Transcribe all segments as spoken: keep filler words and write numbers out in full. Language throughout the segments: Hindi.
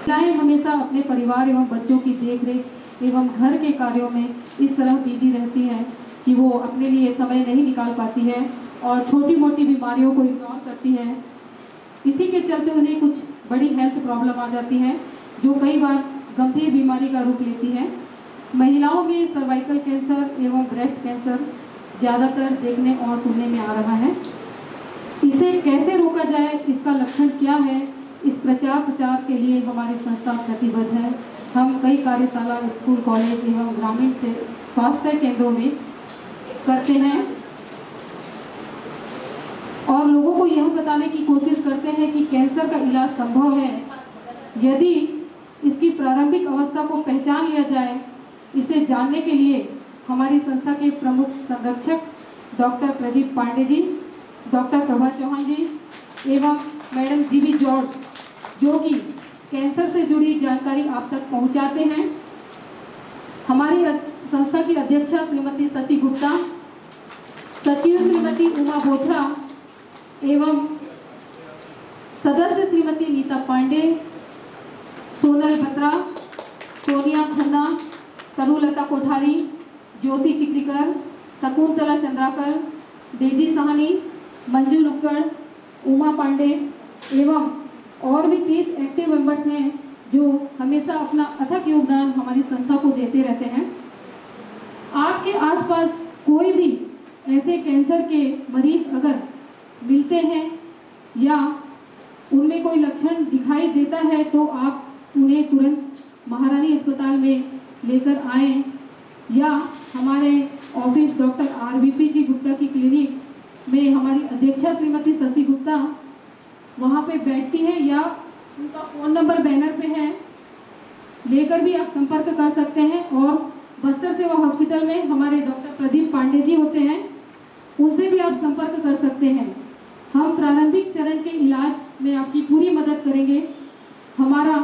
महिलाएं हमेशा अपने परिवार एवं बच्चों की देखरेख एवं घर के कार्यों में इस तरह बिजी रहती हैं कि वो अपने लिए समय नहीं निकाल पाती है और छोटी मोटी बीमारियों को इग्नोर करती है। इसी के चलते उन्हें कुछ बड़ी हेल्थ प्रॉब्लम आ जाती है जो कई बार गंभीर बीमारी का रूप लेती है। महिलाओं में सर्वाइकल कैंसर एवं ब्रेस्ट कैंसर ज़्यादातर देखने और सुनने में आ रहा है। इसे कैसे रोका जाए, इसका लक्षण क्या है, इस प्रचार प्रचार के लिए हमारी संस्था प्रतिबद्ध है। हम कई कार्यशाला स्कूल, कॉलेज एवं ग्रामीण से स्वास्थ्य केंद्रों में करते हैं और लोगों को यह बताने की कोशिश करते हैं कि कैंसर का इलाज संभव है यदि इसकी प्रारंभिक अवस्था को पहचान लिया जाए। इसे जानने के लिए हमारी संस्था के प्रमुख संरक्षक डॉक्टर प्रदीप पांडे जी, डॉक्टर प्रभा चौहान जी एवं मैडम जीवी जॉर्ज, जो कि कैंसर से जुड़ी जानकारी आप तक पहुंचाते हैं। हमारी संस्था की अध्यक्षा श्रीमती शशि गुप्ता, सचिव श्रीमती उमा बोथरा एवं सदस्य श्रीमती नीता पांडे, सोनल बत्रा, सोनिया खन्ना, तरुलता कोठारी, ज्योति चिकलीकर, शकुंतला चंद्राकर, डेजी साहनी, मंजू लुक्कड़, उमा पांडे एवं और भी तीस एक्टिव मेंबर्स हैं जो हमेशा अपना अथक योगदान हमारी संस्था को देते रहते हैं। आपके आसपास कोई भी ऐसे कैंसर के मरीज अगर मिलते हैं या उनमें कोई लक्षण दिखाई देता है तो आप उन्हें तुरंत महारानी अस्पताल में लेकर आएं या हमारे office doctor R B P G Gupta की क्लिनिक में हमारी अध्यक्षा श्रीमती शशि गुप्ता वहाँ पे बैठती है या उनका फ़ोन नंबर बैनर पे है, लेकर भी आप संपर्क कर सकते हैं। और बस्तर सेवा हॉस्पिटल में हमारे डॉक्टर प्रदीप पांडे जी होते हैं, उनसे भी आप संपर्क कर सकते हैं। हम प्रारंभिक चरण के इलाज में आपकी पूरी मदद करेंगे। हमारा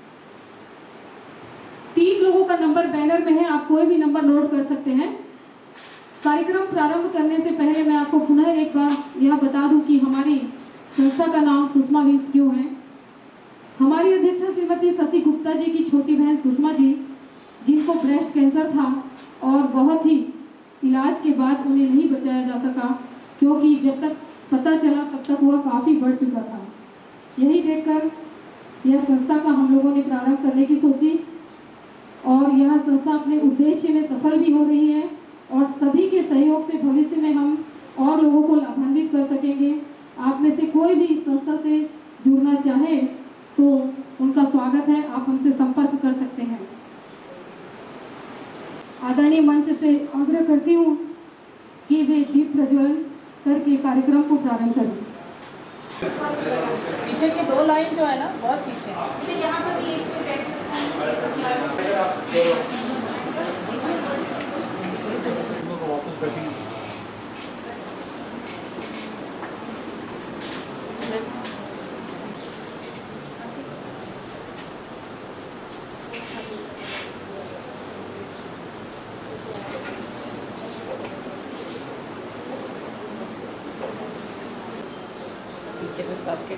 तीन लोगों का नंबर बैनर में है, आप कोई भी नंबर नोट कर सकते हैं। कार्यक्रम प्रारंभ करने से पहले मैं आपको पुनः एक बार यह बता दूं कि हमारी संस्था का नाम सुषमा विंग्स क्यों है। हमारी अध्यक्षा श्रीमती शशि गुप्ता जी की छोटी बहन सुषमा जी, जिनको ब्रेस्ट कैंसर था और बहुत ही इलाज के बाद उन्हें नहीं बचाया जा सका क्योंकि जब तक पता चला तब तक वह काफ़ी बढ़ चुका था। यही देखकर यह संस्था का हम लोगों ने प्रारंभ करने की सोची और यह संस्था अपने उद्देश्य में सफल भी हो रही है और सभी के सहयोग से भविष्य में हम और लोगों को लाभान्वित कर सकेंगे। आप में से कोई भी इस संस्था से जुड़ना चाहे तो उनका स्वागत है, आप हमसे संपर्क कर सकते हैं। आदरणीय मंच से आग्रह करती हूँ कि वे दीप प्रज्वलन करके कार्यक्रम को प्रारंभ करें। पीछे की दो लाइन जो है ना बहुत पीछे है। यहाँ पर भी एक बैठ सकते हैं। पीछे में करके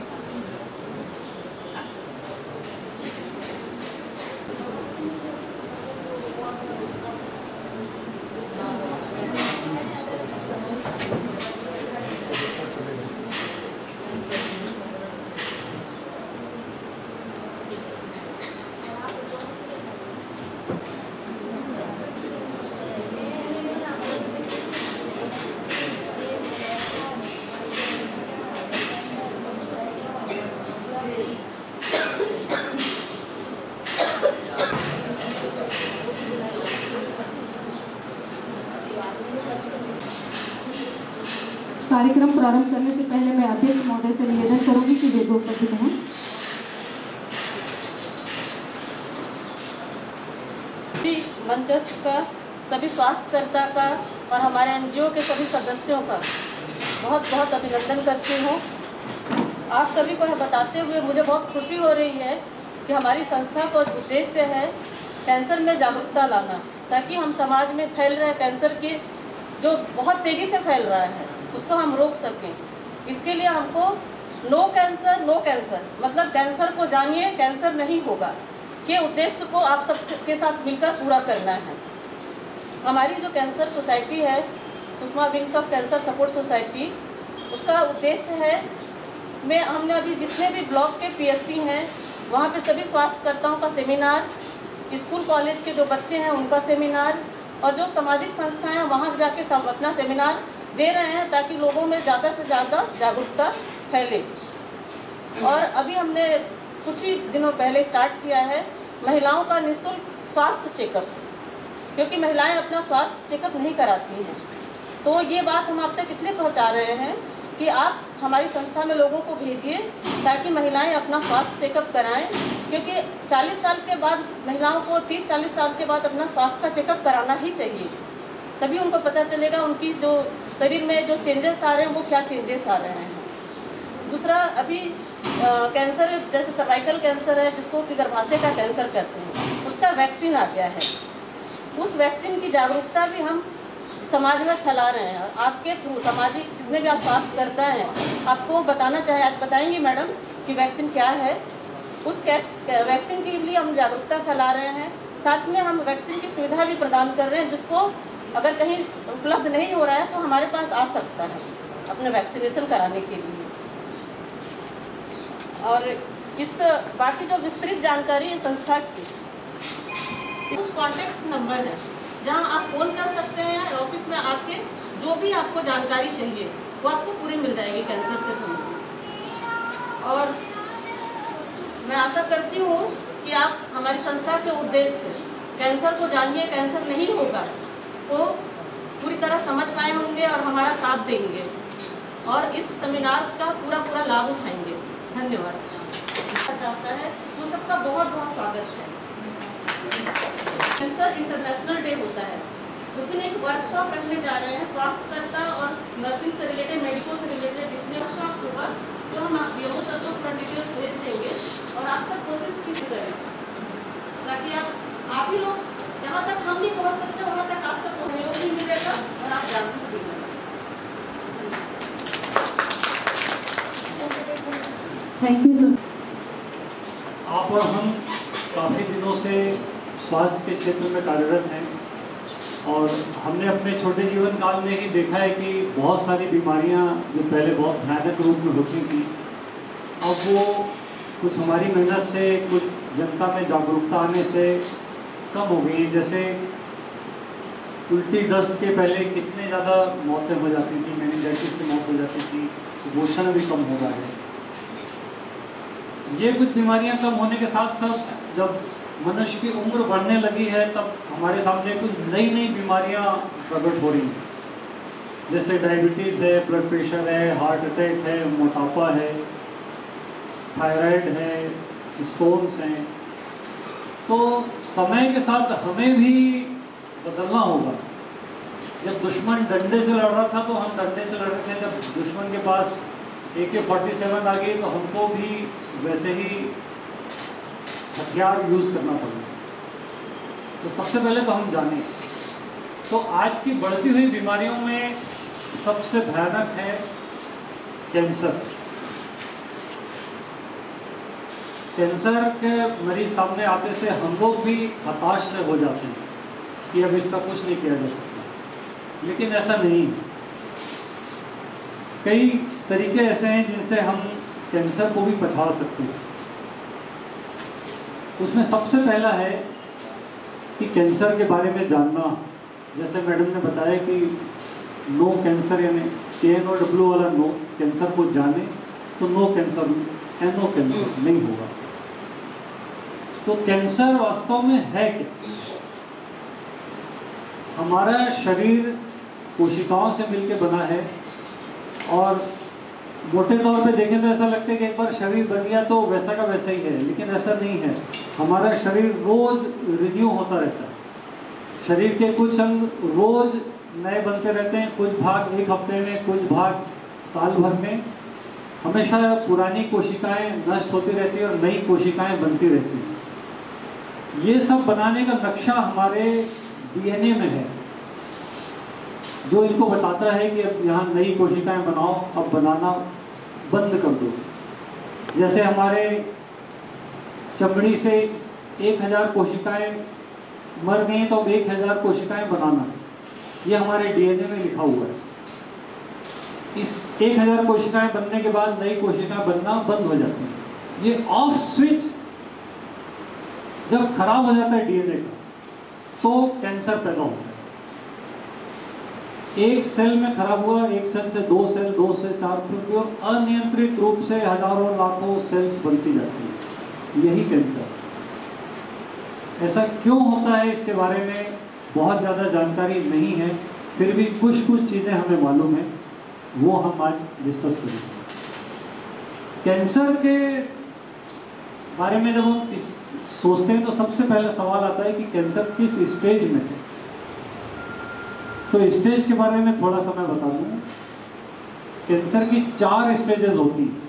कार्यक्रम प्रारंभ करने से पहले मैं अध्यक्ष महोदय से निवेदन करूंगी कि वे दो शब्द कहें। मंचस्थ का सभी स्वास्थ्यकर्ता का और हमारे एनजीओ के सभी सदस्यों का बहुत बहुत अभिनंदन करती हूँ। आप सभी को यह बताते हुए मुझे बहुत खुशी हो रही है कि हमारी संस्था का उद्देश्य है कैंसर में जागरूकता लाना, ताकि हम समाज में फैल रहे कैंसर के जो बहुत तेज़ी से फैल रहा है उसको हम रोक सकें। इसके लिए हमको नो कैंसर नो कैंसर, मतलब कैंसर को जानिए कैंसर नहीं होगा, के उद्देश्य को आप सबके साथ मिलकर पूरा करना है। हमारी जो कैंसर सोसाइटी है, Sushma wings of cancer support society, उसका उद्देश्य है, मैं हमने अभी जितने भी ब्लॉक के पीएससी हैं वहाँ पे सभी स्वास्थ्यकर्ताओं का सेमिनार, स्कूल कॉलेज के जो बच्चे हैं उनका सेमिनार, और जो सामाजिक संस्थाएं हैं वहाँ जाके सब अपना सेमिनार दे रहे हैं ताकि लोगों में ज़्यादा से ज़्यादा जागरूकता फैले। और अभी हमने कुछ ही दिनों पहले स्टार्ट किया है महिलाओं का निःशुल्क स्वास्थ्य चेकअप, क्योंकि महिलाएं अपना स्वास्थ्य चेकअप नहीं कराती हैं। तो ये बात हम आप तक इसलिए पहुंचा रहे हैं कि आप हमारी संस्था में लोगों को भेजिए ताकि महिलाएं अपना स्वास्थ्य चेकअप कराएं, क्योंकि चालीस साल के बाद महिलाओं को तीस चालीस साल के बाद अपना स्वास्थ्य का चेकअप कराना ही चाहिए, तभी उनको पता चलेगा उनकी जो शरीर में जो चेंजेस आ रहे हैं वो क्या चेंजेस आ रहे हैं। दूसरा, अभी आ, कैंसर जैसे सर्वाइकल कैंसर है जिसको कि गर्भाशय का कैंसर कहते हैं, उसका वैक्सीन आ गया है। उस वैक्सीन की जागरूकता भी हम समाज में फैला रहे हैं। आपके थ्रू सामाजिक जितने भी आप स्वास्थ्य करता हैं आपको बताना चाहे, आज बताएंगी मैडम कि वैक्सीन क्या है। उस वैक्सीन के लिए हम जागरूकता फैला रहे हैं, साथ में हम वैक्सीन की सुविधा भी प्रदान कर रहे हैं, जिसको अगर कहीं उपलब्ध नहीं हो रहा है तो हमारे पास आ सकता है अपने वैक्सीनेशन कराने के लिए। और इस बाकी जो विस्तृत जानकारी है संस्था की, कुछ कॉन्टैक्ट नंबर है जहां आप फोन कर सकते हैं, ऑफिस में आके जो भी आपको जानकारी चाहिए वो आपको पूरी मिल जाएगी कैंसर से संबंधित। और मैं आशा करती हूँ कि आप हमारी संस्था के उद्देश्य से कैंसर को जानिए कैंसर नहीं होगा तो पूरी तरह समझ पाए होंगे और हमारा साथ देंगे और इस सेमिनार का पूरा पूरा लाभ उठाएंगे। धन्यवाद। चाहता है तो सबका बहुत बहुत स्वागत है। कैंसर इंटरनेशनल डे होता है, उस दिन एक वर्कशॉप रखने जा रहे हैं स्वास्थ्यकर्ता और नर्सिंग से रिलेटेड, मेडिको से रिलेटेड जितने वर्कशॉप होगा जो हम आप लोगों तक तो पूरा डिटेल्स भेज देंगे और आप सब कोशिश की करें ताकि आप आप ही लोग जहाँ तक हम नहीं पहुँच सकते वहाँ तक आप सबको सहयोग भी मिलेगा और आप जागरूक भी मिलेगा। Thank you sir. आप और हम काफ़ी दिनों से स्वास्थ्य के क्षेत्र में कार्यरत हैं और हमने अपने छोटे जीवन काल में ही देखा है कि बहुत सारी बीमारियां जो पहले बहुत भयानक रूप में होती थी, अब वो कुछ हमारी मेहनत से, कुछ जनता में जागरूकता आने से कम हो गई। जैसे उल्टी दस्त के पहले कितने ज़्यादा मौतें हो जाती थी, मेनिंजाइटिस से मौत हो जाती थी, कुपोषण भी कम हो रहा है। ये कुछ बीमारियां कम होने के साथ साथ जब मनुष्य की उम्र बढ़ने लगी है तब हमारे सामने कुछ नई नई बीमारियां प्रकट हो रही हैं, जैसे डायबिटीज़ है, ब्लड प्रेशर है, हार्ट अटैक है, मोटापा है, थायराइड है, स्टोन्स हैं। तो समय के साथ हमें भी बदलना होगा। जब दुश्मन डंडे से लड़ रहा था तो हम डंडे से लड़ रहे थे, जब दुश्मन के पास ए के फोर्टी सेवन आ गई तो हमको भी वैसे ही हथियार यूज़ करना पड़ेगा। तो सबसे पहले तो हम जानें, तो आज की बढ़ती हुई बीमारियों में सबसे भयानक है कैंसर। कैंसर के मरीज सामने आते से हम लोग भी हताश से हो जाते हैं कि अब इसका कुछ नहीं किया जा सकता, लेकिन ऐसा नहीं। कई तरीके ऐसे हैं जिनसे हम कैंसर को भी पछाड़ सकते हैं। उसमें सबसे पहला है कि कैंसर के बारे में जानना। जैसे मैडम ने बताया कि नो कैंसर, यानी के एन ओ डब्ल्यू वाला नो, कैंसर को जाने तो know cancer, N O cancer नहीं होगा। तो कैंसर वास्तव में है क्या? हमारा शरीर कोशिकाओं से मिलकर बना है और मोटे तौर पे देखें तो ऐसा लगता है कि एक बार शरीर बन गया तो वैसा का वैसा ही है, लेकिन ऐसा नहीं है। हमारा शरीर रोज रिन्यू होता रहता है। शरीर के कुछ अंग रोज नए बनते रहते हैं, कुछ भाग एक हफ्ते में, कुछ भाग साल भर में। हमेशा पुरानी कोशिकाएं नष्ट होती रहती है और नई कोशिकाएं बनती रहती हैं। ये सब बनाने का नक्शा हमारे डी एन ए में है, जो इनको बताता है कि अब यहाँ नई कोशिकाएं बनाओ, अब बनाना बंद कर दो। जैसे हमारे चमड़ी से एक हजार कोशिकाएं मर गई तो अब एक हजार कोशिकाएं बनाना, ये हमारे डीएनए में लिखा हुआ है। इस एक हजार कोशिकाएं बनने के बाद नई कोशिकाएं बनना बंद हो जाती हैं। ये ऑफ स्विच जब खराब हो जाता है डीएनए का तो कैंसर पैदा होता है। एक सेल में खराब हुआ, एक सेल से दो सेल, दो से चार, फिर अनियंत्रित रूप से हजारों लाखों सेल्स बनती जाती है, यही कैंसर। ऐसा क्यों होता है इसके बारे में बहुत ज़्यादा जानकारी नहीं है, फिर भी कुछ कुछ चीज़ें हमें मालूम है, वो हम आज डिस्कस करेंगे। कैंसर के बारे में जब हम इस सोचते हैं तो सबसे पहला सवाल आता है कि कैंसर किस स्टेज में है। तो स्टेज के बारे में थोड़ा सा मैं बता दूं। कैंसर की चार स्टेजेस होती हैं।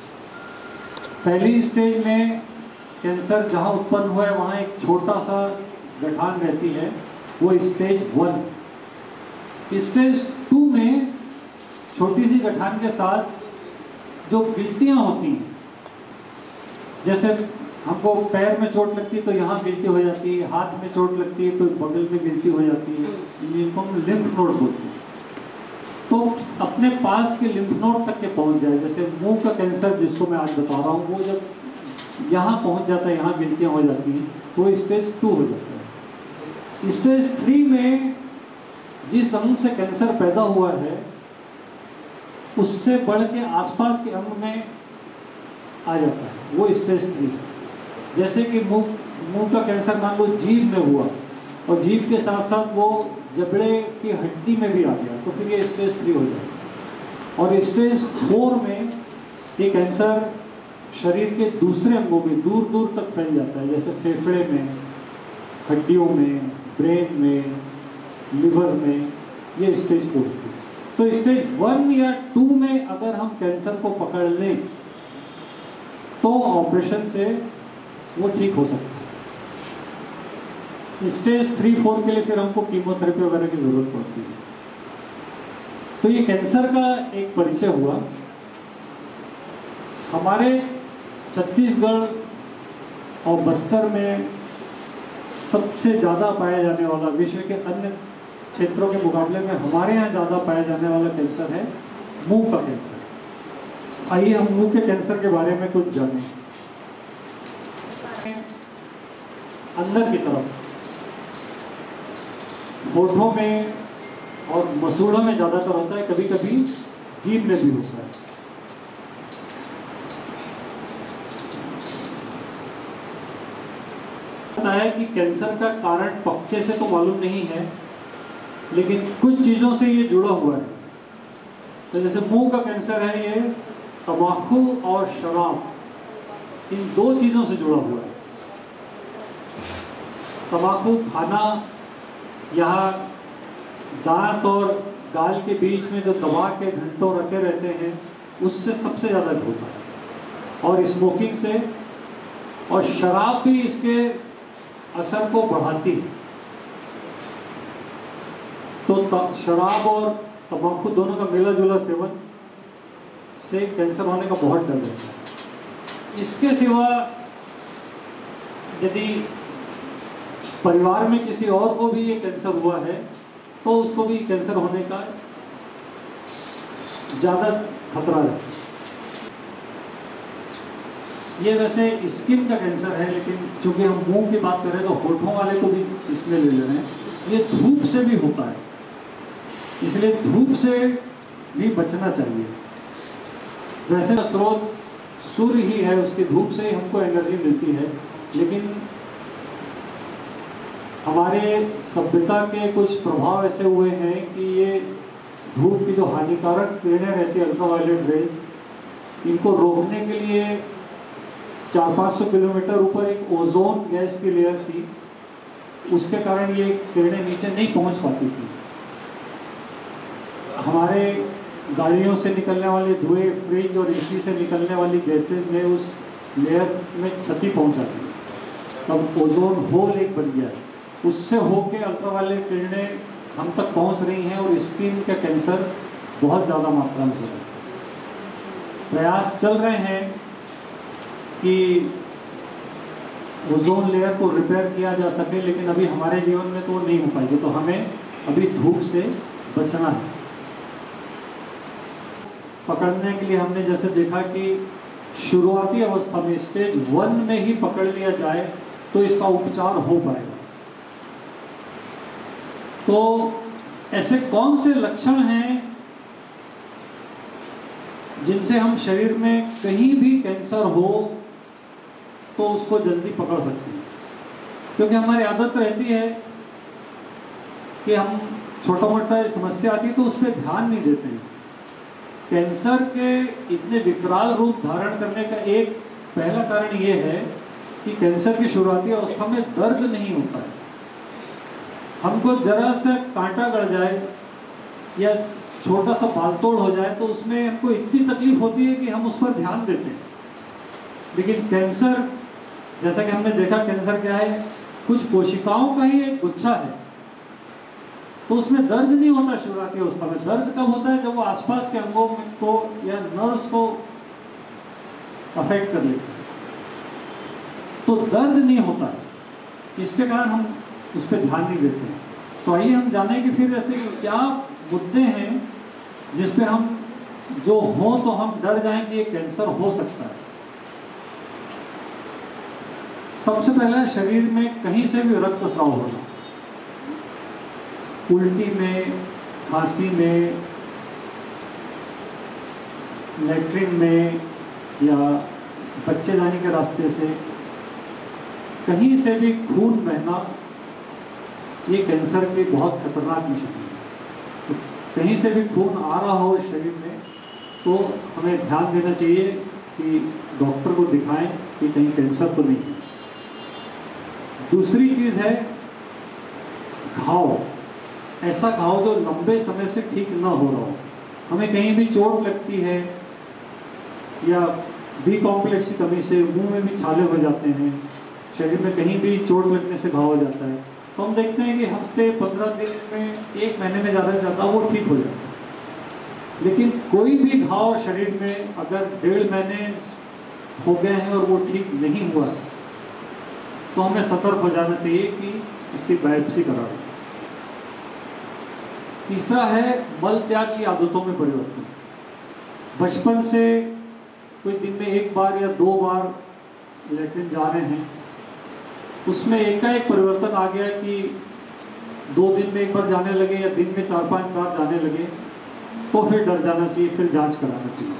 पहली स्टेज में कैंसर जहां उत्पन्न हुआ है वहां एक छोटा सा गठान रहती है, वो स्टेज वन। स्टेज टू में छोटी सी गठान के साथ जो गिल्टियां होती हैं, जैसे हमको पैर में चोट लगती है तो यहाँ गिल्टी हो जाती है, हाथ में चोट लगती है तो बगल में गिल्टी हो जाती है, इनको हम लिम्फ नोड बोलते हैं। तो अपने पास के लिम्फ नोड तक के पहुँच जाए, जैसे मुंह का कैंसर जिसको मैं आज बता रहा हूँ, वो जब यहाँ पहुँच जाता है, यहाँ गिल्टियाँ हो जाती हैं, तो स्टेज टू हो जाता है। स्टेज थ्री में जिस अंग से कैंसर पैदा हुआ है उससे बढ़ के आसपास के अंग में आ जाता है, वो स्टेज थ्री। जैसे कि मुंह मुंह का कैंसर मान लो जीभ में हुआ और जीभ के साथ साथ वो जबड़े की हड्डी में भी आ गया, तो फिर ये स्टेज थ्री हो जाता है। और स्टेज फोर में ये कैंसर शरीर के दूसरे अंगों में दूर दूर तक फैल जाता है, जैसे फेफड़े में, हड्डियों में, ब्रेन में, लिवर में, ये स्टेज फोर है। तो स्टेज वन या टू में अगर हम कैंसर को पकड़ लें तो ऑपरेशन से वो ठीक हो सकता है। स्टेज थ्री फोर के लिए फिर हमको कीमोथेरेपी वगैरह की जरूरत पड़ती है। तो ये कैंसर का एक परिचय हुआ। हमारे छत्तीसगढ़ और बस्तर में सबसे ज़्यादा पाया जाने वाला, विश्व के अन्य क्षेत्रों के मुकाबले में हमारे यहाँ ज़्यादा पाया जाने वाला कैंसर है मुंह का कैंसर। आइए हम मुंह के कैंसर के बारे में कुछ जानें। अंदर की तरफ होठों में और मसूड़ों में ज़्यादातर होता है, कभी कभी जीभ में भी होता है। पता है कि कैंसर का कारण पक्के से तो मालूम नहीं है, लेकिन कुछ चीज़ों से ये जुड़ा हुआ है। तो जैसे मुंह का कैंसर है, ये तंबाकू और शराब, इन दो चीज़ों से जुड़ा हुआ है। तंबाकू खाना, यहाँ दांत और गाल के बीच में जो दबा के घंटों रखे रहते हैं, उससे सबसे ज़्यादा होता है। और स्मोकिंग से, और शराब भी इसके असर को बढ़ाती है। तो शराब और तंबाकू दोनों का मिला जुला सेवन से कैंसर होने का बहुत डर रहता है। इसके सिवा यदि परिवार में किसी और को भी ये कैंसर हुआ है तो उसको भी कैंसर होने का ज़्यादा खतरा है। ये वैसे स्किन का कैंसर है, लेकिन चूंकि हम मुंह की बात करें तो होठों वाले को भी इसमें ले ले रहे हैं। ये धूप से भी होता है, इसलिए धूप से भी बचना चाहिए। वैसे स्रोत सूर्य ही है, उसकी धूप से ही हमको एनर्जी मिलती है, लेकिन हमारे सभ्यता के कुछ प्रभाव ऐसे हुए हैं कि ये धूप की जो हानिकारक किरणें रहती है, अल्ट्रावायलेट रेज, इनको रोकने के लिए चार पाँच सौ किलोमीटर ऊपर एक ओजोन गैस की लेयर थी, उसके कारण ये किरणें नीचे नहीं पहुंच पाती थी। हमारे गाड़ियों से निकलने वाले धुएं, फ्रिज और एसी से निकलने वाली गैसेज में उस लेयर में क्षति पहुंचाती है, तब ओजोन होल एक बन गया है। उससे होके अल्ट्रावायलेट किरणें हम तक पहुंच रही हैं और स्किन का कैंसर बहुत ज़्यादा मात्रा में हो रहा है। प्रयास चल रहे हैं कि ओजोन लेयर को रिपेयर किया जा सके, लेकिन अभी हमारे जीवन में तो वो नहीं हो पाएगी। तो हमें अभी धूप से बचना है। पकड़ने के लिए हमने जैसे देखा कि शुरुआती अवस्था में स्टेज वन में ही पकड़ लिया जाए तो इसका उपचार हो पाएगा। तो ऐसे कौन से लक्षण हैं जिनसे हम शरीर में कहीं भी कैंसर हो तो उसको जल्दी पकड़ सकते हैं? क्योंकि हमारी आदत रहती है कि हम छोटा मोटा समस्या आती है तो उस पर ध्यान नहीं देते हैं। कैंसर के इतने विकराल रूप धारण करने का एक पहला कारण ये है कि कैंसर की शुरुआती अवस्था में दर्द नहीं होता है। हमको जरा सा कांटा गड़ जाए या छोटा सा बालतोड़ हो जाए तो उसमें हमको इतनी तकलीफ होती है कि हम उस पर ध्यान देते हैं। लेकिन कैंसर, जैसा कि हमने देखा, कैंसर क्या है, कुछ कोशिकाओं का ही एक गुच्छा है, तो उसमें दर्द नहीं होता शुरुआती अवस्था में। दर्द कब होता है? जब वो आसपास के अंगों को या नर्व्स को अफेक्ट कर लेते हैं, तो दर्द नहीं होता है। इसके कारण हम उस पर ध्यान नहीं देते हैं। तो आइए हम जानें कि फिर ऐसे क्या मुद्दे हैं जिस पे हम जो हो तो हम डर जाएं कि ये कैंसर हो सकता है। सबसे पहला है शरीर में कहीं से भी रक्त स्राव होना, उल्टी में, खांसी में, लेट्रिन में या बच्चे जाने के रास्ते से कहीं से भी खून बहना, ये कैंसर की बहुत खतरनाक निशानी है। तो कहीं से भी खून आ रहा हो शरीर में तो हमें ध्यान देना चाहिए कि डॉक्टर को दिखाएं कि कहीं कैंसर तो नहीं है। दूसरी चीज़ है घाव। ऐसा घाव जो लंबे समय से ठीक न हो रहा हो। हमें कहीं भी चोट लगती है या बी कॉम्प्लेक्स की कमी से मुंह में भी छाले हो जाते हैं, शरीर में कहीं भी चोट लगने से घाव हो जाता है, तो हम देखते हैं कि हफ्ते पंद्रह दिन में, एक महीने में ज़्यादा से ज़्यादा वो ठीक हो जाता है। लेकिन कोई भी घाव शरीर में अगर डेढ़ महीने हो गए हैं और वो ठीक नहीं हुआ तो हमें सतर्क हो जाना चाहिए कि इसकी बायोप्सी करा दें। तीसरा है मल त्याग की आदतों में परिवर्तन। बचपन से कोई दिन में एक बार या दो बार लेट्रिन जा रहे हैं, उसमें एकाएक परिवर्तन आ गया कि दो दिन में एक बार जाने लगे या दिन में चार पांच बार जाने लगे, तो फिर डर जाना चाहिए, फिर जांच कराना चाहिए।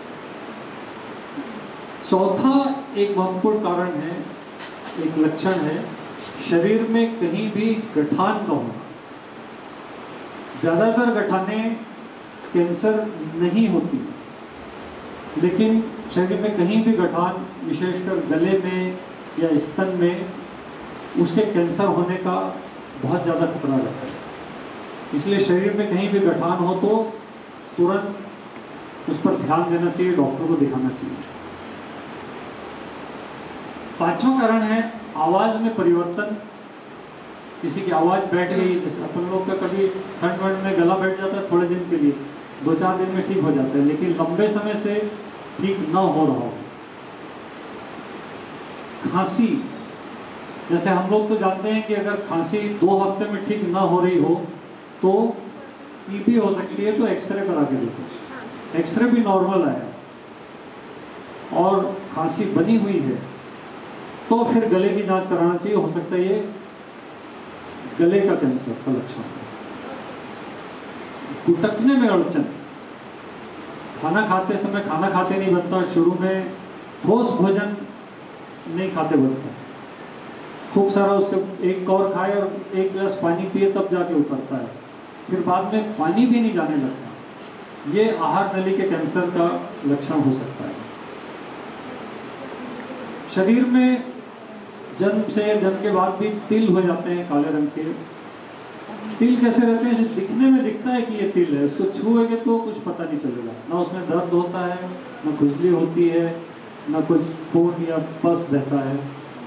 चौथा एक महत्वपूर्ण कारण है, एक लक्षण है, शरीर में कहीं भी गठान का होना। ज़्यादातर गठानें कैंसर नहीं होती, लेकिन शरीर में कहीं भी गठान, विशेषकर गले में या स्तन में, उसके कैंसर होने का बहुत ज़्यादा खतरा रहता है। इसलिए शरीर में कहीं भी गठान हो तो तुरंत उस पर ध्यान देना चाहिए, डॉक्टर को दिखाना चाहिए। पांचवा कारण है आवाज़ में परिवर्तन। किसी की आवाज़ बैठ गई, अपन लोग का कभी ठंड वंड में गला बैठ जाता है थोड़े दिन के लिए, दो चार दिन में ठीक हो जाता है, लेकिन लंबे समय से ठीक न हो रहा हो। खांसी, जैसे हम लोग तो जानते हैं कि अगर खांसी दो हफ्ते में ठीक ना हो रही हो तो टीबी हो सकती है, तो एक्सरे करा के देखो। एक्सरे भी नॉर्मल आया और खांसी बनी हुई है तो फिर गले की जांच कराना चाहिए। हो सकता है ये गले का कैंसर का लक्षण है। गुटकने में अड़चन, खाना खाते समय खाना खाते नहीं बनता, शुरू में ठोस भोजन नहीं खाते बनता, खूब सारा उसके एक कौर खाए और एक गिलास पानी पिए तब जाके उतरता है, फिर बाद में पानी भी नहीं जाने लगता। ये आहार नली के कैंसर का लक्षण हो सकता है। शरीर में जन्म से जन्म के बाद भी तिल हो जाते हैं काले रंग के। तिल कैसे रहते हैं? दिखने में दिखता है कि ये तिल है, उसको छुएंगे तो कुछ पता नहीं चलेगा, ना उसमें दर्द होता है, ना खुजली होती है, ना कुछ खून या पस बहता है।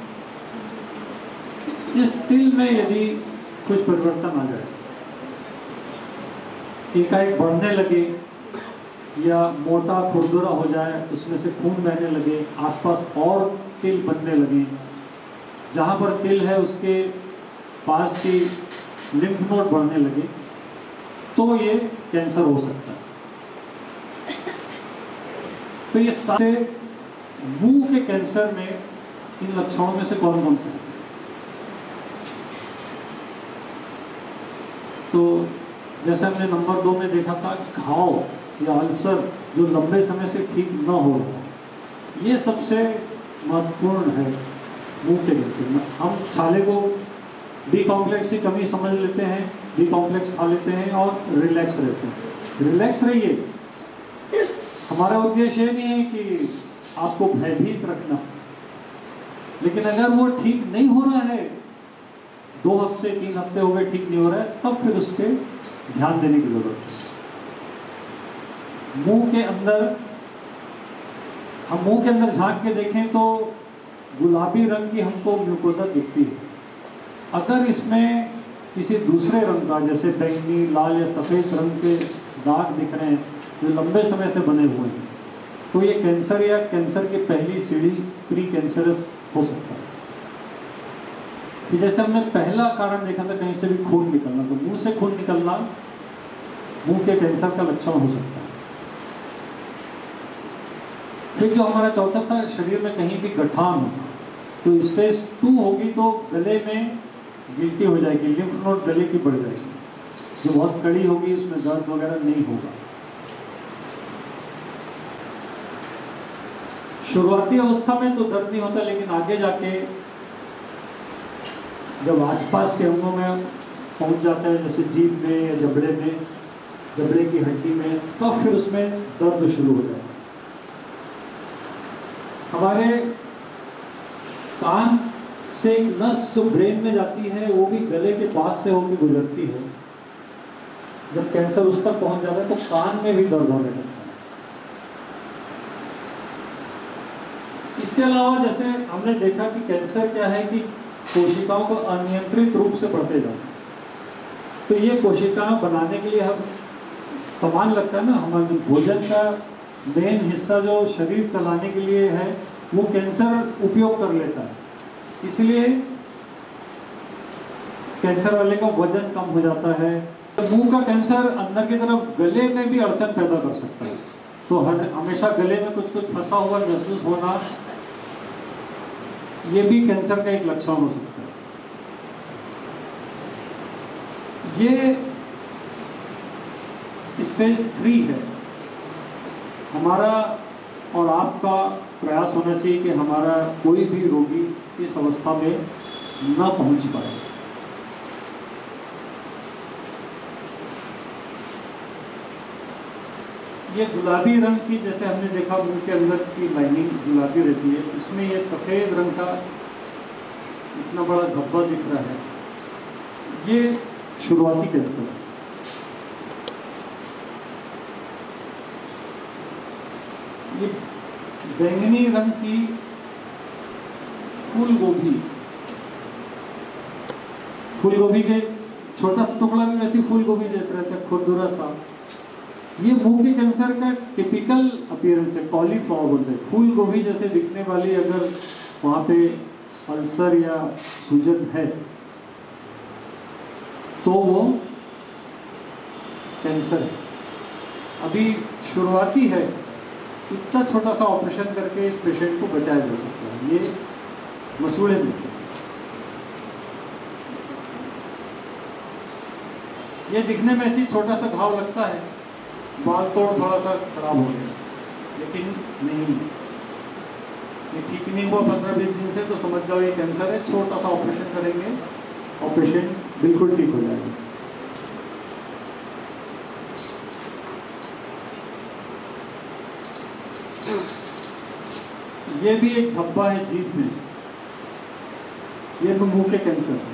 इस तिल में यदि कुछ परिवर्तन आ जाए, एकाएक बढ़ने लगे या मोटा खुरदुरा हो जाए, उसमें से खून बहने लगे, आसपास और तिल बनने लगे, जहाँ पर तिल है उसके पास की लिम्फ नोड बढ़ने लगे, तो ये कैंसर हो सकता है। तो ये सारे मुंह के कैंसर में इन लक्षणों में से कौन कौन से हैं? तो जैसे हमने नंबर दो में देखा था, घाव या अल्सर जो लंबे समय से ठीक न हो रहा, ये सबसे महत्वपूर्ण है मुंह के कैंसर में। हम छाले को बी कॉम्प्लेक्स की कमी समझ लेते हैं, बी कॉम्प्लेक्स खा लेते हैं और रिलैक्स रहते हैं। रिलैक्स रहिए, हमारा उद्देश्य ये नहीं है कि आपको भयभीत रखना, लेकिन अगर वो ठीक नहीं हो रहा है, दो हफ्ते तीन हफ्ते हो गए ठीक नहीं हो रहा है, तब फिर उस पर ध्यान देने की जरूरत है। मुंह के अंदर, हम मुंह के अंदर झांक के देखें तो गुलाबी रंग की हमको म्यूकोसा दिखती है। अगर इसमें किसी दूसरे रंग का, जैसे बैंगनी, लाल या सफ़ेद रंग के दाग दिख रहे हैं जो लंबे समय से बने हुए हैं, तो ये कैंसर या कैंसर की पहली सीढ़ी प्री कैंसरस हो सकता है। कि जैसे हमने पहला कारण देखा था कहीं से भी खून निकलना, तो मुंह से खून निकलना मुंह के कैंसर का लक्षण हो सकता है। फिर जो हमारा चौथा था, शरीर में कहीं भी गठान हो, तो स्टेज टू होगी तो गले में गिल्टी हो जाएगी, लिम्फ नोड गले की बढ़ जाएगी, जो बहुत कड़ी होगी, इसमें दर्द वगैरह नहीं होगा। शुरुआती अवस्था में तो दर्द नहीं होता, लेकिन आगे जाके जब आसपास के अंगों में पहुंच जाता है, जैसे जीभ में या जबड़े में, जबड़े की हड्डी में, तब तो फिर उसमें दर्द शुरू हो जाता है। हमारे कान से एक नस जो ब्रेन में जाती है, वो भी गले के पास से होकर गुजरती है। जब कैंसर उस तक पहुंच जाता है तो कान में भी दर्द होने लगता है। इसके अलावा जैसे हमने देखा कि कैंसर क्या है कि कोशिकाओं को अनियंत्रित रूप से बढ़ते जाते हैं। तो ये कोशिकाएं बनाने के लिए हम सामान लगता है ना, हमारे भोजन का मेन हिस्सा जो शरीर चलाने के लिए है, वो कैंसर उपयोग कर लेता है। इसलिए कैंसर वाले का वजन कम हो जाता है। तो मुंह का कैंसर अंदर की तरफ गले में भी अड़चन पैदा कर सकता है। तो हर हमेशा गले में कुछ कुछ फंसा हुआ महसूस होना, ये भी कैंसर का एक लक्षण हो सकता है। ये स्टेज थ्री है। हमारा और आपका प्रयास होना चाहिए कि हमारा कोई भी रोगी इस अवस्था में न पहुंच पाए। ये गुलाबी रंग की, जैसे हमने देखा मुंह के अंदर की लाइनिंग गुलाबी रहती है, इसमें ये सफ़ेद रंग का इतना बड़ा धब्बा दिख रहा है, ये शुरुआती कैंसर है। ये बैंगनी रंग की फूल गोभी, फूल गोभी के छोटा सा टुकड़ा भी वैसी फूल गोभी जैसा रहता है, खुरदुरा सा। ये मुंह के कैंसर का टिपिकल अपीयरेंस है, कॉलीफ्लावर बोलते हैं, फूल गोभी जैसे दिखने वाली अगर वहाँ पे अल्सर या सूजन है तो वो कैंसर है। अभी शुरुआती है, इतना छोटा सा ऑपरेशन करके इस पेशेंट को बचाया जा सकता है। ये मसूड़े में ये दिखने में ऐसी छोटा सा घाव लगता है, बाल तोड़ थोड़ा सा खराब हो गया, लेकिन नहीं, ये ठीक नहीं हुआ पंद्रह बीस दिन से, तो समझ जाओ ये कैंसर है। छोटा सा ऑपरेशन करेंगे और पेशेंट बिल्कुल ठीक हो जाएगा। ये भी एक धब्बा है जीभ में, ये तो मुंह के कैंसर है।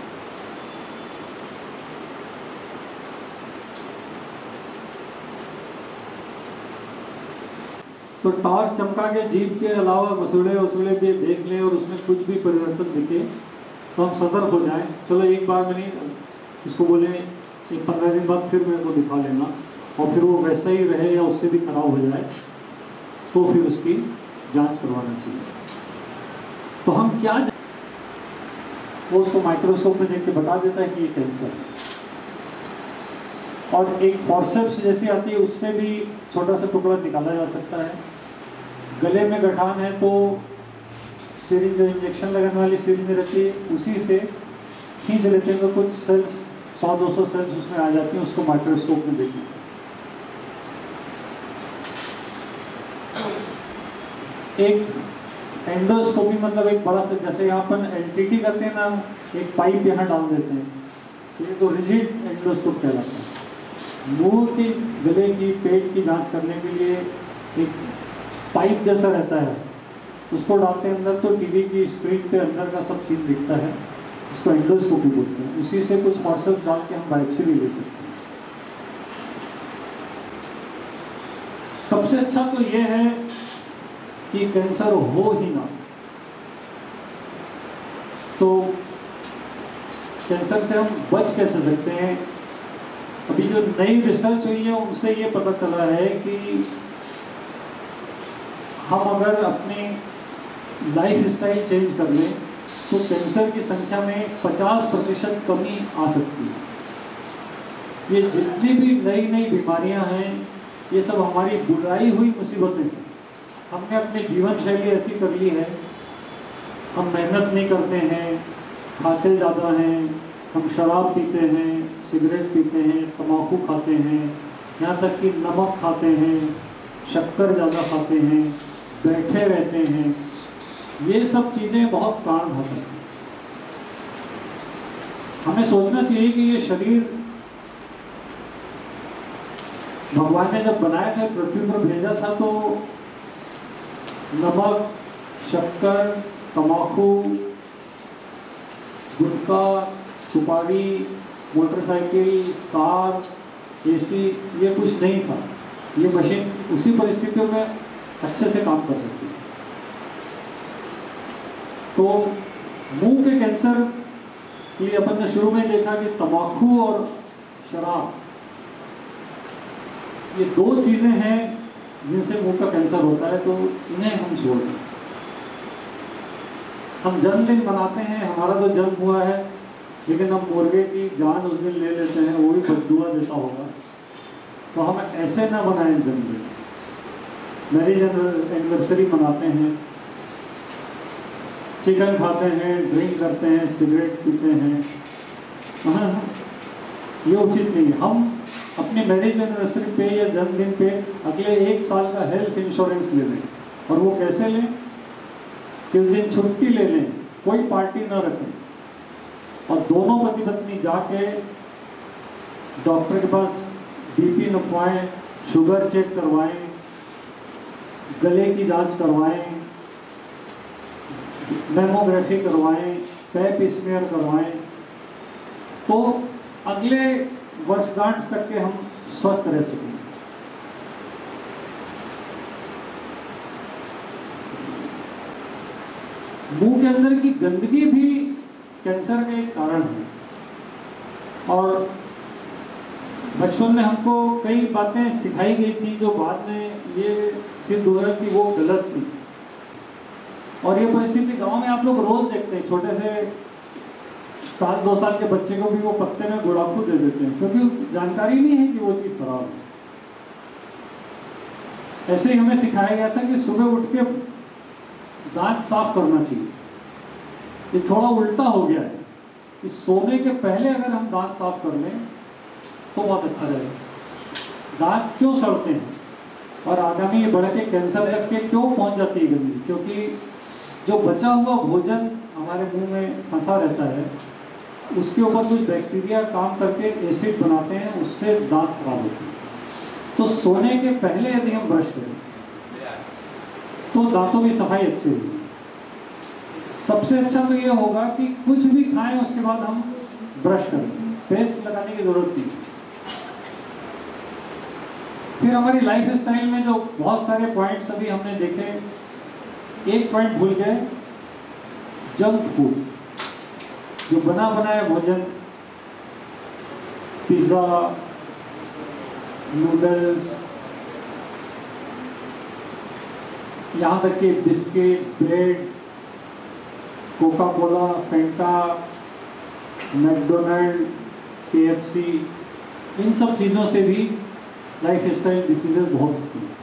तो टॉर्च चमका के जीभ के अलावा मसूड़े वसूड़े भी देख लें और उसमें कुछ भी परिवर्तन दिखे तो हम सतर्क हो जाएं। चलो एक बार में नहीं, इसको बोले एक पंद्रह दिन बाद फिर मेरे को दिखा लेना, और फिर वो वैसा ही रहे या उससे भी खराब हो जाए, तो फिर उसकी जांच करवाना चाहिए। तो हम क्या, वो उसको माइक्रोस्कोप में देख के बता देता है कि ये कैंसर है। और एक फॉर्सेप्स जैसी आती है, उससे भी छोटा सा टुकड़ा निकाला जा सकता है। गले में गठान है तो सिरिंज, जो इंजेक्शन लगाने वाली सिरिंज रहती है, उसी से खींच लेते हैं तो कुछ सेल्स, सौ दो सौ सेल्स उसमें आ जाती हैं, उसको माइक्रोस्कोप में देखिए। एक एंडोस्कोपी मतलब एक बड़ा सा, जैसे यहाँ पर एलटीटी करते हैं ना, एक पाइप यहाँ डाल देते हैं, ये तो रिजिड एंडोस्कोप कहलाता है। मुंह की, गले की, पेट की जांच करने के लिए एक पाइप जैसा रहता है, उसको डालते हैं अंदर तो टीवी की स्क्रीन पे अंदर का सब चीज़ दिखता है, उसको एंडोस्कोपी बोलते हैं। उसी से कुछ फॉर्सेप्स डाल के हम बायोप्सी भी ले सकते हैं। सबसे अच्छा तो ये है कि कैंसर हो ही ना। तो कैंसर से हम बच कैसे सकते हैं? अभी जो नई रिसर्च हुई है उनसे ये पता चला है कि हम अगर अपनी लाइफ स्टाइल चेंज कर लें तो कैंसर की संख्या में पचास प्रतिशत कमी आ सकती है। ये जितनी भी नई नई बीमारियां हैं, ये सब हमारी बुलाई हुई मुसीबतें हैं। हमने अपनी जीवन शैली ऐसी कर ली है, हम मेहनत नहीं करते हैं, खाते ज़्यादा हैं, हम शराब पीते हैं, सिगरेट पीते हैं, तम्बाकू खाते हैं, यहाँ तक कि नमक खाते हैं, शक्कर ज़्यादा खाते हैं, बैठे रहते हैं। ये सब चीज़ें बहुत प्राणघातक हैं। हमें सोचना चाहिए कि ये शरीर भगवान ने जब बनाया था, पृथ्वी पर भेजा था, तो नमक, शक्कर, तम्बाकू, गुटखा, सुपारी, मोटरसाइकिल, कार, एसी, ये कुछ नहीं था। ये मशीन उसी परिस्थितियों में अच्छे से काम कर सकती है। तो मुंह के कैंसर के लिए अपन ने शुरू में देखा कि तम्बाकू और शराब, ये दो चीज़ें हैं जिनसे मुंह का कैंसर होता है, तो इन्हें हम छोड़ दें। हम जन्मदिन मनाते हैं, हमारा तो जन्म हुआ है, लेकिन हम मुर्गे की जान उस दिन ले लेते हैं, वो भी बददुआ जैसा होगा। तो हम ऐसे ना बनाएं जन्मदिन। मैरिज एनिवर्सरी मनाते हैं, चिकन खाते हैं, ड्रिंक करते हैं, सिगरेट पीते हैं, हाँ, ये उचित नहीं है। हम अपनी मैरिज एनिवर्सरी पे या जन्मदिन पे अगले एक साल का हेल्थ इंश्योरेंस ले लें। और वो कैसे लें कि उस दिन छुट्टी ले लें, कोई पार्टी ना रखें, और दोनों पति पत्नी जाके डॉक्टर के पास बीपी नपवाएं, शुगर चेक करवाएं, गले की जांच करवाएं, मैमोग्राफी करवाएं, पैप स्मीयर करवाएं, तो अगले वर्षगांठ तक के हम स्वस्थ रह सकें। मुंह के अंदर की गंदगी भी कैंसर का एक कारण है। और बचपन में हमको कई बातें सिखाई गई थी जो बाद में ये सिद्ध हुआ कि वो गलत थी। और ये परिस्थिति गांव में आप लोग रोज देखते हैं, छोटे से साल दो साल के बच्चे को भी वो पत्ते में गुड़ाखू दे देते हैं, क्योंकि जानकारी नहीं है कि वो चीज़ खराब है। ऐसे ही हमें सिखाया गया था कि सुबह उठ के दांत साफ करना चाहिए। ये थोड़ा उल्टा हो गया है कि सोने के पहले अगर हम दांत साफ कर लें तो बहुत अच्छा रहेगा। दांत क्यों सड़ते हैं और आगामी बढ़ के कैंसर तक के क्यों पहुंच जाती है गंदगी? क्योंकि जो बचा हुआ भोजन हमारे मुंह में फंसा रहता है, उसके ऊपर कुछ बैक्टीरिया काम करके एसिड बनाते हैं, उससे दांत खराब होते हैं। तो सोने के पहले यदि हम ब्रश करें तो दांतों की सफाई अच्छी होगी। सबसे अच्छा तो ये होगा कि कुछ भी खाएं उसके बाद हम ब्रश करें, पेस्ट लगाने की जरूरत नहीं। फिर हमारी लाइफ स्टाइल में जो बहुत सारे पॉइंट्स अभी हमने देखे, एक पॉइंट भूल गए, जंक फूड, जो बना बनाया भोजन, पिज्ज़ा, नूडल्स, यहाँ तक कि biscuit, bread, Coca Cola, Fanta, McDonald, K F C, इन सब चीज़ों से भी लाइफ स्टाइल डिसीजेज बहुत होती हैं।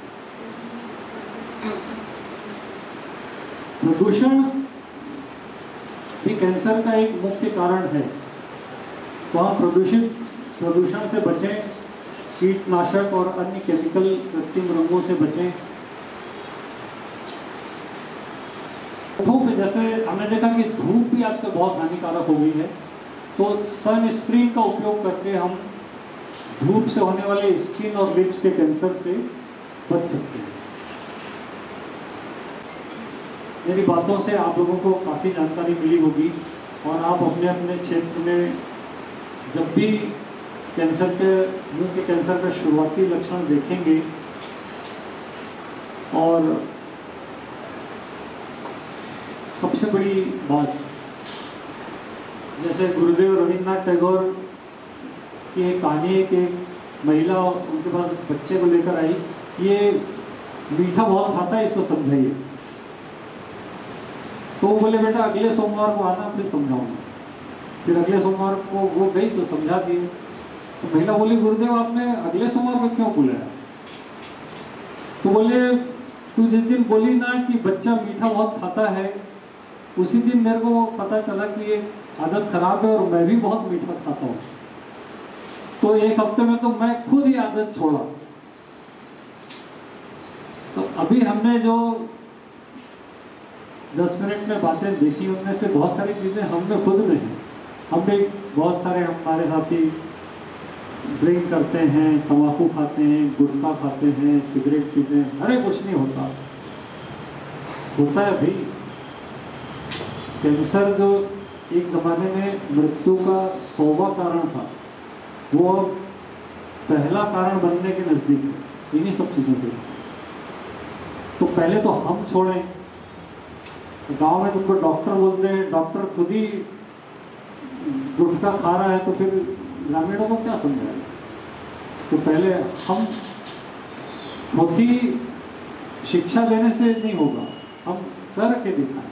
प्रदूषण भी कैंसर का एक मुख्य कारण है, तो हम प्रदूषित प्रदूषण से बचें, कीटनाशक और अन्य केमिकल कृत्रिम रंगों से बचें। धूप, जैसे हमने देखा कि धूप भी आजकल बहुत हानिकारक हो गई है, तो सन स्क्रीन का उपयोग करके हम धूप से होने वाले स्किन और लिप्स के कैंसर से बच सकते हैं। मेरी बातों से आप लोगों को काफ़ी जानकारी मिली होगी और आप अपने अपने क्षेत्र में जब भी कैंसर के मुंह के कैंसर के शुरुआती लक्षण देखेंगे और सबसे बड़ी बात, जैसे गुरुदेव रविन्द्रनाथ टैगोर की एक कहानी है कि महिला उनके पास बच्चे को लेकर आई, ये मीठा बहुत खाता है, इसको समझाइए। तो वो बोले बेटा अगले सोमवार को आना, फिर समझाऊंगा। फिर अगले सोमवार को वो गई तो समझा दिए। तो महिला बोली गुरुदेव आपने अगले सोमवार को क्यों बुलाया? तो बोले तू जिस दिन बोली ना कि बच्चा मीठा बहुत खाता है, उसी दिन मेरे को पता चला कि ये आदत खराब है और मैं भी बहुत मीठा खाता हूँ। तो एक हफ्ते में तो मैं खुद ही आदत छोड़ा। तो अभी हमने जो दस मिनट में बातें देखी, उनमें से बहुत सारी चीज़ें हमने खुद में हैं। हम भी बहुत सारे हमारे साथी ड्रिंक करते हैं, तंबाकू खाते हैं, गुटखा खाते हैं, सिगरेट पीते हैं। अरे कुछ नहीं होता, होता है भाई। कैंसर जो एक ज़माने में मृत्यु का सौवा कारण था, वो अब पहला कारण बनने के नज़दीक है इन्हीं सब चीज़ों के। तो पहले तो हम छोड़ें। तो गांव में तुमको डॉक्टर बोलते हैं, डॉक्टर खुद ही गुटखा खा रहा है, तो फिर ग्रामीणों को क्या समझाएगा? तो पहले हम खुद ही शिक्षा देने से नहीं होगा, हम करके दिखाएं,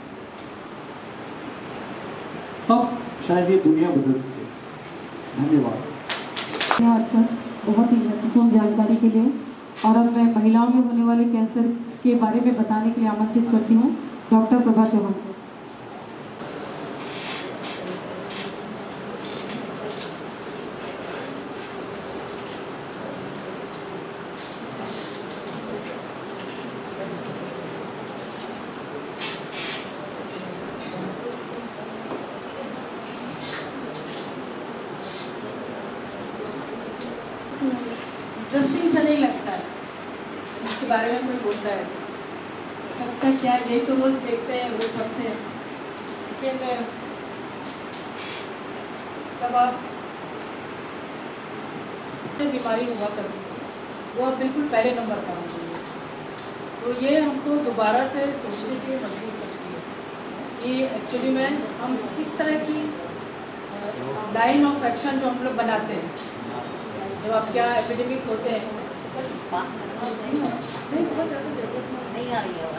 तब शायद ये दुनिया बदल सके। धन्यवाद। धन्यवाद सर, बहुत ही महत्वपूर्ण जानकारी के लिए। और अब मैं महिलाओं में होने वाले कैंसर के बारे में बताने के लिए आमंत्रित करती हूँ डॉक्टर प्रभा चौहान को। इंटरेस्टिंग सा नहीं लगता है इसके बारे में कोई बोलता है, सबका क्या, यही तो रोज देखते हैं, रोज पढ़ते हैं। लेकिन जब आप बीमारी हुआ करती है वो अब बिल्कुल पहले नंबर पर होती है, तो ये हमको दोबारा से सोचने के लिए मजबूर करती है कि एक्चुअली में हम किस तरह की लाइन ऑफ एक्शन जो हम लोग बनाते हैं, जब आप क्या एपिडेमिक्स होते हैं, नहीं बहुत ज़्यादा जरूरत नहीं आ रही है।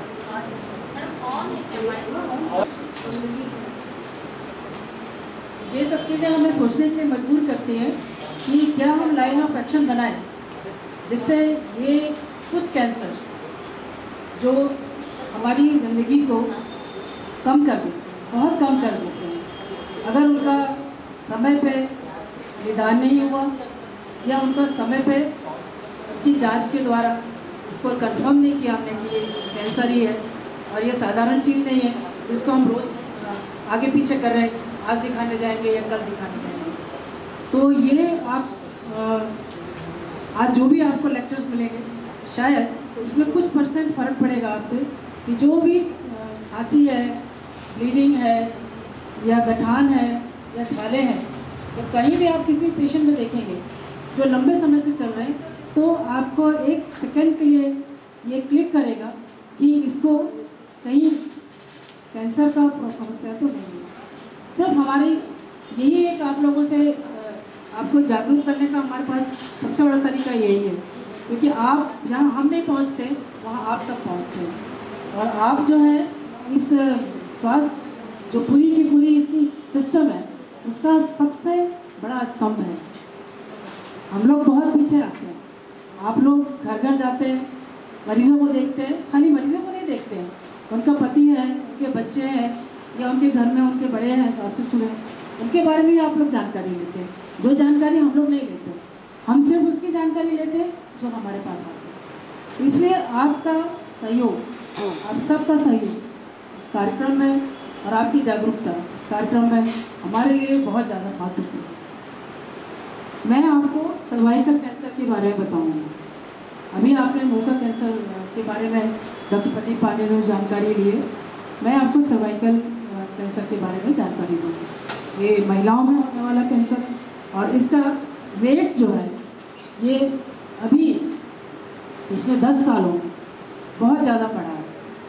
ये सब चीज़ें हमें सोचने के लिए मजबूर करती हैं कि क्या हम लाइन ऑफ एक्शन बनाएं जिससे ये कुछ कैंसर्स जो हमारी ज़िंदगी को कम कर दें, बहुत कम कर देते हैं। अगर उनका समय पे निदान नहीं हुआ या उनका समय पे की जांच के द्वारा इसको कंफर्म नहीं किया हमने कि ये कैंसर ही है और ये साधारण चीज़ नहीं है, इसको हम रोज़ आगे पीछे कर रहे हैं, आज दिखाने जाएंगे या कल दिखाने जाएंगे। तो ये आप आज जो भी आपको लेक्चर्स मिलेंगे शायद उसमें कुछ परसेंट फ़र्क पड़ेगा आप पे कि जो भी खांसी है, ब्लीडिंग है या गठान है या छाले हैं, तो कहीं भी आप किसी पेशेंट में देखेंगे जो लंबे समय से चल रहे हैं, तो आपको एक सेकंड के लिए ये क्लिक करेगा कि इसको कहीं कैंसर का समस्या तो नहीं है। सिर्फ हमारी यही एक आप लोगों से आपको जागरूक करने का हमारे पास सबसे बड़ा तरीका यही है, क्योंकि आप जहाँ हम नहीं पहुँचते वहाँ आप सब पहुँचते हैं। और आप जो है इस स्वास्थ्य जो पूरी की पूरी इसकी सिस्टम है उसका सबसे बड़ा स्तंभ है। हम लोग बहुत पीछे आते हैं। आप लोग घर घर जाते हैं, मरीजों को देखते हैं, खाली मरीजों को नहीं देखते हैं, उनका पति है, उनके बच्चे हैं, या उनके घर में उनके बड़े हैं, सास ससुर हैं, उनके बारे में भी आप लोग जानकारी लेते हैं। जो जानकारी हम लोग नहीं लेते, हम सिर्फ उसकी जानकारी लेते हैं जो हमारे पास आती है। इसलिए आपका सहयोग, आप सबका सहयोग इस कार्यक्रम में और आपकी जागरूकता इस कार्यक्रम में हमारे लिए बहुत ज़्यादा महत्वपूर्ण है। मैं आपको सर्वाइकल कैंसर के बारे में बताऊंगा। अभी आपने मुंह का कैंसर के बारे में डॉक्टर प्रदीप पांडे ने जानकारी ली है, मैं आपको सर्वाइकल कैंसर के बारे में जानकारी दूँगी। ये महिलाओं में होने वाला कैंसर है और इसका रेट जो है ये अभी पिछले दस सालों में बहुत ज़्यादा बढ़ा है।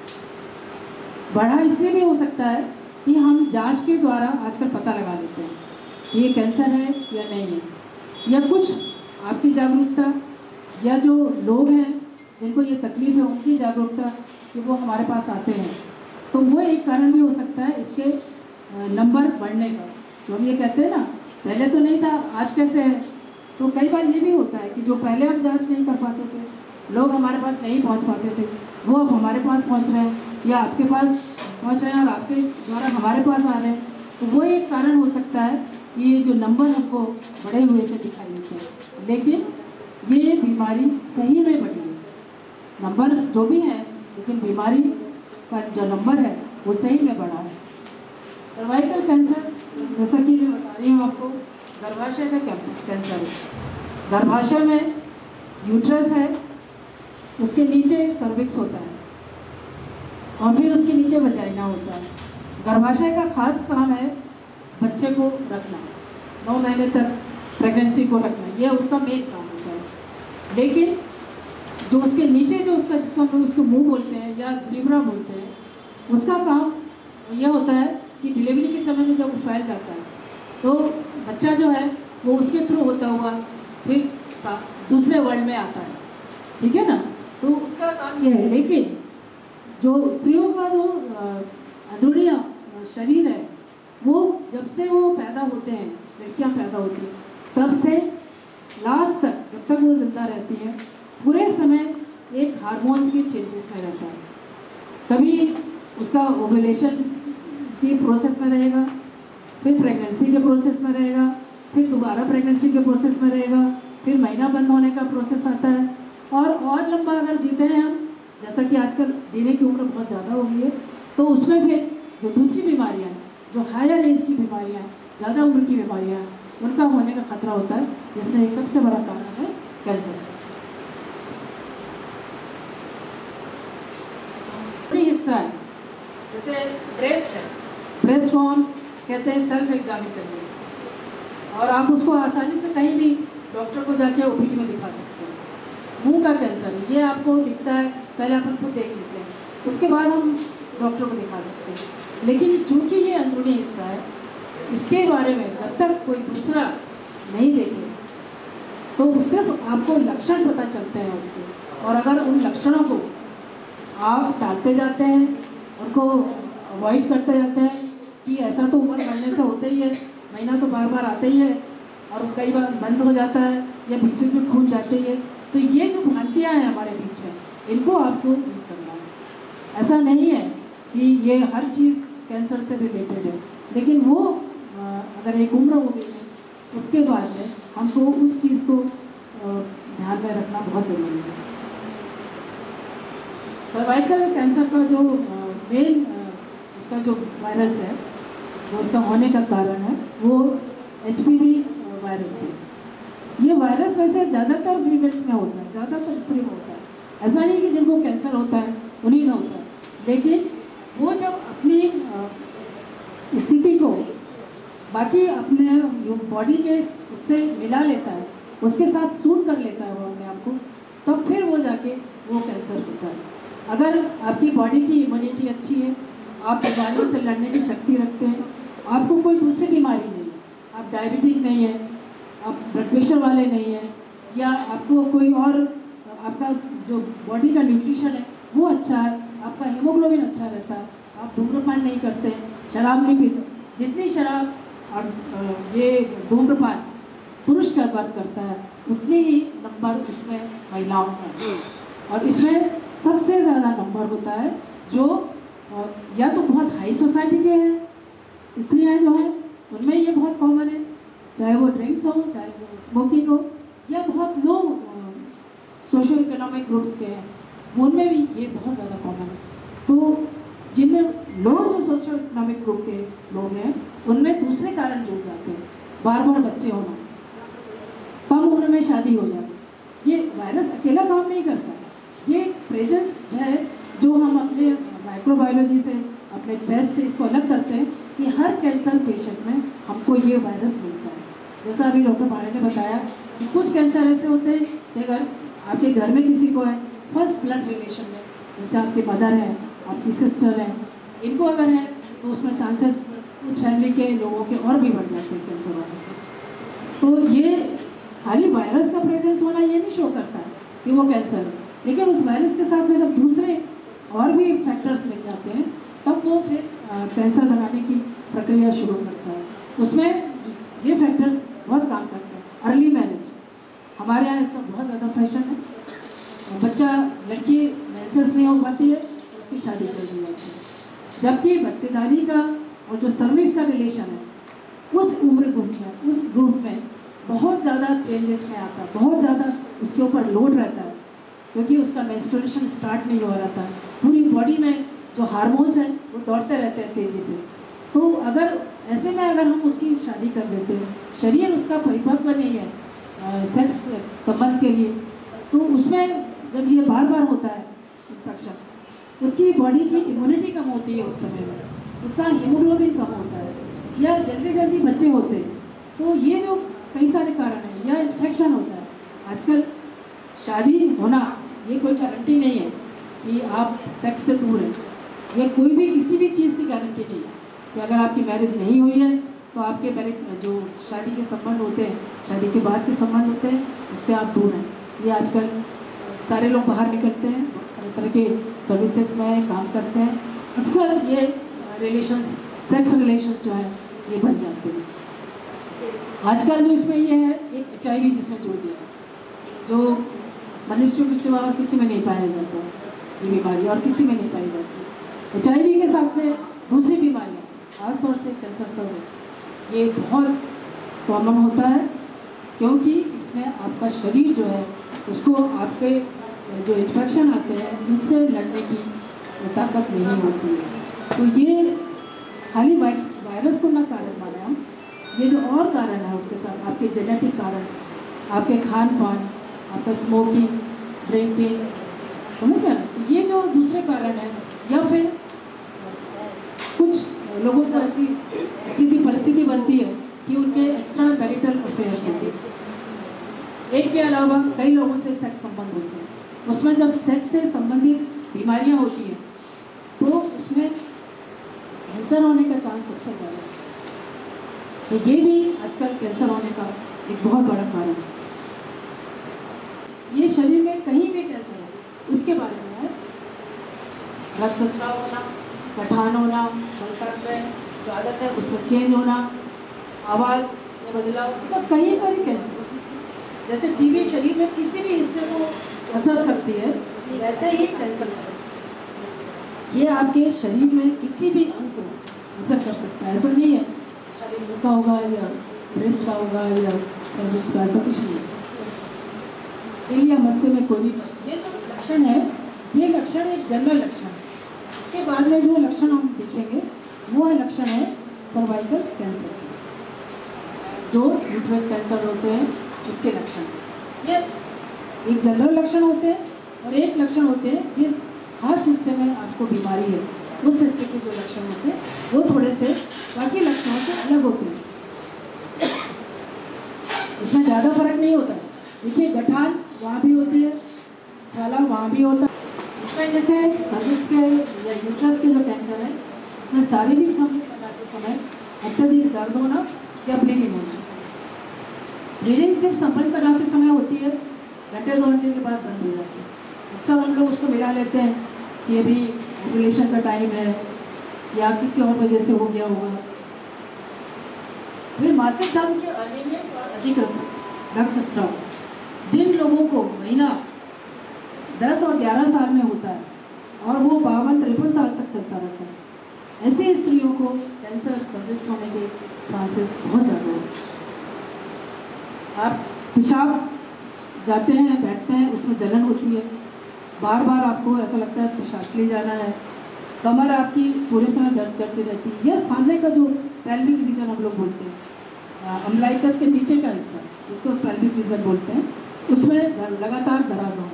बढ़ा इसलिए भी हो सकता है कि हम जांच के द्वारा आजकल पता लगा लेते हैं कि ये कैंसर है या नहीं है, या कुछ आपकी जागरूकता या जो लोग हैं जिनको ये तकलीफ है उनकी जागरूकता कि वो हमारे पास आते हैं, तो वो एक कारण भी हो सकता है इसके नंबर बढ़ने का। तो हम ये कहते हैं ना पहले तो नहीं था, आज कैसे है। तो कई बार ये भी होता है कि जो पहले हम जांच नहीं कर पाते थे, लोग हमारे पास नहीं पहुंच पाते थे, वो अब हमारे पास पहुंच रहे हैं या आपके पास पहुंच रहे हैं और आपके द्वारा हमारे पास आ रहे हैं। तो वो एक कारण हो सकता है कि ये जो नंबर हमको बढ़े हुए से दिखाई देते हैं, लेकिन ये बीमारी सही में बढ़ी है। नंबर जो भी हैं, लेकिन बीमारी का जो नंबर है वो सही में बढ़ा है। सर्वाइकल कैंसर जैसा कि मैं बता रही हूँ आपको, गर्भाशय का कैंसर है। गर्भाशय में यूट्रस है, उसके नीचे सर्विक्स होता है और फिर उसके नीचे वजाइना होता है। गर्भाशय का खास काम है बच्चे को रखना, नौ महीने तक प्रेगनेंसी को रखना, यह उसका मेन काम होता है। लेकिन जो उसके नीचे जो उसका जिसको हम उसको मुंह बोलते हैं या ग्रीवरा बोलते हैं, उसका काम यह होता है कि डिलीवरी के समय में जब वो फैल जाता है तो बच्चा जो है वो उसके थ्रू होता हुआ फिर दूसरे वर्ल्ड में आता है, ठीक है ना। तो उसका काम यह है। लेकिन जो स्त्रियों का जो अंदरूनी शरीर है वो जब से वो पैदा होते हैं, लड़कियां पैदा होती हैं, तब से लास्ट तक जब तक वो जिंदा रहती है पूरे समय एक हार्मोन्स की चेंजेस में रहता है। कभी उसका ओव्यूलेशन की प्रोसेस में रहेगा, फिर प्रेगनेंसी के प्रोसेस में रहेगा, फिर दोबारा प्रेगनेंसी के प्रोसेस में रहेगा, फिर महीना बंद होने का प्रोसेस आता है। और और लंबा अगर जीते हैं हम, जैसा कि आजकल जीने की उम्र बहुत ज़्यादा हो गई है, तो उसमें फिर जो दूसरी बीमारियाँ हैं, जो हायर एज की बीमारियाँ, ज़्यादा उम्र की बीमारियाँ, उनका होने का खतरा होता है, जिसमें एक सबसे बड़ा कारण है कैंसर। हिस्सा है जैसे ब्रेस्ट है, ब्रेस्ट फॉर्म्स कहते हैं सेल्फ एग्जामिन करने, और आप उसको आसानी से कहीं भी डॉक्टर को जाके ओपीडी में दिखा सकते हैं। मुंह का कैंसर है, ये आपको दिखता है, पहले अपन खुद देख लेते हैं, उसके बाद हम डॉक्टर को दिखा सकते हैं। लेकिन चूंकि ये अंदरूनी हिस्सा है, इसके बारे में जब तक कोई दूसरा नहीं देखे तो सिर्फ आपको लक्षण पता चलते हैं उसके, और अगर उन लक्षणों को आप टालते जाते हैं, उनको अवॉइड करते जाते हैं कि ऐसा तो उम्र बढ़ने से होता ही है, महीना तो बार बार आता ही है और कई बार बंद हो जाता है या बीच बीच में खून जाते ही है, तो ये जो भ्रांतियाँ हैं हमारे बीच में, इनको आपको दूर करना है। ऐसा नहीं है कि ये हर चीज़ कैंसर से रिलेटेड है, लेकिन वो अगर एक उम्र हो गई है उसके बाद में हमको उस चीज़ को ध्यान में रखना बहुत ज़रूरी है। सर्वाइकल कैंसर का जो मेन इसका जो वायरस है, जो उसका होने का कारण है, वो एच पी वी वायरस है। ये वायरस वैसे ज़्यादातर फीमेल्स में होता है, ज़्यादातर स्त्री में होता है। ऐसा नहीं कि जिनको कैंसर होता है उन्हीं में होता है, लेकिन वो जब अपनी स्थिति को बाकी अपने बॉडी के उससे मिला लेता है, उसके साथ सूट कर लेता है वो अपने आप को, तब फिर वो जाके वो कैंसर होता है। अगर आपकी बॉडी की इम्यूनिटी अच्छी है, आप बीमारियों से लड़ने की शक्ति रखते हैं, आपको कोई दूसरी बीमारी नहीं है, आप डायबिटिक नहीं है, आप ब्लड प्रेशर वाले नहीं हैं, या आपको कोई और आपका जो बॉडी का न्यूट्रिशन है वो अच्छा है, आपका हीमोग्लोबिन अच्छा रहता है, आप धूम्रपान नहीं करते हैं, शराब नहीं पीते। जितनी शराब और ये धूम्रपान पुरुष का बात करता है उतनी ही नंबर उसमें महिलाओं का है। और इसमें सबसे ज़्यादा नंबर होता है जो या तो बहुत हाई सोसाइटी के हैं स्त्रियाँ जो हैं, उनमें ये बहुत कॉमन है, चाहे वो ड्रिंक्स हो, चाहे वो स्मोकिंग हो, या बहुत लो सोशो इकोनॉमिक ग्रुप्स के हैं, उनमें भी ये बहुत ज़्यादा कॉमन है। तो जिनमें लो जो सोशो इकोनॉमिक ग्रुप के लोग हैं उनमें दूसरे कारण जुड़ जाते हैं, बार बार बच्चे होना, कम उम्र में शादी हो जाती। ये वायरस अकेला काम नहीं करता, ये प्रेजेंस जो है जो हम अपने माइक्रोबायोलॉजी से अपने टेस्ट से इसको अलग करते हैं कि हर कैंसर पेशेंट में हमको ये वायरस मिलता है। जैसा अभी डॉक्टर पांडे ने बताया कि कुछ कैंसर ऐसे होते हैं कि अगर आपके घर में किसी को है फर्स्ट ब्लड रिलेशन में, जैसे आपकी मदर है, आपकी सिस्टर है, इनको अगर है तो उसमें चांसेस उस फैमिली के लोगों के और भी बढ़ जाते हैं कैंसर होने के। तो ये खाली वायरस का प्रेजेंस होना ये नहीं शो करता है कि वो कैंसर है, लेकिन उस वायरस के साथ में जब दूसरे और भी फैक्टर्स मिल जाते हैं तब वो फिर कैंसर बनाने की प्रक्रिया शुरू करता है। उसमें ये फैक्टर्स बहुत काम करते हैं। अर्ली मैरिज, हमारे यहाँ इसका बहुत ज़्यादा फैशन है, बच्चा लड़की मेंसेस नहीं हो पाती है तो उसकी शादी कर दी जाती है, जबकि बच्चेदानी का और जो सर्विस का रिलेशन है उस उम्र ग्रुप में उस ग्रुप में बहुत ज़्यादा चेंजेस में आता है, बहुत ज़्यादा उसके ऊपर लोड रहता है, क्योंकि उसका मेंस्ट्रुएशन स्टार्ट नहीं हो रहा था, पूरी बॉडी में जो हार्मोन्स हैं वो दौड़ते रहते हैं तेज़ी से। तो अगर ऐसे में अगर हम उसकी शादी कर देते हैं, शरीर उसका परिपक्व नहीं है आ, सेक्स संबंध के लिए, तो उसमें जब ये बार बार होता है इन्फेक्शन, उसकी बॉडी की इम्यूनिटी कम होती है, उस समय में उसका हीमोग्लोबिन कम होता है, या जल्दी जल्दी बच्चे होते हैं। तो ये जो कई सारे कारण हैं, या इन्फेक्शन होता है। आजकल शादी होना ये कोई गारंटी नहीं है कि आप सेक्स से दूर हैं, या कोई भी किसी भी चीज़ की गारंटी नहीं है कि अगर आपकी मैरिज नहीं हुई है तो आपके मैरिज जो शादी के संबंध होते हैं, शादी के बाद के संबंध होते हैं, उससे आप दूर हैं। ये आजकल सारे लोग बाहर निकलते हैं, तरह तरह के सर्विसेज में काम करते हैं, अक्सर ये रिलेशंस सेक्स रिलेशंस जो है ये बन जाते हैं। आजकल जो इसमें ये है एक एच आई वी जिसमें जोड़ दिया, जो मनुष्यों के सिवा और किसी में नहीं पाया जाता है, ये बीमारी और किसी में नहीं पाई जाती। एच आई वी के साथ में दूसरी बीमारियाँ, खासतौर से कैंसर सर्विक्स, ये बहुत कॉमन होता है, क्योंकि इसमें आपका शरीर जो है उसको आपके जो इन्फेक्शन आते हैं इनसे लड़ने की ताकत नहीं होती है। तो ये खाली वायरस को ना कारण माने हम, ये जो और कारण है उसके साथ आपके जेनेटिक कारण, आपके खान पान, आपका स्मोकिंग, ड्रिंकिंग, समझ गए ना, ये जो दूसरे कारण हैं, या फिर कुछ लोगों को ऐसी स्थिति परिस्थिति बनती है कि उनके एक्स्ट्रा मैरिटल अफेयर्स होते हैं, एक के अलावा कई लोगों से सेक्स संबंध होते हैं, उसमें जब सेक्स से संबंधित बीमारियां होती हैं तो उसमें कैंसर होने का चांस सबसे ज़्यादा है। तो ये भी आजकल कैंसर होने का एक बहुत बड़ा कारण है। ये शरीर में कहीं भी कैंसर है उसके बारे में है, रक्तस्राव होना, गठान होना, मलतंत्र में जो आदत है उसमें चेंज होना, आवाज़ में बदलाव, मतलब कहीं का भी कैंसर। जैसे टीबी शरीर में किसी भी हिस्से को असर करती है, वैसे ही कैंसर करती है। ये आपके शरीर में किसी भी अंग को असर कर सकता है, ऐसा नहीं है शरीर मुँह का होगा या ब्रेस्ट का होगा या सर्विक्स का, ऐसा कुछ नहीं है। दिल या मस्से में कोई भी, ये जो लक्षण है ये लक्षण एक जनरल लक्षण है। इसके बाद में जो लक्षण हम देखेंगे वो है लक्षण है सर्वाइकल कैंसर, जो यूट्रस कैंसर होते हैं उसके लक्षण। ये एक जनरल लक्षण होते हैं और एक लक्षण होते हैं जिस खास हिस्से में आपको बीमारी है उस हिस्से के जो लक्षण होते हैं वो थोड़े से बाकी लक्षणों से अलग होते हैं, उसमें ज़्यादा फर्क नहीं होता है। देखिए गठान वहाँ भी होती है, छाला वहाँ भी होता है। इसमें जैसे सर्विक्स के या यूट्रस के जो कैंसर है उसमें शारीरिक श्रम करते समय अत्यधिक दर्द होना या ब्लीडिंग होना, ब्लीडिंग सिर्फ संपर्क कराते समय होती है, घंटे दो घंटे के बाद बंद हो जाती है। अक्सर हम लोग उसको मिला लेते हैं कि अभी ओव्यूलेशन का टाइम है या किसी और वजह से हो गया होगा। फिर मासिक धर्म के अनियमित और अधिक रक्तस्राव, जिन लोगों को महीना दस और ग्यारह साल में होता है और वो बावन तिरपन साल तक चलता रहता है, ऐसी स्त्रियों को कैंसर सर्विक्स होने के चांसेस बहुत ज़्यादा हैं। आप पेशाब जाते हैं, बैठते हैं, उसमें जलन होती है, बार बार आपको ऐसा लगता है पेशाब के लिए जाना है, कमर आपकी पूरे समय दर्द करती रहती है। यह सामने का जो पेल्विक रीजन हम लोग बोलते हैं, अम्बलाइकस के नीचे का हिस्सा, इसको पेल्विक रीजन बोलते हैं, उसमें लगातार दरार होना।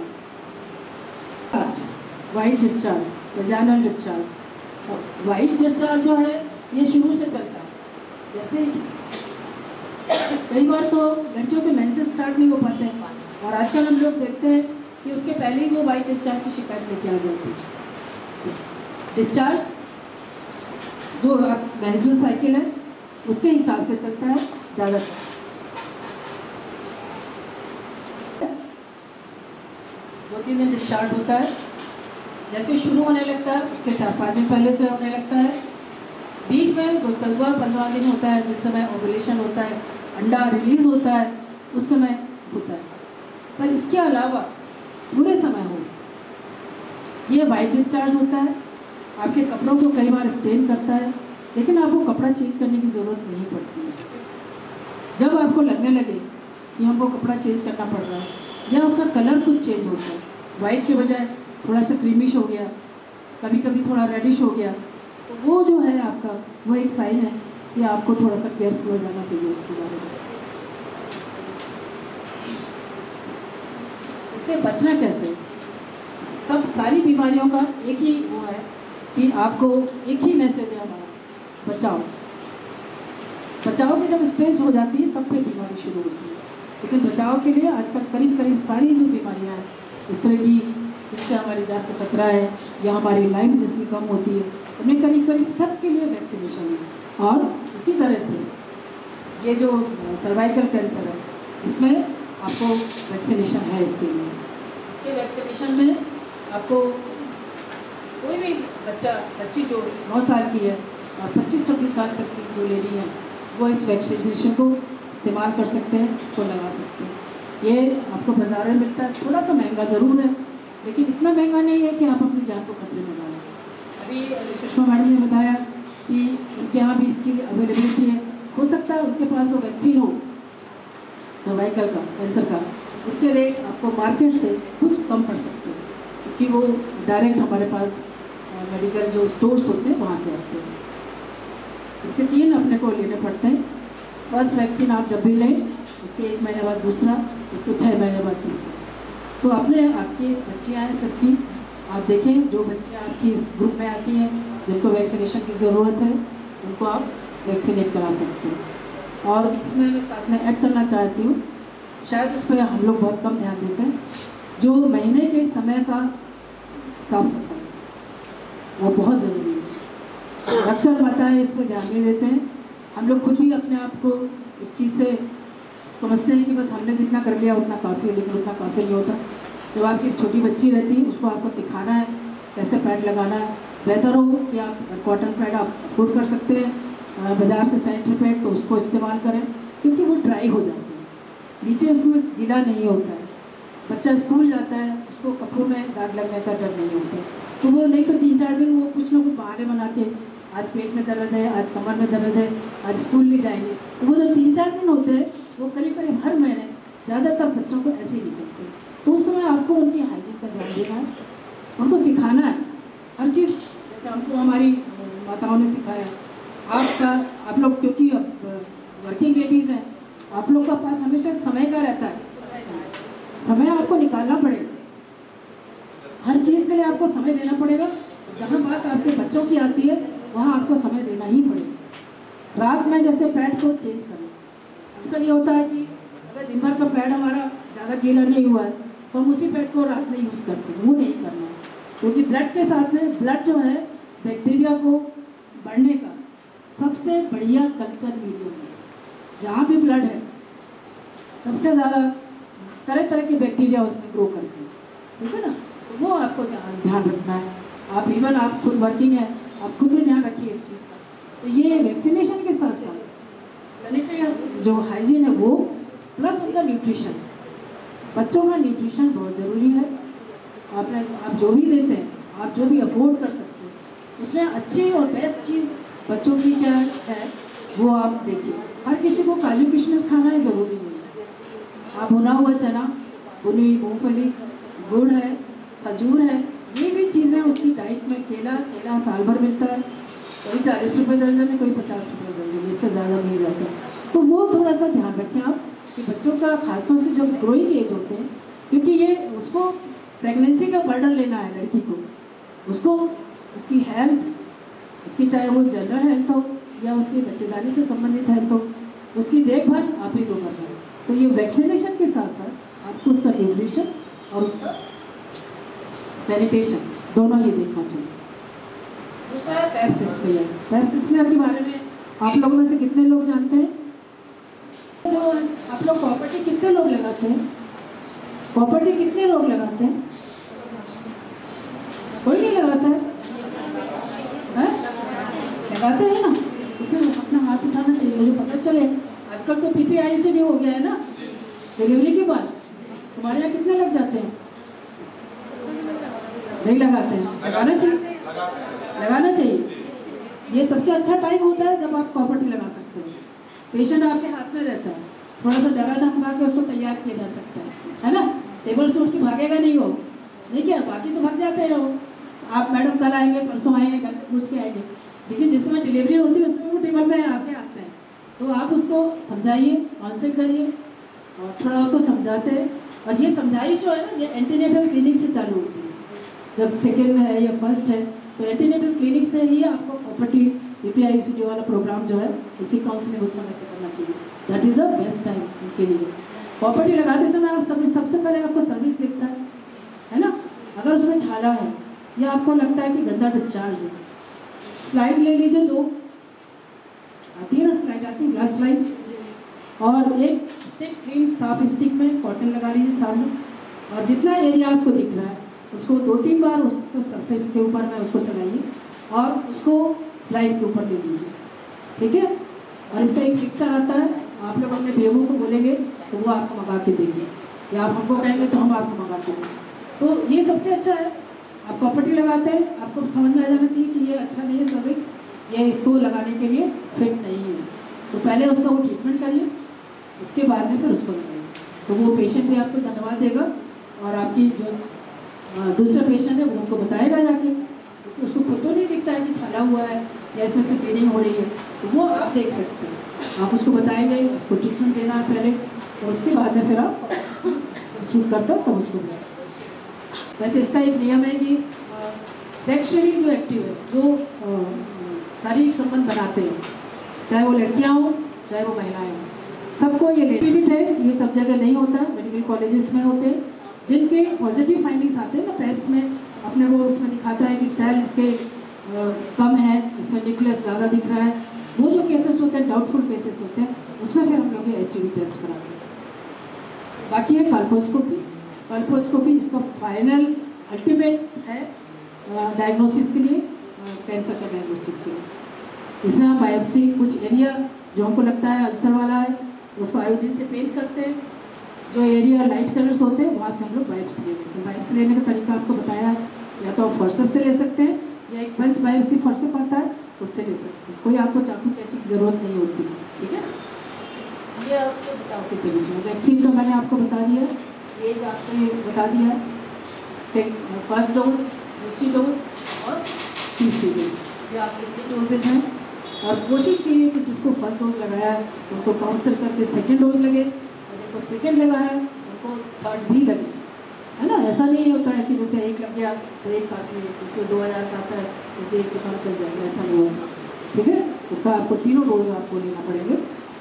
White discharge, vaginal discharge. White discharge जो है ये शुरू से चलता है, जैसे कई बार तो लड़कियों के मेंसेस स्टार्ट नहीं हो पाते हैं और आजकल हम लोग देखते हैं कि उसके पहले ही वो वाइट डिस्चार्ज की शिकायत लेके आ जाती है। डिस्चार्ज जो मेंस्ट्रुअल साइकिल है उसके हिसाब से चलता है ज़्यादातर। दो तीन दिन डिस्चार्ज होता है, जैसे शुरू होने लगता है उसके चार पाँच दिन पहले से होने लगता है। बीच में जो चौदह पंद्रह दिन होता है जिस समय ओव्यूलेशन होता है, अंडा रिलीज होता है, उस समय होता है। पर इसके अलावा पूरे समय हो ये वाइट डिस्चार्ज होता है। आपके कपड़ों को कई बार स्टेन करता है, लेकिन आपको कपड़ा चेंज करने की ज़रूरत नहीं पड़ती है। जब आपको लगने लगे कि हमको कपड़ा चेंज करना पड़ रहा है या उसका कलर कुछ चेंज होता है, वाइट के बजाय थोड़ा सा क्रीमिश हो गया, कभी कभी थोड़ा रेडिश हो गया, तो वो जो है आपका वो एक साइन है कि आपको थोड़ा सा केयरफुल हो जाना चाहिए उसके बारे में। इससे बचना कैसे? सब सारी बीमारियों का एक ही वो है कि आपको एक ही मैसेज है हमारा, बचाओ। बचाव की जब स्टेज हो जाती है तब फिर बीमारी शुरू होती है। लेकिन बचाव के लिए आजकल करीब करीब सारी जो बीमारियां हैं इस तरह की जिससे हमारी जान को खतरा है या हमारी लाइफ जिसकी कम होती है, उनमें करीब करीब सब के लिए वैक्सीनेशन है। और उसी तरह से ये जो सर्वाइकल कैंसर है इसमें आपको वैक्सीनेशन है। इसके लिए इसके वैक्सीनेशन में आपको कोई भी बच्चा बच्ची जो नौ साल की है और पच्चीस छब्बीस साल तक की जो लेडी है वो इस वैक्सीनेशन को इस्तेमाल कर सकते हैं, इसको लगा सकते हैं। ये आपको बाज़ार में मिलता है, थोड़ा सा महंगा ज़रूर है लेकिन इतना महंगा नहीं है कि आप अपनी जान को खतरे में डालें। अभी सुषमा मैडम ने बताया कि उनके यहाँ भी इसकी अवेलेबिलिटी है। हो सकता है उनके पास वो वैक्सीन हो सर्वाइकल का कैंसर का, उसके रेट आपको मार्केट से कुछ कम पड़ सकते हैं क्योंकि वो डायरेक्ट हमारे पास मेडिकल जो स्टोर्स होते हैं वहाँ से आते हैं। इसके तीन अपने को लेने पड़ते हैं। फर्स्ट वैक्सीन आप जब भी लें इसके एक महीने बाद दूसरा, इसके छः महीने बाद तीसरा। तो अपने आपकी बच्चियाँ हैं सबकी, आप देखें जो बच्चियाँ आपकी इस ग्रुप में आती हैं जिनको वैक्सीनेशन की ज़रूरत है उनको आप वैक्सीनेट करा सकते हैं। और इसमें मैं साथ में ऐड करना चाहती हूँ, शायद उस पर हम लोग बहुत कम ध्यान देते हैं, जो महीने के समय का साफ सफाई वो बहुत ज़रूरी है। अक्सर माताएं इस पर ध्यान नहीं देते हैं। हम लोग खुद ही अपने आप को इस चीज़ से समझते हैं कि बस हमने जितना कर लिया उतना काफ़ी है, लेकिन उतना काफ़ी नहीं होता। जब आपकी छोटी बच्ची रहती है उसको आपको सिखाना है कैसे पैड लगाना है। बेहतर हो कि आप कॉटन पैड आप अफोर्ड कर सकते हैं, बाज़ार से सैनिटरी पैड तो उसको इस्तेमाल करें क्योंकि वो ड्राई हो जाती है, नीचे उसमें गीला नहीं होता है। बच्चा स्कूल जाता है उसको कपड़ों में दाग लगने का डर नहीं होता, तो वो नहीं तो तीन चार दिन वो कुछ ना कुछ बहाने बना के आज पेट में दर्द है, आज कमर में दर्द है, आज स्कूल नहीं जाएंगे, तो वो जो तीन चार दिन होते हैं वो करीब करीब हर महीने ज़्यादातर बच्चों को ऐसे ही निकलते हैं। तो उस समय आपको उनकी हाइजीन का ध्यान देना है, उनको सिखाना है हर चीज़। जैसे हमको हमारी माताओं ने सिखाया, आपका आप लोग क्योंकि अब वर्किंग लेडीज़ हैं, आप लोग का पास हमेशा समय का रहता है, समय आपको निकालना पड़ेगा, हर चीज़ के लिए आपको समय देना पड़ेगा। जहाँ बात आपके बच्चों की आती है वहाँ आपको समय देना ही पड़ेगा। रात में जैसे पैड को चेंज करें, अक्सर ये होता है कि अगर दिन भर का पैड हमारा ज़्यादा गीला नहीं हुआ है तो हम उसी पैड को रात में यूज़ करते हैं, वो नहीं करना है क्योंकि ब्लड के साथ में ब्लड जो है बैक्टीरिया को बढ़ने का सबसे बढ़िया कल्चर मीडियम है। जहाँ भी ब्लड है सबसे ज़्यादा तरह तरह के बैक्टीरिया उसमें ग्रो करते हैं, ठीक है ना। तो वो आपको ध्यान ध्यान रखना है। आप इवन आप खुद वर्किंग है, आप खुद भी ध्यान रखिए इस चीज़ का। तो ये वैक्सीनेशन के साथ साथ सैनिटरी जो हाइजीन है वो, प्लस उनका न्यूट्रिशन, बच्चों का न्यूट्रिशन बहुत ज़रूरी है। आपने आप जो भी देते हैं, आप जो भी अफोर्ड कर सकते हैं, उसमें अच्छी और बेस्ट चीज़ बच्चों की क्या है वो आप देखिए। हर किसी को काजू किशमिश खाना ही ज़रूरी नहीं है। आप भुना हुआ चना, भुनी हुई मूँगफली, गुड़ है, खजूर है, ये भी चीज़ें उसकी डाइट में, केला केला साल भर मिलता है, कोई चालीस रुपये दर्जन है, कोई पचास रुपये दर्जन, इससे ज़्यादा नहीं जाता। तो वो थोड़ा सा ध्यान रखें आप कि बच्चों का खासतौर से जो ग्रोइंग एज होते हैं, क्योंकि ये उसको प्रेगनेंसी का बर्डन लेना है लड़की को, उसको उसकी हेल्थ, उसकी चाहे वो जनरल हेल्थ हो या उसकी बच्चेदानी से संबंधित हेल्थ हो, उसकी देखभाल आप ही को करना है। तो ये वैक्सीनेशन के साथ साथ आपको उसका न्यूट्रिशन और उसका सैनिटेशन दोनों ही देखना चाहिए। दूसरा है पैप्सिस्मिया। पैप्सिस्मिया के बारे में आप लोगों में से कितने लोग जानते हैं? जो आप लोग प्रॉपर्टी कितने लोग लगाते हैं? प्रॉपर्टी कितने लोग लगाते हैं? कोई नहीं लगाता है, है? लगाते हैं ना, तो फिर अपना हाथ उठाना चाहिए। मुझे पता चले आजकल तो पीपीआई से भी हो गया है ना, डिलीवरी के बाद तुम्हारे यहाँ कितने लग जाते हैं? नहीं लगाते हैं, लगाना चाहिए, लगाना चाहिए। ये सबसे अच्छा टाइम होता है जब आप प्रॉपर्टी लगा सकते हो। पेशेंट आपके हाथ में रहता है, थोड़ा सा दवा धमका के उसको तैयार किया जा सकता है, है ना। टेबल से उठ के भागेगा नहीं वो, नहीं क्या, बाकी तो भाग जाते हैं वो। आप मैडम कल आएंगे, परसों आएंगे, घर से पूछ के आएंगे, लेकिन जिस समय डिलीवरी होती है उस समय वो टेबल में आपके हाथ में है। तो आप उसको समझाइए, काउंसिल करिए और थोड़ा उसको समझाते हैं। और ये समझाइश जो है ना, ये एंटीनेटल क्लिनिक से चालू होती है। जब सेकेंड में है या फर्स्ट है तो एंटीनेटल क्लिनिक से ही आपको प्रॉपर्टी पीपीआई सी डी वाला प्रोग्राम जो है उसी काउंसलिंग उस समय से करना चाहिए। That is the best time उनके लिए। प्रॉपर्टी लगाते समय आप सब सबसे पहले आपको सर्विस दिखता है, है ना। अगर उसमें छाला है या आपको लगता है कि गंदा डिस्चार्ज है, स्लाइड ले लीजिए, दो आती है ना स्लाइड, आती है ग्लास स्लाइड, और एक स्टिक, क्लीन साफ स्टिक में कॉटन लगा लीजिए सामने, और जितना एरिया आपको दिख रहा है उसको दो तीन बार उसको सरफेस के ऊपर में उसको चलाइए और उसको स्लाइड के ऊपर ले लीजिए, ठीक है। और इसका एक फिक्सर आता है, आप लोग अपने बेबों को बोलेंगे तो वो आपको मंगा के देंगे, या आप हमको कहेंगे तो हम आपको मंगा के देंगे। तो ये सबसे अच्छा है। आप प्रॉपर्टी लगाते हैं, आपको समझ में आ जाना चाहिए कि ये अच्छा नहीं है सर्विस, ये इसको लगाने के लिए फिट नहीं है। तो पहले उसका वो ट्रीटमेंट करिए, उसके बाद में फिर उसको लगाइए, तो वो पेशेंट भी आपको धन्यवाद देगा और आपकी जो दूसरा पेशेंट है वो उनको बताएगा जाके, तो उसको खुद तो नहीं दिखता है कि छाला हुआ है या इसमें से ब्लीडिंग हो रही है, तो वो आप देख सकते हैं। आप उसको बताएंगे, उसको ट्रीटमेंट देना है पहले, और उसके बाद में फिर आप शूट करते हो तब उसको दें। वैसे इसका एक नियम है कि सेक्सुअली जो एक्टिव है, जो शारीरिक संबंध बनाते हैं, चाहे वो लड़कियाँ हों चाहे वो महिलाएँ हों, सबको ये लेटीवी टेस्ट ये सब जगह नहीं होता है, मेडिकल कॉलेजेस में होते हैं। जिनके पॉजिटिव फाइंडिंग्स आते हैं ना पैप्स में, अपने को उसमें दिखाता है कि सेल इसके आ, कम है, इसमें न्यूक्लियस ज़्यादा दिख रहा है, वो जो केसेस होते हैं डाउटफुल केसेस होते हैं, उसमें फिर हम लोग ये एचपीवी टेस्ट कराते हैं। बाकी है कल्पोस्कोपी। कल्पोस्कोपी इसका फाइनल अल्टीमेट है डायग्नोसिस के लिए, कैंसर का डायग्नोसिस के लिए। इसमें हम बायोप्सी, कुछ एरिया जो हमको लगता है अल्सर वाला है उसको आयोडीन से पेंट करते हैं, जो एरिया लाइट कलर्स होते हैं वहाँ से हम लोग बायोप्सी ले लेते हैं। बायोप्सी लेने का तरीका आपको बताया है, या तो आप फॉर्सेप से ले सकते हैं या एक पंच बायोप्सी फॉर्सेप आता है उससे ले सकते हैं, कोई आपको चाकू कैंची की ज़रूरत नहीं होती, ठीक है। ये उसके बचाव के तरीके। वैक्सीन का मैंने आपको बता दिया, ये आपको बता दिया है, फर्स्ट डोज, दूसरी डोज और तीसरी डोज, ये आपके तीन डोजेज हैं। और कोशिश कीजिए कि जिसको फर्स्ट डोज लगाया है उनको काउंसिल करके सेकेंड डोज लगे, और जिनको सेकेंड लगा है उनको थर्ड भी लगे, है ना। ऐसा नहीं होता है कि जैसे एक लग गया तो एक काफ़ी, उसको दो हज़ार का आता है इसलिए एक के काम चल जाएगा, ऐसा नहीं होगा, ठीक है। इसका आपको तीनों डोज आपको लेना पड़ेंगे।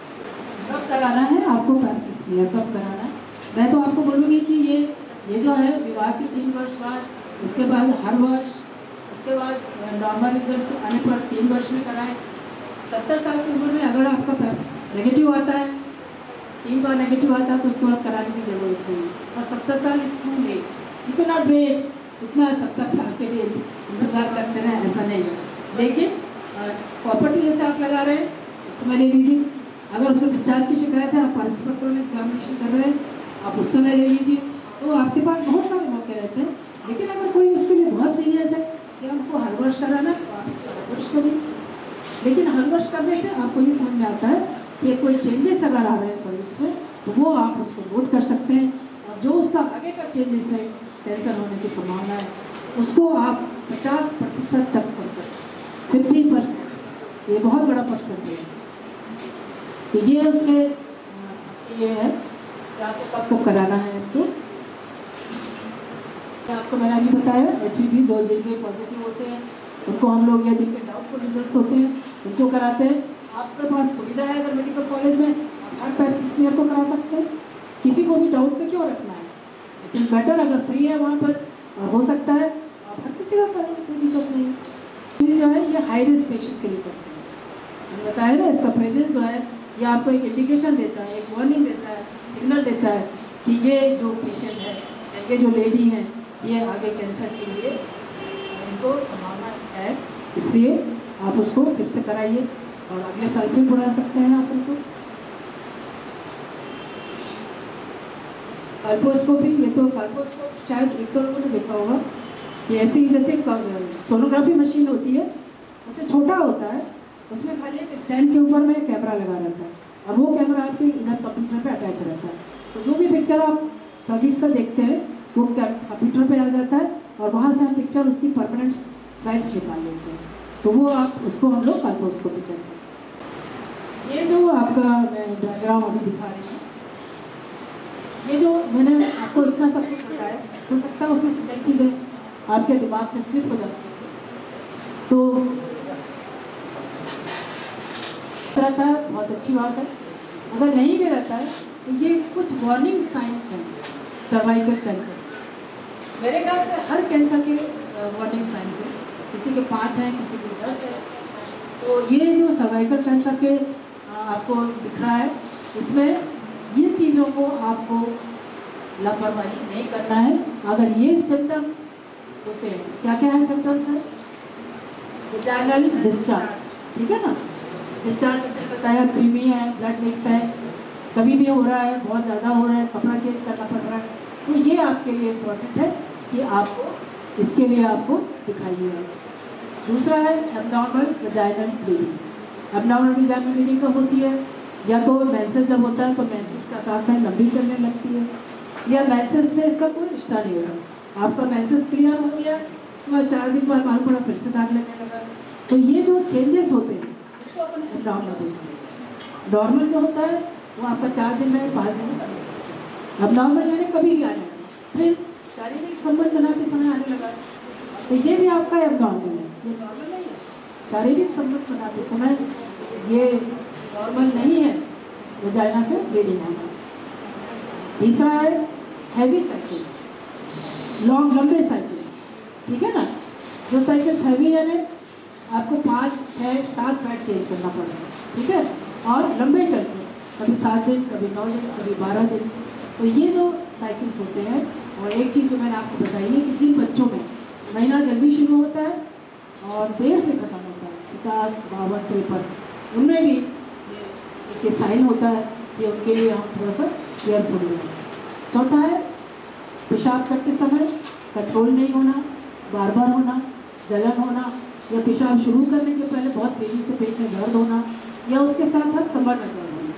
कब कराना है आपको पैप्सिस्मिया, कब कराना है? मैं तो आपको बोलूँगी कि ये ये जो है विवाह के तीन वर्ष बाद, उसके बाद हर वर्ष, उसके बाद नॉर्मल रिजल्ट आने पर तीन वर्ष में कराएं। सत्तर साल की उम्र में अगर आपका पैप्स नेगेटिव आता है तीन बार नेगेटिव आता है तो उसके बाद कराने की ज़रूरत नहीं है। और सत्तर साल is too late, you can not wait, इतना सत्तर साल के लिए इंतज़ार करते रहें, ऐसा नहीं है। लेकिन प्रॉपर्टी जैसे आप लगा रहे हैं उसमें ले लीजिए, अगर उसको डिस्चार्ज की शिकायत है, आप पार्टिसिपेटरी एग्जामिनेशन कर रहे हैं, आप उस समय ले लीजिए, तो आपके पास बहुत सारे मौके रहते हैं। लेकिन अगर कोई उसके लिए बहुत सीरियस है कि हमको हर वर्ष कराना है, तो आप उसका हर वर्ष करिए। लेकिन हर वर्ष करने से आपको ये समझ में आता है कि कोई चेंजेस अगर आ रहे हैं सर्विस में, तो वो आप उसको नोट कर सकते हैं, और जो उसका आगे का चेंजेस है, कैंसर होने की संभावना है, उसको आप पचास प्रतिशत तक कम कर सकते हैं, फिफ्टी परसेंट, ये बहुत बड़ा परसेंट है। तो ये उसके ये है कि आपको कब कब कराना है इसको। आपको मैंने अभी बताया एच पी वी जो जिनके पॉजिटिव होते हैं उनको हम लोग, या जिनके डाउटफुल रिजल्ट्स होते हैं उनको कराते हैं। आपके पास सुविधा है अगर मेडिकल कॉलेज में, आप हर पैरासिस्मियर को करा सकते हैं, किसी को भी डाउट पे क्यों रखना है। इट इज़ बेटर अगर फ्री है वहाँ पर और हो सकता है आप हर किसी का करें, कोई दिक्कत नहीं। ये जो है ये हाई रिस्क पेशेंट के लिए करते हैं। मैंने बताया ना, इसका प्रेजेंस जो है ये आपको एक इंडिकेशन देता है, एक वार्निंग देता है, सिग्नल देता है कि ये जो पेशेंट है या ये जो लेडी है ये आगे कैंसर के लिए इनको संभावना है, इसलिए आप उसको फिर से कराइए और अगले साल फिर बुला सकते हैं आप उनको। कल्पोस्कोपी, ये तो कल्पोस्कोप शायद एक तो लोगों ने देखा होगा, ये ऐसी ही जैसे सोनोग्राफी मशीन होती है, उससे छोटा होता है, उसमें खाली एक स्टैंड के ऊपर में कैमरा लगा रहता है और वो कैमरा आपके इधर कंप्यूटर पे अटैच रहता है। तो जो भी पिक्चर आप सर्विस से देखते हैं वो कंप्यूटर पे आ जाता है और वहाँ से हम पिक्चर उसकी परमानेंट स्लाइड्स निकाल लेते हैं, तो वो आप उसको हम लोग कल्पोस्कोपी कहते हैं। ये जो आपका मैं डायग्राम अभी दिखा रही हूँ, ये जो मैंने आपको इतना सब कुछ बताया, हो सकता है उसमें कई चीज़ें आपके दिमाग से स्लिप हो जाती है, तो रहता है बहुत अच्छी बात है। अगर नहीं भी रहता है तो ये कुछ वार्निंग साइंस हैं सर्वाइकल कैंसर। मेरे ख्याल से हर कैंसर के वार्निंग साइंस है, किसी के पाँच हैं, किसी के दस है। तो ये जो सर्वाइकल कैंसर के आपको दिख रहा है, इसमें ये चीज़ों को आपको लापरवाही नहीं करना है। अगर ये सिम्टम्स होते हैं, क्या क्या है सिम्टम्स है, वजाइनल डिस्चार्ज, ठीक है ना, डिस्चार्ज जैसे बताया, क्रीमी है, ब्लड मिक्स है, कभी भी हो रहा है, बहुत ज़्यादा हो रहा है, कपड़ा चेंज करना पड़ रहा है, तो ये आपके लिए इम्पोर्टेंट है कि आपको इसके लिए आपको दिखाइए। दूसरा है abnormal vaginal bleeding. Abnormal vaginal bleeding कब होती है, या तो मेंसेस जब होता है तो मेंसेस का साथ में लंबी चलने लगती है, या मेंसेस से इसका कोई रिश्ता नहीं होगा। आपका मेंसेस क्लियर हो गया, उसके बाद चार दिन बाद मालूम पड़ा फिर से दाग लगने लगा, तो ये जो चेंजेस होते हैं इसको अपन एब्नॉर्मल बोलते हैं। नॉर्मल जो होता है वो आपका चार दिन में, पाँच दिन में अब नॉर्मल यानी कभी भी आने लगा, फिर शारीरिक संबंध बनाते समय आने लगा, तो ये भी आपका एब्नॉर्मल है, ये नॉर्मल नहीं है। शारीरिक संबंध बनाते समय ये नॉर्मल नहीं है, वजाइना से ब्लीडिंग होना। तीसरा है हैवी साइकिल्स, लॉन्ग लंबे साइकिल्स, ठीक है ना, जो साइकिल्स हैवी है ना, आपको पाँच छः सात पैड चेंज करना पड़ेगा, ठीक है, और लंबे चलते हैं, कभी सात दिन, कभी नौ दिन, कभी बारह दिन। तो ये जो साइकिल्स होते हैं, और एक चीज़ जो मैंने आपको बताई है कि जिन बच्चों में महीना जल्दी शुरू होता है और देर से ख़त्म होता है, पचास बावन तिरपन, उनमें भी ये साइन होता है कि उनके लिए हम थोड़ा सा केयरफुल हों। चौथा है पेशाब करते समय कंट्रोल नहीं होना, बार बार होना, जलन होना, या पेशाब शुरू करने के पहले बहुत तेज़ी से पेट में दर्द होना, या उसके साथ साथ कमर में दर्द होना।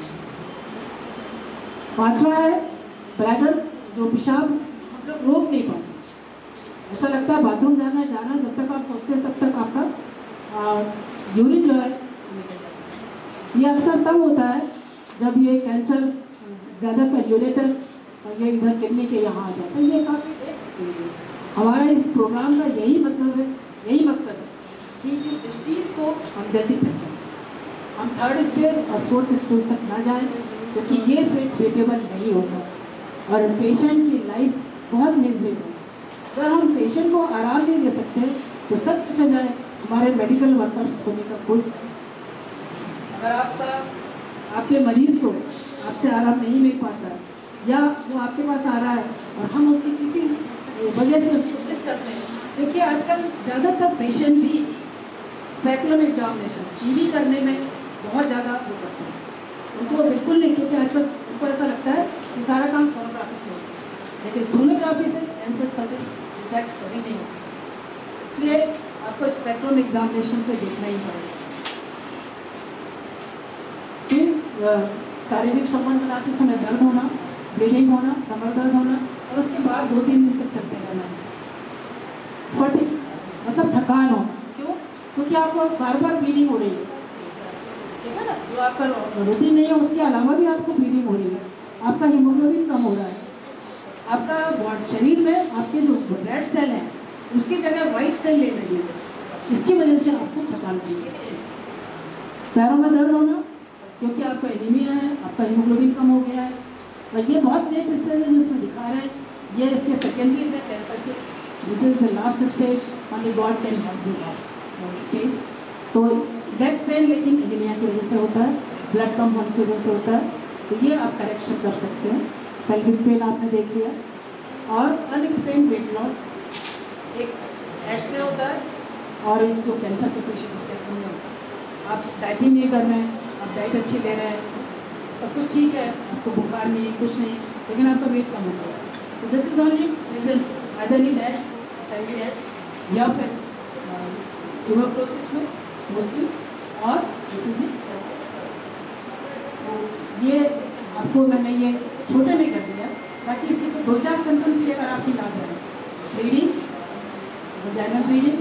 पांचवा है ब्लैडर, जो पेशाब हम लोग रोक नहीं पाते, ऐसा लगता है बाथरूम जाना जाना जब तक आप सोचते हैं तब तक आपका यूरिन जो है, ये अक्सर तब होता है जब ये कैंसर ज़्यादातर यूरेटर और ये इधर किडनी के यहाँ आ जाता है। ये काफ़ी एक स्टेज है। हमारा इस प्रोग्राम का यही मतलब है, यही मकसद है कि इस डिसीज़ को हम जल्दी पहचानें, हम थर्ड स्टेज और फोर्थ स्टेज तक ना जाएं, क्योंकि ये फिर ट्रीटेबल नहीं होता और पेशेंट की लाइफ बहुत मिजरेबल है। अगर हम पेशेंट को आराम नहीं दे सकते तो सब पूछा जाए हमारे मेडिकल वर्कर्स होने का कोई फायदा नहीं। अगर आपका आपके मरीज़ को आपसे आराम नहीं मिल पाता है, या वो आपके पास आ रहा है और हम उसकी किसी वजह से उसको मिस करते हैं, क्योंकि आजकल ज़्यादातर पेशेंट भी स्पेकुलम एग्जामिनेशन टीवी करने में बहुत ज़्यादा वो करते हैं, उनको बिल्कुल नहीं, क्योंकि आजकल उनको ऐसा लगता है कि सारा काम सोनोग्राफी से होता है, लेकिन सोनोग्राफी से कैंसर सर्विस डिटेक्ट कभी नहीं हो सकती, इसलिए आपको स्पेकुलम एग्जामिनेशन से देखना ही पड़ेगा। फिर शारीरिक संबंध बनाते समय दर्द होना, ब्लीडिंग होना, कमर दर्द होना, और उसके बाद दो तीन दिन तक चलते रहना है। फटिग मतलब थकान होना, क्यों? क्योंकि आपको बार बार ब्लीडिंग हो रही है, ठीक है ना, जो आपका रूटीन नहीं है उसके अलावा भी आपको ब्लीडिंग हो रही है, आपका हीमोग्लोबिन कम हो रहा है, आपका शरीर में आपके जो रेड सेल हैं उसकी जगह वाइट सेल ले रही है, इसकी वजह से आपको थकान होती है। पैरों में दर्द होना, क्योंकि आपका एनीमिया है, आपका हीमोग्लोबिन कम हो गया है, और ये बहुत लेट स्टेज है जो इसमें दिखा रहे हैं, ये इसके सेकेंडरी से कैंसर के, this is the last stage, only god can help this stage. तो लेग पेन लेकिन एनीमिया की वजह से होता है, ब्लड कम होने की वजह से होता है, तो ये आप करेक्शन कर सकते हैं। पेल्विक पेन आपने देख लिया, और अनएक्सप्लेन्ड वेट लॉस एक एड्स में होता है, और एक जो कैंसर के पेशेंट होते हैं उनमें होता है। आप डाइटिंग नहीं कर रहे हैं, आप डाइट अच्छी ले रहे हैं, सब कुछ ठीक है, आपको बुखार नहीं, कुछ नहीं, लेकिन आपका वेट कम हो गया, तो this is only reason other in AIDS, H I V AIDS, या फिर ट्यूबरक्लोसिस में मोस्टली, और दिस इज कैंसर। तो ये आपको मैंने ये छोटे में कर दिया ताकि इसके से दो चार सिम्टम्स की अगर आपको याद रहे, ब्लीडिंग, वजाइनल ब्लीडिंग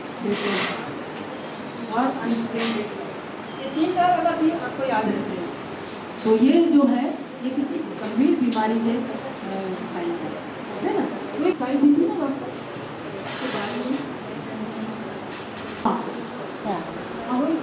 और अनएक्सप्लेन्ड वेट लॉस, ये तीन चार अगर भी आपको याद रहते हैं तो ये जो है ये किसी गंभीर बीमारी के साइन है ना। वो एक फाइल दी थी ना डॉक्टर साहब, हाँ हाँ हाँ वही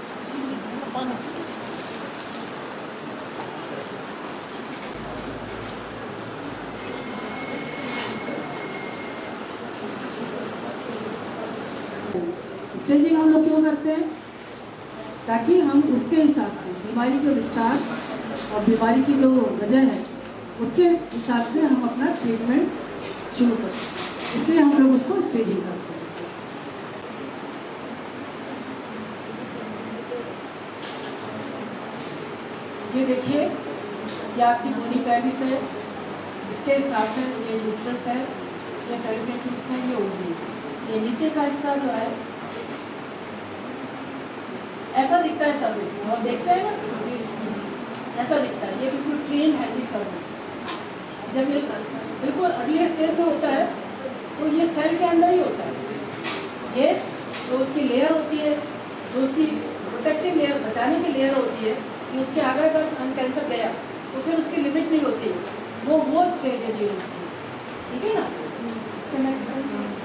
स्टेजिंग हम लोग क्यों करते हैं, ताकि हम उसके हिसाब से बीमारी के विस्तार और बीमारी की जो वजह है उसके हिसाब से हम अपना ट्रीटमेंट शुरू कर सकते हैं, इसलिए हम लोग उसको स्टेजिंग करते हैं। ये देखिए, ये आपकी बोनी पैरिस है, इसके हिसाब से ये यूट्रस है, ये फैलोपियन ट्यूब्स है, ये ओवरी है, ये नीचे का हिस्सा जो है ऐसा दिखता है सर्विक्स, जो आप देखते हैं ना जी, ऐसा दिखता है, ये बिल्कुल क्लीन हेल्दी सर्विक्स। जब ये बिल्कुल अगले स्टेज में होता है तो ये सेल के अंदर ही होता है, ये जो उसकी लेयर होती है, जो उसकी प्रोटेक्टिव लेयर, बचाने की लेयर होती है कि उसके आगे अगर कैंसर गया तो फिर उसकी लिमिट नहीं होती, वो वो स्टेज है जीरो स्टेज, ठीक है ना। इसके नेक्स्ट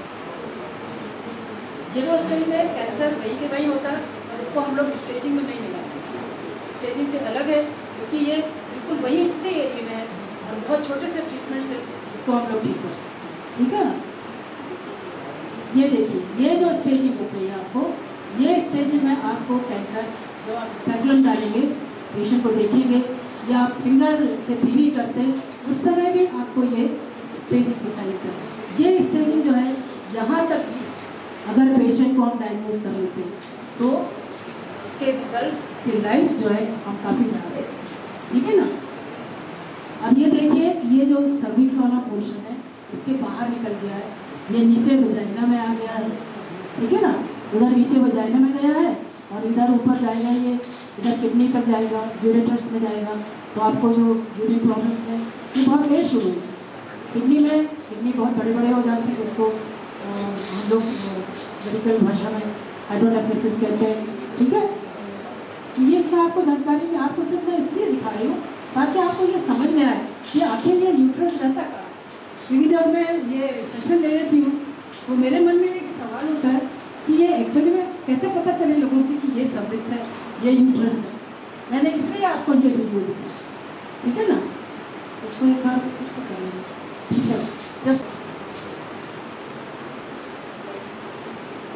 जीरो स्टेज में कैंसर वही के वही होता है, और इसको हम लोग स्टेजिंग में नहीं मिलाते, स्टेजिंग से अलग है, क्योंकि ये बिल्कुल वही उसी एरिया में है और बहुत छोटे से ट्रीटमेंट से इसको हम लोग ठीक कर सकते हैं, ठीक है ना। ये देखिए, ये जो स्टेजिंग हो रही है आपको, ये स्टेजिंग में आपको कैंसर, जब आप स्पेकुलम डालेंगे, पेशेंट को देखेंगे या आप फिंगर से पीवी करते हैं, उस समय भी आपको ये स्टेजिंग दिखाई देता है। ये स्टेजिंग जो है, यहाँ तक भी अगर पेशेंट को हम डायग्नोज कर लेते हैं तो उसके रिजल्ट्स, उसकी लाइफ जो है हम काफ़ी बना सकते हैं, ठीक है ना। अब ये देखिए, ये जो सर्विक्स वाला पोर्शन है इसके बाहर निकल गया है, ये नीचे वजाइना में आ गया है, ठीक है ना, उधर नीचे वजाइना में गया है और इधर ऊपर जाएगा, ये इधर किडनी तक जाएगा, यूरेटर्स में जाएगा, तो आपको जो यूरिन प्रॉब्लम्स हैं ये बहुत लेट शुरू होती है। किडनी में किडनी बहुत बड़े बड़े हो जाते हैं, जिसको हम लोग मेडिकल भाषा में हाइड्रोनेफ्रोसिस कहते हैं, ठीक है। ये क्या आपको जानकारी नहीं, आपको सिर्फ मैं इसलिए दिखा रही हूँ ताकि आपको ये समझ में आए कि आखिर ये यूट्रस रहता कहाँ। क्योंकि जब मैं ये सेशन ले लेती हूँ तो मेरे मन में एक सवाल होता है कि ये एक्चुअली में कैसे पता चले लोगों की कि ये सर्विक्स है, ये यूट्रस है। मैंने इसलिए आपको ये वीडियो दिखाई, ठीक है ना। इसको एक बार फिर से करेंगे पीछे, जस्ट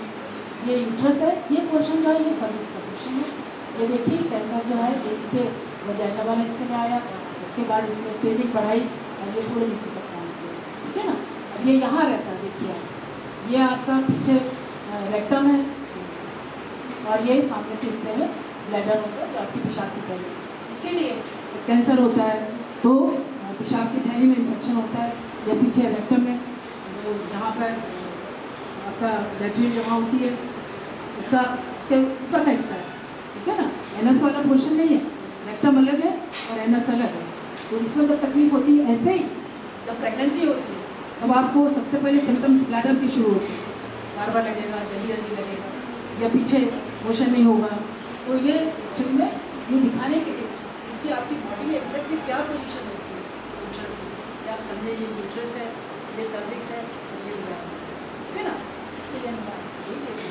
ये यूट्रस है, ये पोर्शन जो है ये सर्विक्स का पोर्शन है। ये देखिए कैंसर जो है ये नीचे वजाइना वाले हिस्से में आया, उसके बाद इसमें स्टेजिंग बढ़ाई और ये पूरे नीचे तक पहुँच गया, ठीक है ना। अब ये यहाँ रहता है, देखिए आप, ये आपका पीछे रेक्टम है और ये सामने के हिस्से में ब्लैडर होता है जो आपकी पेशाब की थैली। इसीलिए कैंसर होता है तो पेशाब की थैली में इन्फेक्शन होता है, या पीछे रेक्टम में जो जहाँ पर आपका लैट्रिन जमा होती है, इसका इसके ऊपर का हिस्सा है, ठीक है ना। एनस वाला पोर्शन नहीं है, रेक्टम अलग है और एनस अलग है। तो इसमें जब तकलीफ होती है, ऐसे ही जब प्रेगनेंसी होती है तब आपको सबसे पहले सिम्टम्स ब्लैडर की शुरू होती है, बार बार लगेगा, जल्दी जल्दी लगेगा, या पीछे मोशन नहीं होगा। तो ये एक्चुअली में ये दिखाने के लिए इसकी आपकी बॉडी में एग्जैक्टली क्या पोजीशन होती है यूट्रस की, कि आप समझे ये यूट्रस है, ये सर्विक्स है, ये वजाइना, ठीक है ना। इसके लिए हम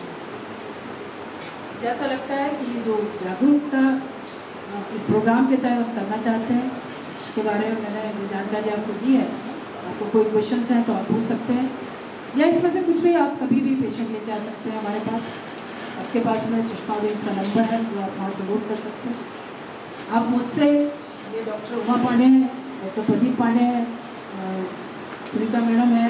जैसा लगता है कि जो जागरूकता इस प्रोग्राम के तहत हम करना चाहते हैं, इसके बारे में मैंने जो जानकारी आपको दी है, आपको कोई क्वेश्चंस हैं तो आप पूछ सकते हैं, या इसमें से कुछ भी आप कभी भी पेशेंट लेके आ सकते हैं हमारे पास। आपके पास में सुषमा विंग्स का नंबर है जो आप वहाँ से नोट कर सकते हैं। आप मुझसे, ये डॉक्टर उमा पांडे हैं, डॉक्टर प्रदीप पांडे हैं, सुनीता मैडम है,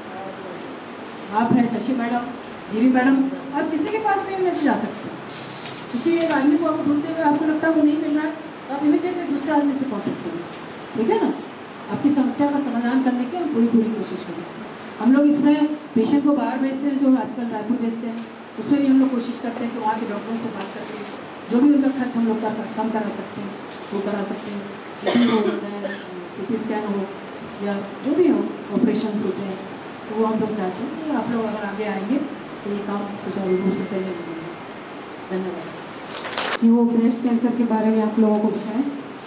आप हैं शशि मैडम, जीवी मैडम, आप किसी के पास भी इनमें से जा सकते हैं। किसी एक आदमी को आप ढूंढते हुए आपको लगता है वो नहीं मिल रहा है, तो आप इमीडिएटली दूसरे आदमी से कॉन्टेक्ट करें, ठीक है ना। आपकी समस्या का समाधान करने की हम पूरी पूरी कोशिश करें। हम लोग इसमें पेशेंट को बाहर भेजते हैं, जो आजकल रायपुर भेजते हैं, उसमें भी हम लोग कोशिश करते हैं कि वहाँ के डॉक्टरों से बात करके जो भी उनका खर्च हम लोग का कम करा सकते हैं वो करा सकते हैं। सी हो चाहे सी टी स्कैन हो या जो भी हो ऑपरेशंस होते हैं, तो वो हम लोग चाहते हैं कि आप लोग अगर आगे आएंगे तो ये काम सुचारू रूप से चलेगा। धन्यवाद। कि वो ब्रेस्ट कैंसर के बारे में आप लोगों को बताएं।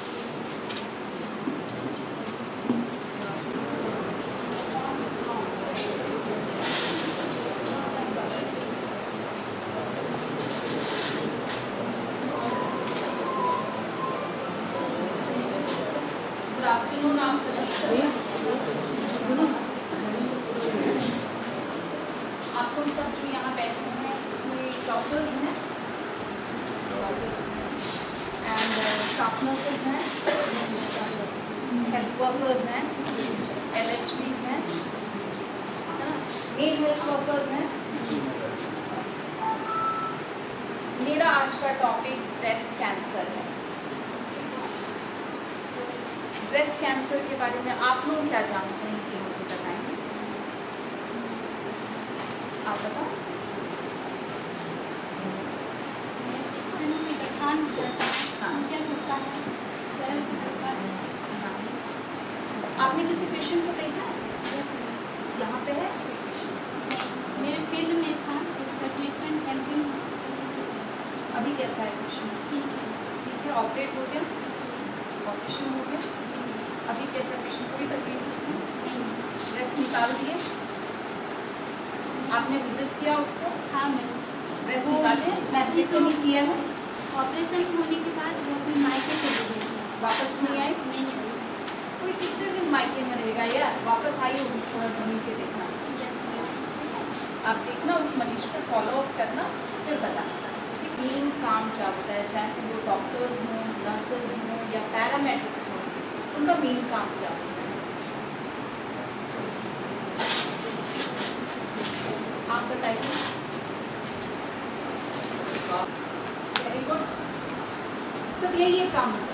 आप लोग सब जो यहाँ बैठे हैं इसमें डॉक्टर्स हैं एंड स्टाफ नर्सेज हैं, हेल्थ वर्कर्स हैं, एल एच पीज हैं, है ना, मेड हेल्थ वर्कर्स हैं। मेरा आज का टॉपिक ब्रेस्ट कैंसर है। ब्रेस्ट कैंसर के बारे में आप लोग क्या जानते हैं कि मुझे बताएंगे? आप बताओ। आपने किसी पेशेंट को देखा है? यहाँ पे है मेरे फील्ड में था जिसका ट्रीटमेंट कैंपिंग। अभी कैसा है पेशेंट? ठीक है। ठीक है, ऑपरेट हो गया, ऑपरेशन हो गया, अभी कैसा पेशेंट? कोई तकलीफ नहीं है, ब्रेस्ट निकाल दिए, आपने विजिट किया उसको? हाँ मैम। ब्रेस्ट निकाले, मैस्टेक्टोमी किया है, ऑपरेशन होने के बाद वो भी मायके चली गई थी। वापस नहीं आई? नहीं आई। कोई कितने दिन मायके में रहेगा यार? वापस आई होगी, थोड़ा ढूंढ के देखना। आप देखना, उस मरीज को फॉलो अप करना, फिर बताना ठीक। मेन काम क्या होता है, चाहे वो डॉक्टर्स हों, नर्सेज हों या पैरामेडिक्स हों, उनका मेन काम क्या होता है? आप बताइए। वेरी गुड, सब यही एक काम होता है।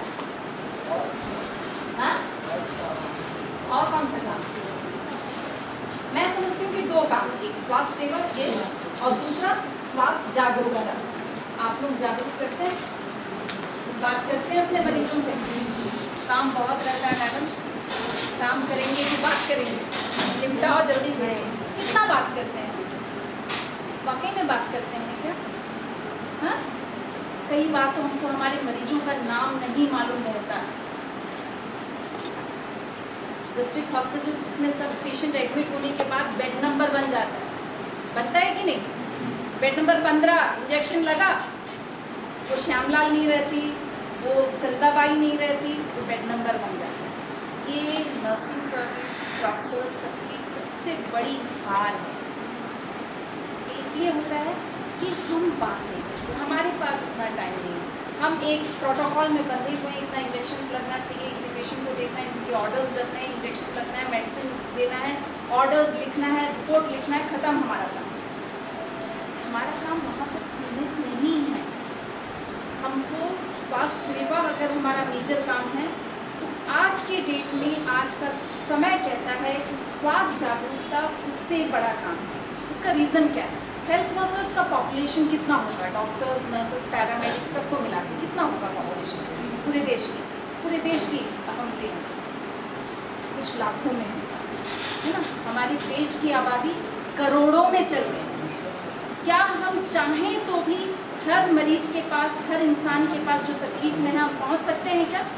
हाँ? और कौन सा काम? मैं समझती हूँ कि दो काम, एक स्वास्थ्य सेवा ये और दूसरा स्वास्थ्य जागरूकता। आप लोग जागरूक करते हैं, बात करते हैं अपने मरीजों से। काम बहुत रहता है मैडम, काम करेंगे कि बात करेंगे? निपटाओ जल्दी करें। कितना बात करते हैं? वाकई में बात करते हैं क्या? हाँ, कई बार तो हमको हमारे मरीजों का नाम नहीं मालूम रहता। डिस्ट्रिक्ट हॉस्पिटल्स में सब पेशेंट एडमिट होने के बाद बेड नंबर बन जाता है, बनता है कि नहीं? बेड नंबर पंद्रह, इंजेक्शन लगा, वो श्यामलाल नहीं रहती, वो चंदाबाई नहीं रहती, वो बेड नंबर बन जाता है। ये नर्सिंग सर्विस, डॉक्टर सबकी सबसे बड़ी हार है। ये इसलिए होता है कि हम बात नहीं करते, हमारे पास इतना टाइम नहीं है। हम एक प्रोटोकॉल में बंधे हुए हैं, इतना इंजेक्शन लगना चाहिए, इतने पेशेंट को देखना है, इनकी ऑर्डर्स लगना है, इंजेक्शन लगना है, मेडिसिन देना है, ऑर्डर्स लिखना है, रिपोर्ट लिखना है, ख़त्म हमारा काम। हमारा काम वहाँ तक सीमित नहीं है। हमको स्वास्थ्य सेवा अगर हमारा मेजर काम है तो आज के डेट में, आज का समय कहता है कि स्वास्थ्य जागरूकता उससे बड़ा काम है। उसका रीज़न क्या है? हेल्थ वर्कर्स का पॉपुलेशन कितना होगा? डॉक्टर्स, नर्सेस, पैरामेडिक्स सबको मिला के कितना होगा पॉपुलेशन पूरे देश की? पूरे देश की हम ले कुछ लाखों में होगा, है ना। हमारी देश की आबादी करोड़ों में चल रही है। क्या हम चाहें तो भी हर मरीज के पास, हर इंसान के पास जो तकलीफ में है, हम पहुंच सकते हैं क्या?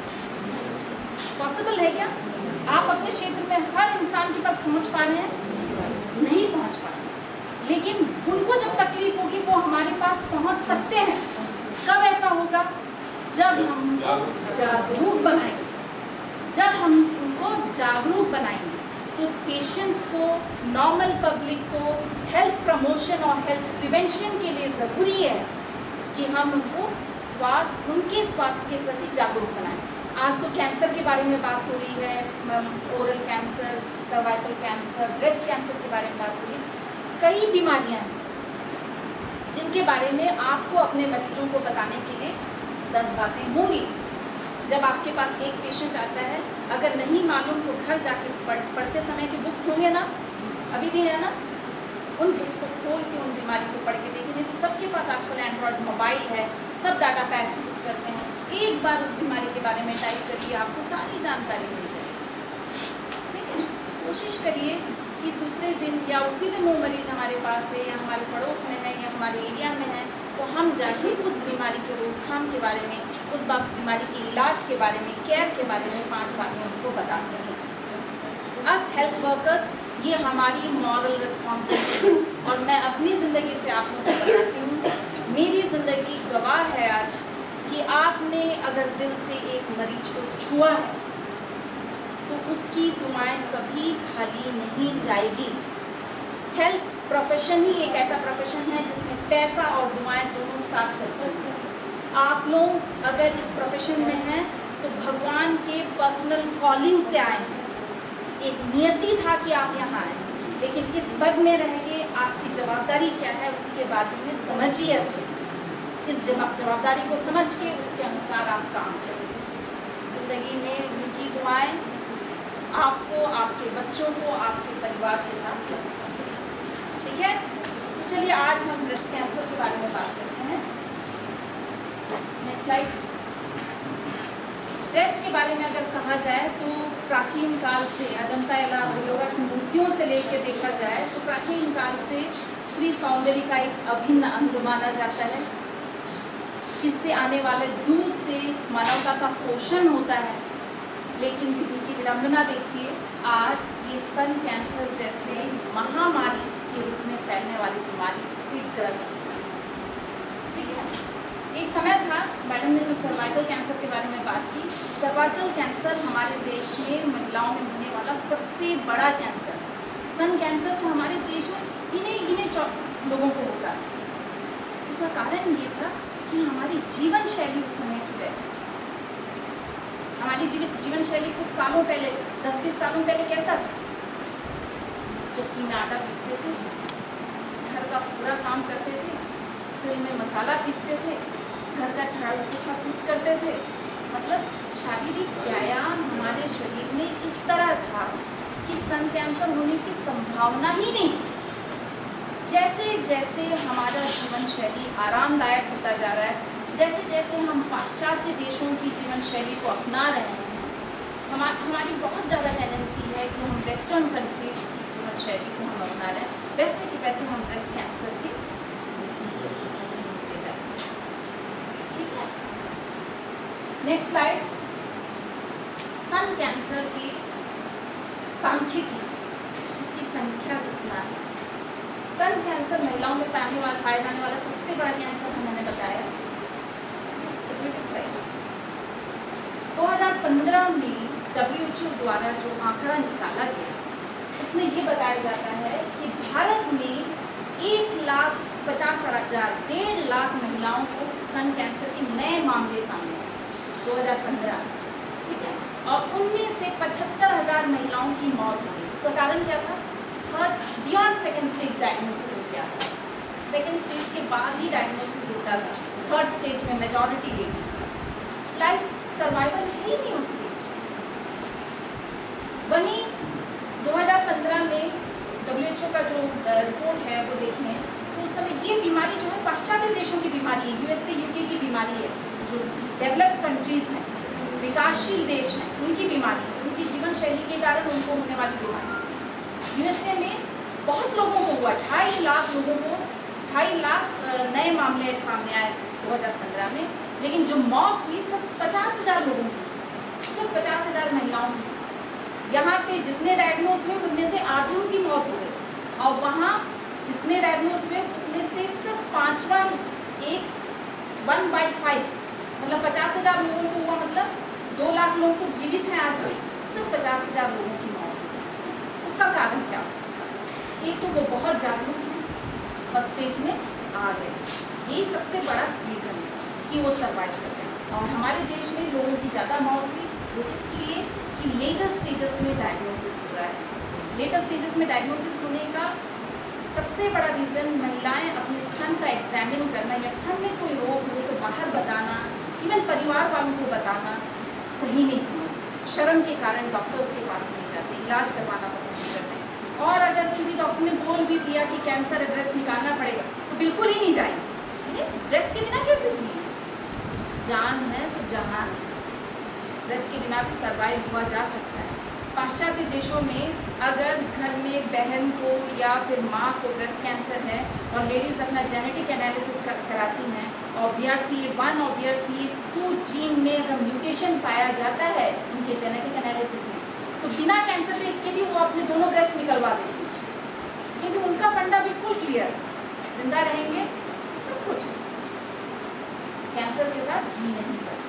पॉसिबल है क्या? आप अपने क्षेत्र में हर इंसान के पास पहुंच पा रहे हैं? नहीं पहुंच पा रहे। लेकिन उनको जब तकलीफ होगी वो हमारे पास पहुंच सकते हैं। कब ऐसा होगा? जब हम उनको जागरूक बनाएंगे। जब हम उनको जागरूक बनाएंगे तो पेशेंट्स को, नॉर्मल पब्लिक को हेल्थ प्रमोशन और हेल्थ प्रिवेंशन के लिए ज़रूरी है कि हम उनको स्वास्थ्य, उनके स्वास्थ्य के प्रति जागरूक बनाएं। आज तो कैंसर के बारे में बात हो रही है, oral cancer, cervical cancer, breast cancer के बारे में बात हो रही है। कई बीमारियां हैं जिनके बारे में आपको अपने मरीजों को बताने के लिए दस बातें होंगी। जब आपके पास एक पेशेंट आता है, अगर नहीं मालूम तो घर जाके पढ़ पढ़ते समय के बुक्स होंगे ना, अभी भी है ना, उन बुक्स को खोल के उन बीमारी को पढ़ के देखेंगे तो सबके पास आजकल एंड्रॉयड मोबाइल है, सब डाटा पैक यूज़ करते हैं। एक बार उस बीमारी के बारे में टाइप करिए, आपको सारी जानकारी मिल जाएगी। ठीक है, कोशिश करिए कि दूसरे दिन या उसी दिन वो मरीज हमारे पास है या हमारे पड़ोस में है या हमारे एरिया में है तो हम जाके उस बीमारी के रोकथाम के बारे में, उस बीमारी के इलाज के बारे में, केयर के बारे में पांच बातें उनको बता सकें। अस हेल्थ वर्कर्स, ये हमारी मॉरल रिस्पॉन्सिबिलिटी। और मैं अपनी ज़िंदगी से आप लोगों को बताती हूँ, मेरी ज़िंदगी गवाह है आज कि आपने अगर दिल से एक मरीज को छुआ है तो उसकी दुआएं कभी खाली नहीं जाएगी। हेल्थ प्रोफेशन ही एक ऐसा प्रोफेशन है जिसमें पैसा और दुआएं दोनों साथ चलते हैं। आप लोग अगर इस प्रोफेशन में हैं तो भगवान के पर्सनल कॉलिंग से आए हैं। एक नियति था कि आप यहाँ आए, लेकिन इस पद में रह के आपकी जवाबदारी क्या है उसके बारे में समझिए अच्छे से। इस जवाबदारी को समझ के उसके अनुसार आप काम करें। ज़िंदगी में उनकी दुआएं आपको, आपके बच्चों को, आपके परिवार के साथ रखें। ठीक है, तो चलिए आज हम ब्रेस्ट कैंसर के बारे में बात करते हैं। Next slide. ब्रेस्ट के बारे में अगर कहा जाए तो प्राचीन काल से, अजंता एलोरा की मूर्तियों से लेकर देखा जाए तो प्राचीन काल से स्त्री सौंदर्य का एक अभिन्न अंग माना जाता है। इससे आने वाले दूध से मानवता का पोषण होता है। लेकिन विधि की विडंबना देखिए, आज ये स्तन कैंसर जैसे महामारी के रूप में फैलने वाली बीमारी से ग्रस्त है। ठीक है, एक समय था, मैडम ने जो सर्वाइकल कैंसर के बारे में बात की, सर्वाइकल कैंसर हमारे देश में महिलाओं में होने वाला सबसे बड़ा कैंसर है। स्तन कैंसर तो हमारे देश में गिने गिने लोगों को होता है। इसका कारण ये था कि हमारी जीवन शैली उस समय की वैसी। हमारी जीवन जीवन शैली कुछ सालों पहले, दस बीस सालों पहले कैसा था? चक्की में आटा पीसते थे, घर का पूरा काम करते थे, सिल में मसाला पीसते थे, घर का झाड़ू पोछा खुद करते थे। मतलब शारीरिक व्यायाम हमारे शरीर में इस तरह था कि स्तन कैंसर होने की संभावना ही नहीं थी। जैसे जैसे हमारा जीवन शैली आरामदायक होता जा रहा है, जैसे जैसे हम पाश्चात्य देशों की जीवन शैली को अपना रहे हैं, हमार, हमारी बहुत ज़्यादा टेंडेंसी है कि हम वेस्टर्न कंट्रीज़ की जीवन शैली को हम अपना रहे हैं, वैसे कि वैसे हम ब्रेस्ट कैंसर के होते जाए। ठीक है, नेक्स्ट स्लाइड। स्तन कैंसर के सांख्यिकी, इसकी संख्या कितना है? स्तन कैंसर महिलाओं में पाने वाला पाए जाने वाला सबसे बड़ा कैंसर हमने बताया। दो हज़ार पंद्रह में डब्ल्यू एच ओ द्वारा जो आंकड़ा निकाला गया उसमें ये बताया जाता है कि भारत में एक लाख पचास हजार डेढ़ लाख महिलाओं को स्तन कैंसर के नए मामले सामने आए दो हज़ार पंद्रह, ठीक है, और उनमें से पचहत्तर हजार महिलाओं की मौत हो गई। उसका कारण क्या था? Third beyond second stage diagnosis हो गया था, सेकेंड स्टेज के बाद ही डायग्नोसिस होता था। थर्ड स्टेज में मेजॉरिटी लेडीज का लाइफ सर्वाइवल है ही नहीं उस स्टेज में। वहीं दो हज़ार पंद्रह में डब्ल्यू एच ओ का जो रिपोर्ट है वो देखें तो उस समय ये बीमारी जो है पाश्चात्य देशों की बीमारी है, यूएसए यूके की बीमारी है, जो डेवलप्ड कंट्रीज हैं, विकासशील देश हैं, उनकी बीमारी है, उनकी जीवन शैली के कारण उनको होने वाली बीमारी। यूएसए में बहुत लोगों को हुआ, ढाई लाख लोगों को, ढाई लाख नए मामले सामने आए दो हज़ार पंद्रह में, लेकिन जो मौत हुई सब पचास हजार लोगों की, सब पचास हजार महिलाओं की। यहाँ पे जितने डायग्नोज हुए उनमें से आधों की मौत हो गई, और वहाँ जितने डायग्नोज हुए उसमें से सिर्फ पाँचवा एक वन बाई फाइव, मतलब पचास हजार लोगों को हुआ, मतलब दो लाख लोग तो जीवित हैं आज भी, सिर्फ पचास हजार लोगों की मौत हुई। उस, उसका कारण क्या हो सकता है? एक तो वो बहुत जागरूक हैं, फर्स्ट स्टेज में आ गए, यही सबसे बड़ा रीज़न है कि वो सर्वाइव कर रहे हैं। और हमारे देश में लोगों की ज़्यादा मौत हुई वो इसलिए कि लेटर स्टेजेस में डायग्नोसिस हो रहा है। लेटर स्टेजेस में डायग्नोसिस होने का सबसे बड़ा रीज़न महिलाएं अपने स्तन का एग्जामिन करना, या स्तन में कोई रोग हो तो बाहर बताना, इवन परिवार वालों को बताना सही नहीं समझते, शर्म के कारण डॉक्टर्स के पास नहीं जाते, इलाज करवाना पसंद नहीं करते। और अगर किसी डॉक्टर ने बोल भी दिया कि कैंसर है, ब्रेस्ट निकालना पड़ेगा, तो बिल्कुल ही नहीं जाएंगे। ब्रेस्ट के बिना कैसे जिए? जान है तो जहान, ब्रेस्ट के बिना भी सर्वाइव हुआ जा सकता है। पाश्चात्य देशों में अगर घर में बहन को या फिर माँ को ब्रेस्ट कैंसर है और लेडीज़ अपना जेनेटिक एनालिसिस कर, कराती हैं और B R C A one और B R C A two gene में अगर म्यूटेशन पाया जाता है उनके जेनेटिक एनालिसिस में, तो बिना कैंसर के भी वो अपने दोनों ब्रेस्ट निकलवा देती हैं, क्योंकि उनका फंडा बिल्कुल क्लियर, जिंदा रहेंगे सब कुछ, कैंसर के साथ जी नहीं सकते।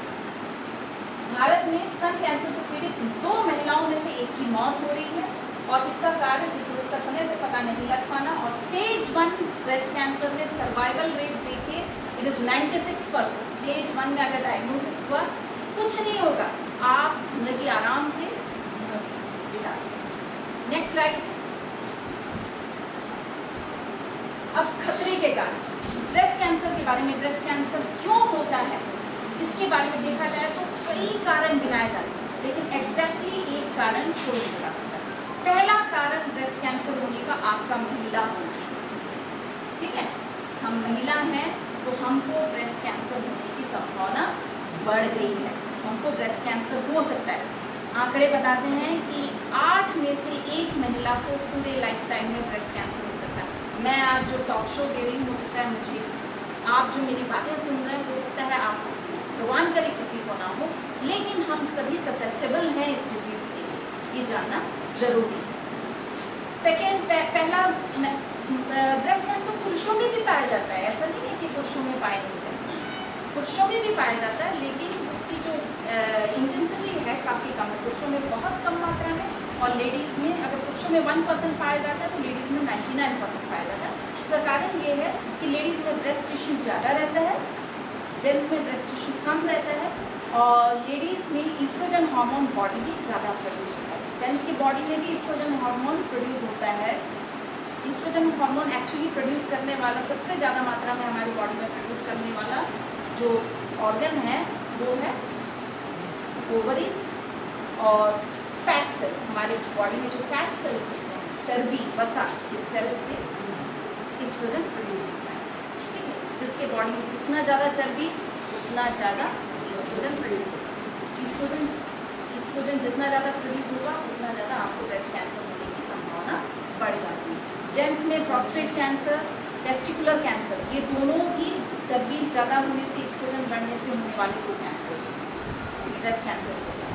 भारत में स्तन कैंसर से पीड़ित दो महिलाओं में से एक की मौत हो रही है, और इसका कारण इस रोग का समय से पता नहीं लग पाना। और स्टेज वन ब्रेस्ट कैंसर में सर्वाइवल रेट देखिए, it is ninety six percent. Stage one में अगर डायग्नोसिस हुआ कुछ नहीं होगा, आप जिंदगी आराम से बिता सकते। Next slide. अब खतरे के कारण ब्रेस्ट कैंसर के बारे में, ब्रेस्ट कैंसर क्यों होता है इसके बारे में देखा जाए तो कई कारण गिनाए जाते हैं, लेकिन एग्जैक्टली एक कारण कोई नहीं बता सकता। पहला कारण ब्रेस्ट कैंसर होने का आपका महिला होना, ठीक है, हम महिला हैं तो हमको ब्रेस्ट कैंसर होने की संभावना बढ़ गई है, हमको ब्रेस्ट कैंसर हो सकता है। आंकड़े बताते हैं कि आठ में से एक महिला को पूरे लाइफ टाइम में ब्रेस्ट कैंसर हो सकता है। मैं आज जो टॉक शो दे रही हूँ हो सकता है मुझे, आप जो मेरी बातें सुन रहे हैं हो सकता है आपको, भगवान करे किसी को ना हो, लेकिन हम सभी ससेप्टेबल हैं इस डिजीज़ के लिए, ये जानना ज़रूरी है। सेकेंड, पहला ब्रेस्ट कैंसर पुरुषों में भी पाया जाता है, ऐसा नहीं है कि पुरुषों में पाया नहीं जाता, पुरुषों में भी पाया जाता है, लेकिन उसकी जो इंटेंसिटी है काफ़ी कम है, पुरुषों में बहुत कम मात्रा में, और लेडीज़ में अगर पुरुषों में वन परसेंट पाया जाता है तो लेडीज़ में नाइन्टी नाइन परसेंट पाया जाता है। इसका कारण ये है कि लेडीज़ में ब्रेस्ट टिश्यू ज़्यादा रहता है, जेंट्स में ब्रेस्ट टिश्यू कम रहता है, और लेडीज़ में ईस्ट्रोजन हार्मोन बॉडी में ज़्यादा प्रोड्यूस होता है। जेंट्स की बॉडी में भी ईस्ट्रोजन हार्मोन प्रोड्यूस होता है। ईस्ट्रोजन हार्मोन एक्चुअली प्रोड्यूस करने वाला, सबसे ज़्यादा मात्रा में हमारी बॉडी में प्रोड्यूस करने वाला जो ऑर्गन है वो है ओवरीज और फैट सेल्स। हमारे बॉडी में जो फैट सेल्स होते हैं, चर्बी, वसा, इस सेल्स से ईस्ट्रोजन प्रोड्यूस होता है, ठीक है। जिसके बॉडी में जितना ज़्यादा चर्बी उतना ज़्यादा ईस्ट्रोजन प्रोड्यूस होगा। ईस्ट्रोजन ईस्ट्रोजन जितना ज़्यादा प्रोड्यूस होगा उतना ज़्यादा आपको ब्रेस्ट कैंसर होने की संभावना बढ़ जाती है। जेंट्स में प्रोस्टेट कैंसर, टेस्टिकुलर कैंसर, ये दोनों भी चर्बी ज़्यादा होने से, ईस्ट्रोजन बढ़ने से होने वाले दो कैंसर ब्रेस्ट कैंसर होता है।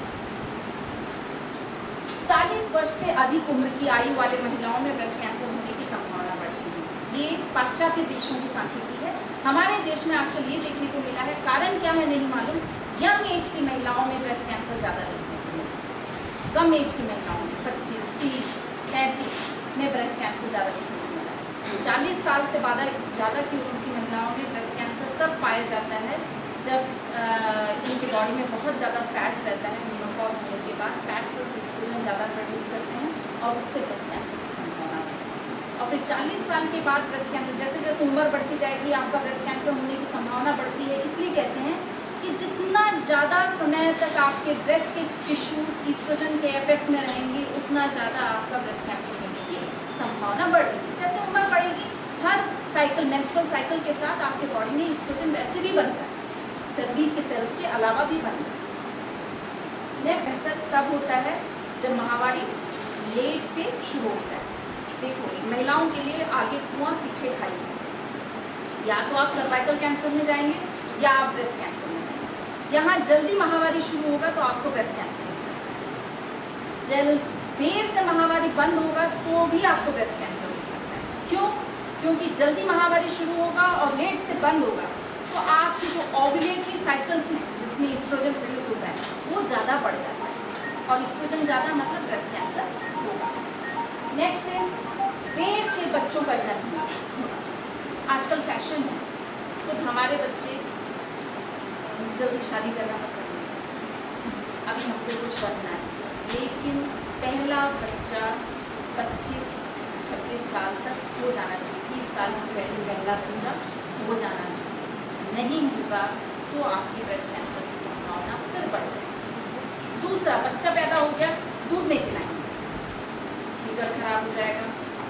चालीस वर्ष से अधिक उम्र की आयु वाले महिलाओं में ब्रेस्ट कैंसर होने की संभावना बढ़ती है। ये पाश्चात्य देशों की सांख्यिकी है। हमारे देश में आजकल ये देखने को मिला है, कारण क्या है नहीं मालूम, यंग एज की महिलाओं में ब्रेस्ट कैंसर ज़्यादा देखने को मिला है। कम एज की महिलाओं में पच्चीस, तीस, पैंतीस में ब्रेस्ट कैंसर ज़्यादा देखने को मिला है। चालीस साल से ज़्यादा ज़्यादा की उम्र की महिलाओं में ब्रेस्ट कैंसर तब पाया जाता है जब इनके बॉडी में बहुत ज़्यादा फैट रहता है। मेनोपॉज होने के बाद फैट सेल्स एस्ट्रोजन ज़्यादा प्रोड्यूस करते हैं और उससे ब्रेस्ट कैंसर की संभावना है। और फिर चालीस साल के बाद ब्रेस्ट कैंसर, जैसे जैसे उम्र बढ़ती जाएगी आपका ब्रेस्ट कैंसर होने की संभावना बढ़ती है। इसलिए कहते हैं कि जितना ज़्यादा समय तक आपके ब्रेस्ट के टिश्यूज ईस्ट्रोजन के इफेक्ट में रहेंगे उतना ज़्यादा आपका ब्रेस्ट कैंसर होने की संभावना बढ़ेगी। जैसे उम्र बढ़ेगी, हर साइकिल मेंस्ट्रुअल साइकिल के साथ आपके बॉडी में ईस्ट्रोजन वैसे भी बनता है, चर्बी के सेल्स के अलावा भी बनता है। नेक्स्ट कैंसर तब होता है जब माहवारी लेट से शुरू होता है। देखो महिलाओं के लिए आगे कुआं पीछे खाई है, या तो आप सर्वाइकल कैंसर में जाएंगे या आप ब्रेस्ट कैंसर में जाएंगे। यहाँ जल्दी माहवारी शुरू होगा तो आपको ब्रेस्ट कैंसर हो सकता है, जल देर से माहवारी बंद होगा तो भी आपको ब्रेस्ट कैंसर हो सकता है। क्यों? क्योंकि जल्दी माहवारी शुरू होगा और लेट से बंद होगा तो आपकी जो ओव्यूलेटरी साइकिल्स हैं जिसमें ईस्ट्रोजन प्रोड्यूस होता है वो ज़्यादा बढ़ जाता है, और ईस्ट्रोजन ज़्यादा मतलब ब्रेस्ट कैंसर होगा। नेक्स्ट इज देर से बच्चों का जन्म होना। आजकल फैशन है, खुद हमारे बच्चे जल्दी शादी करना पसंद नहीं, अभी हमको कुछ बनना है, लेकिन पहला बच्चा पच्चीस छब्बीस साल तक हो जाना चाहिए, तीस साल की पहले पहला बच्चा हो जाना चाहिए। नहीं होगा तो आपकी ब्रेस्ट कैंसर की संभावना फिर बढ़ जाएगी। दूसरा, बच्चा पैदा हो गया, दूध नहीं पिलाएंगे, फिगर खराब हो जाएगा।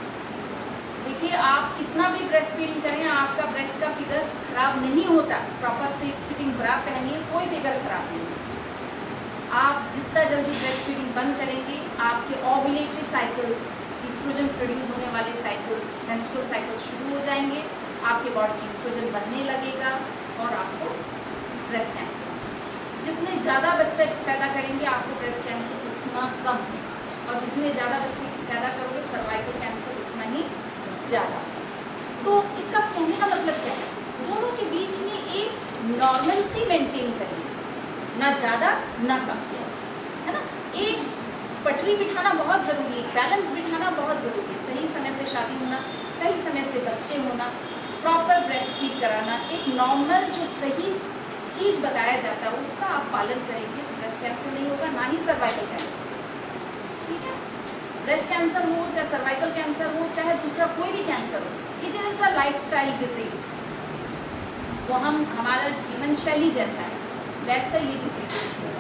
देखिए आप कितना भी ब्रेस्ट फीडिंग करें आपका ब्रेस्ट का फिगर खराब नहीं होता। प्रॉपर फिटिंग ब्रा पहनिए, कोई फिगर खराब नहीं होता। आप जितना जल्दी ब्रेस्ट फीडिंग बंद करेंगे आपके ओव्यूलेटरी साइकिल्स, ईस्ट्रोजन प्रोड्यूस होने वाले साइकिल्स, मेंस्ट्रुअल साइकिल्स शुरू हो जाएंगे, आपके बॉडी की ईस्ट्रोजन बनने लगेगा और आपको ब्रेस्ट कैंसर। जितने ज़्यादा बच्चे पैदा करेंगे आपको ब्रेस्ट कैंसर उतना कम, और जितने ज़्यादा बच्चे पैदा करोगे सर्वाइकल कैंसर उतना ही ज़्यादा। तो इसका कहने का मतलब क्या है, दोनों के बीच में एक नॉर्मलसी मेंटेन करें, ना ज़्यादा ना कम, है ना। एक पटरी बिठाना बहुत ज़रूरी है, बैलेंस बिठाना बहुत ज़रूरी है। सही समय से शादी होना, सही समय से बच्चे होना, प्रॉपर ब्रेस्ट फीड कराना, एक नॉर्मल जो सही चीज़ बताया जाता है उसका आप पालन करेंगे तो ब्रेस्ट कैंसर नहीं होगा, ना ही सर्वाइकल कैंसर। ठीक है, ब्रेस्ट कैंसर हो चाहे सर्वाइकल कैंसर हो चाहे दूसरा कोई भी कैंसर हो, it is a lifestyle disease. वो हम हमारा जीवन शैली जैसा है वैसा ये डिजीज होगा।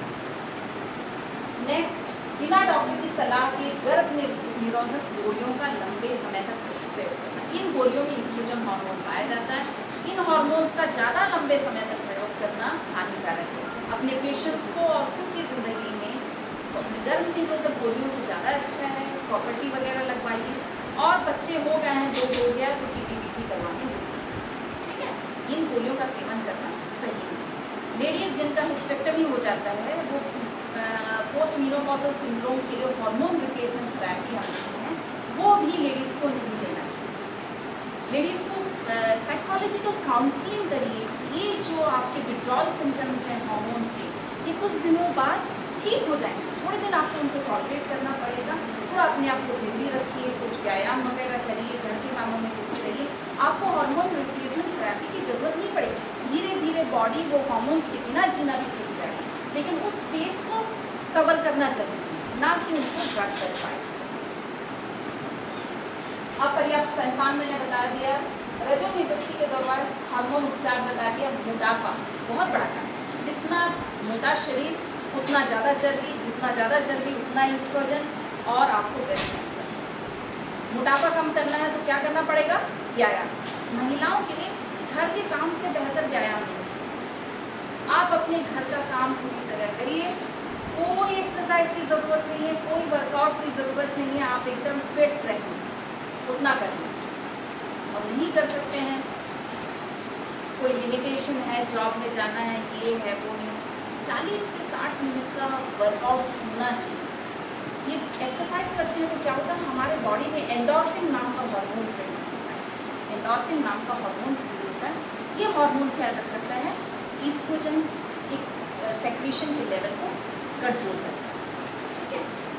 नेक्स्ट, बिना डॉक्टर की सलाह के गर्भ निरोधक गोलियों का लंबे समय तक प्रयोग करना। इन गोलियों में ईस्ट्रोजन हार्मोन पाया जाता है। इन हार्मोन्स का ज़्यादा लंबे समय तक प्रयोग करना हानिकारक है। अपने पेशेंट्स को और खुद की ज़िंदगी में अपने गर्भ निरोधक गोलियों से ज़्यादा अच्छा है प्रॉपर्टी वगैरह लगवाइए, और बच्चे हो गए हैं जो हो गया तो टी टी वी टी करवाने होगी। ठीक है, इन गोलियों का सेवन करना सही है। लेडीज़ जिनका हिस्टेक्टमी हो जाता है वो पोस्ट मीनोपॉजल सिंड्रोम के लिए हार्मोन रिप्लेसमेंट थेरेपी आती है, वो भी लेडीज़ को नहीं देना चाहिए। लेडीज़ को साइकोलॉजिकल काउंसलिंग करिए। ये जो आपके विड्रॉल सिम्टम्स हैं हार्मोन्स के, ये कुछ दिनों बाद ठीक हो जाएंगे। थोड़े दिन आपको उनको टॉलरेट करना पड़ेगा, थोड़ा अपने आप को बिजी रखिए, कुछ व्यायाम वगैरह करिए, घर के कामों में बिजी रहिए। आपको हार्मोन रिप्लेसमेंट थेरेपी की ज़रूरत नहीं पड़ेगी। धीरे धीरे बॉडी वो हार्मोन्स के बिना जीना भी सीख जाएगी, लेकिन उस स्पेस को कवर करना जरूरी है, ना कि उनको ड्रग्स एडवाइस। अब पर्याप्त स्तनपान मैंने बता दिया, रजोनिवृत्ति के दौरान हार्मोन उपचार बता दिया। मोटापा बहुत बड़ा काम, जितना मोटा शरीर उतना ज़्यादा चर्बी, जितना ज़्यादा चर्बी उतना ईस्ट्रोजन, और आपको ब्रेस्ट कैंसर। मोटापा कम करना है तो क्या करना पड़ेगा? व्यायाम। महिलाओं के लिए घर के काम से बेहतर व्यायाम नहीं। आप अपने घर का काम पूरी तरह करिए, कोई एक्सरसाइज की ज़रूरत नहीं है, कोई वर्कआउट की ज़रूरत नहीं है, आप एकदम फिट रहें, उतना करिए। और नहीं कर सकते हैं, कोई लिमिटेशन है, जॉब में जाना है, ये है वो है, चालीस से साठ मिनट का वर्कआउट होना चाहिए। ये एक्सरसाइज करते हैं तो क्या होता है, हमारे बॉडी में एंडोर्फिन नाम का हार्मोन प्रोड्यूस होता है। एंडोर्फिन नाम का हार्मोन प्रोड्यूस होता है। ये हार्मोन क्या करता है, ईस्ट्रोजन एक सेक्रेशन के लेवल को कंट्रोल करता है। ठीक है,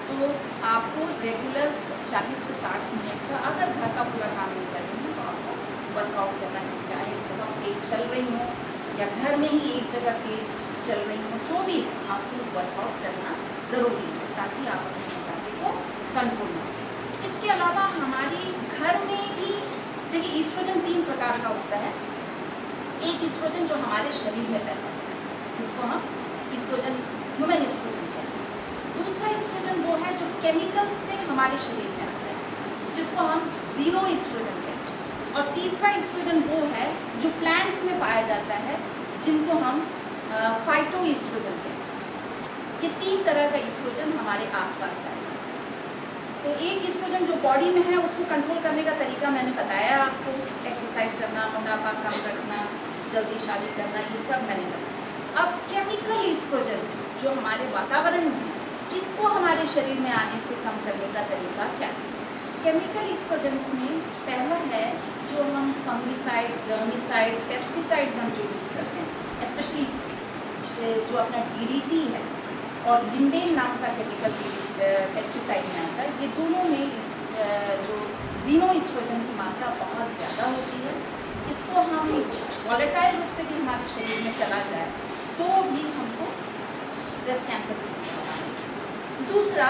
तो आपको रेगुलर चालीस से साठ मिनट का, अगर घर का पूरा काम नहीं कर रही हैं तो आपको वर्कआउट करना चाहिए, चाहे बहुत तेज चल रही हो या घर में ही एक जगह तेज चल रही हो, जो भी है आपको वर्कआउट करना ज़रूरी है ताकि आप अपने मोटापे को कंट्रोल में रखें। इसके अलावा हमारी घर में भी देखिए ईस्ट्रोजन तीन प्रकार का होता है। एक ईस्ट्रोजन जो हमारे शरीर में पैदा होता है जिसको हम ईस्ट्रोजन ह्यूमन ईस्ट्रोजन कहते हैं। दूसरा ईस्ट्रोजन वो है जो केमिकल से हमारे शरीर में आता है जिसको हम जीरो ईस्ट्रोजन कहते हैं। और तीसरा ईस्ट्रोजन वो है जो प्लांट्स में पाया जाता है जिनको हम फाइटो ईस्ट्रोजन कहते हैं। ये तीन तरह का ईस्ट्रोजन हमारे आसपास पाया जाता है। तो एक ईस्ट्रोजन जो बॉडी में है उसको कंट्रोल करने का तरीका मैंने बताया आपको, एक्सरसाइज करना, मोटापा कम रखना, जल्दी शादी करना, ये सब मैंने बताया। अब केमिकल ईस्ट्रोजन्स जो हमारे वातावरण में है इसको हमारे शरीर में आने से कम करने का तरीका क्या है? केमिकल ईस्ट्रोजन्स में पहला है जो हम फंगिसाइड, जर्मिसाइड, पेस्टिसाइड्स हम जो यूज़ करते हैं, स्पेशली जो अपना डी डी टी है और लिंडेन नाम का केमिकल पेस्टिसाइड में आता है, ये दोनों में इस जो जीनो ईस्ट्रोजन की मात्रा बहुत ज़्यादा होती है। इसको हम वॉलेटाइल रूप से भी हमारे शरीर में चला जाए तो भी हमको ब्रेस्ट कैंसर की संभावना है। दूसरा,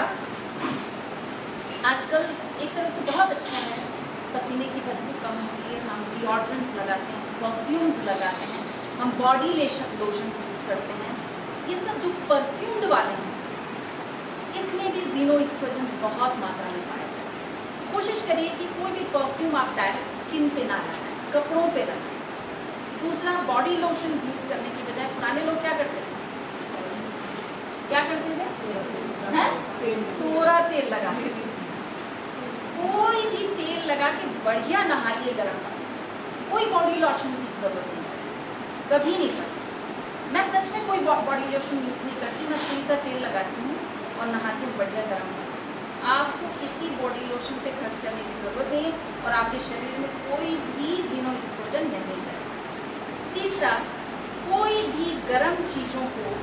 आजकल एक तरह से बहुत अच्छा है, पसीने की बदबू कम होती है, हम डिओड्रेंट्स लगाते हैं, परफ्यूम्स लगाते हैं, हम बॉडी लेशन लोशंस यूज़ करते हैं। ये सब जो परफ्यूम्ड वाले हैं इसमें भी जीनो ईस्ट्रोजन्स बहुत मात्रा में पाए जाते हैं। कोशिश करिए कि कोई भी परफ्यूम आप डायरेक्ट स्किन पे ना लगाएं, कपड़ों पे लगाएं। दूसरा, बॉडी लोशंस यूज़ करने की बजाय पुराने लोग क्या करते थे क्या करते थे पूरा तेल लगाते थे। कोई भी तेल लगा के बढ़िया नहाइए गर्म पानी, कोई बॉडी लोशन की जरूरत नहीं है, कभी नहीं करती। मैं सच में कोई बॉडी लोशन यूज़ नहीं करती, मैं सुई का तेल लगाती हूँ और नहाती हूँ बढ़िया गर्म पानी। आपको किसी बॉडी लोशन पे खर्च करने की ज़रूरत नहीं है और आपके शरीर में कोई भी जीनो ईस्ट्रोजन नहीं जाएगा। तीसरा, कोई भी गर्म चीज़ों को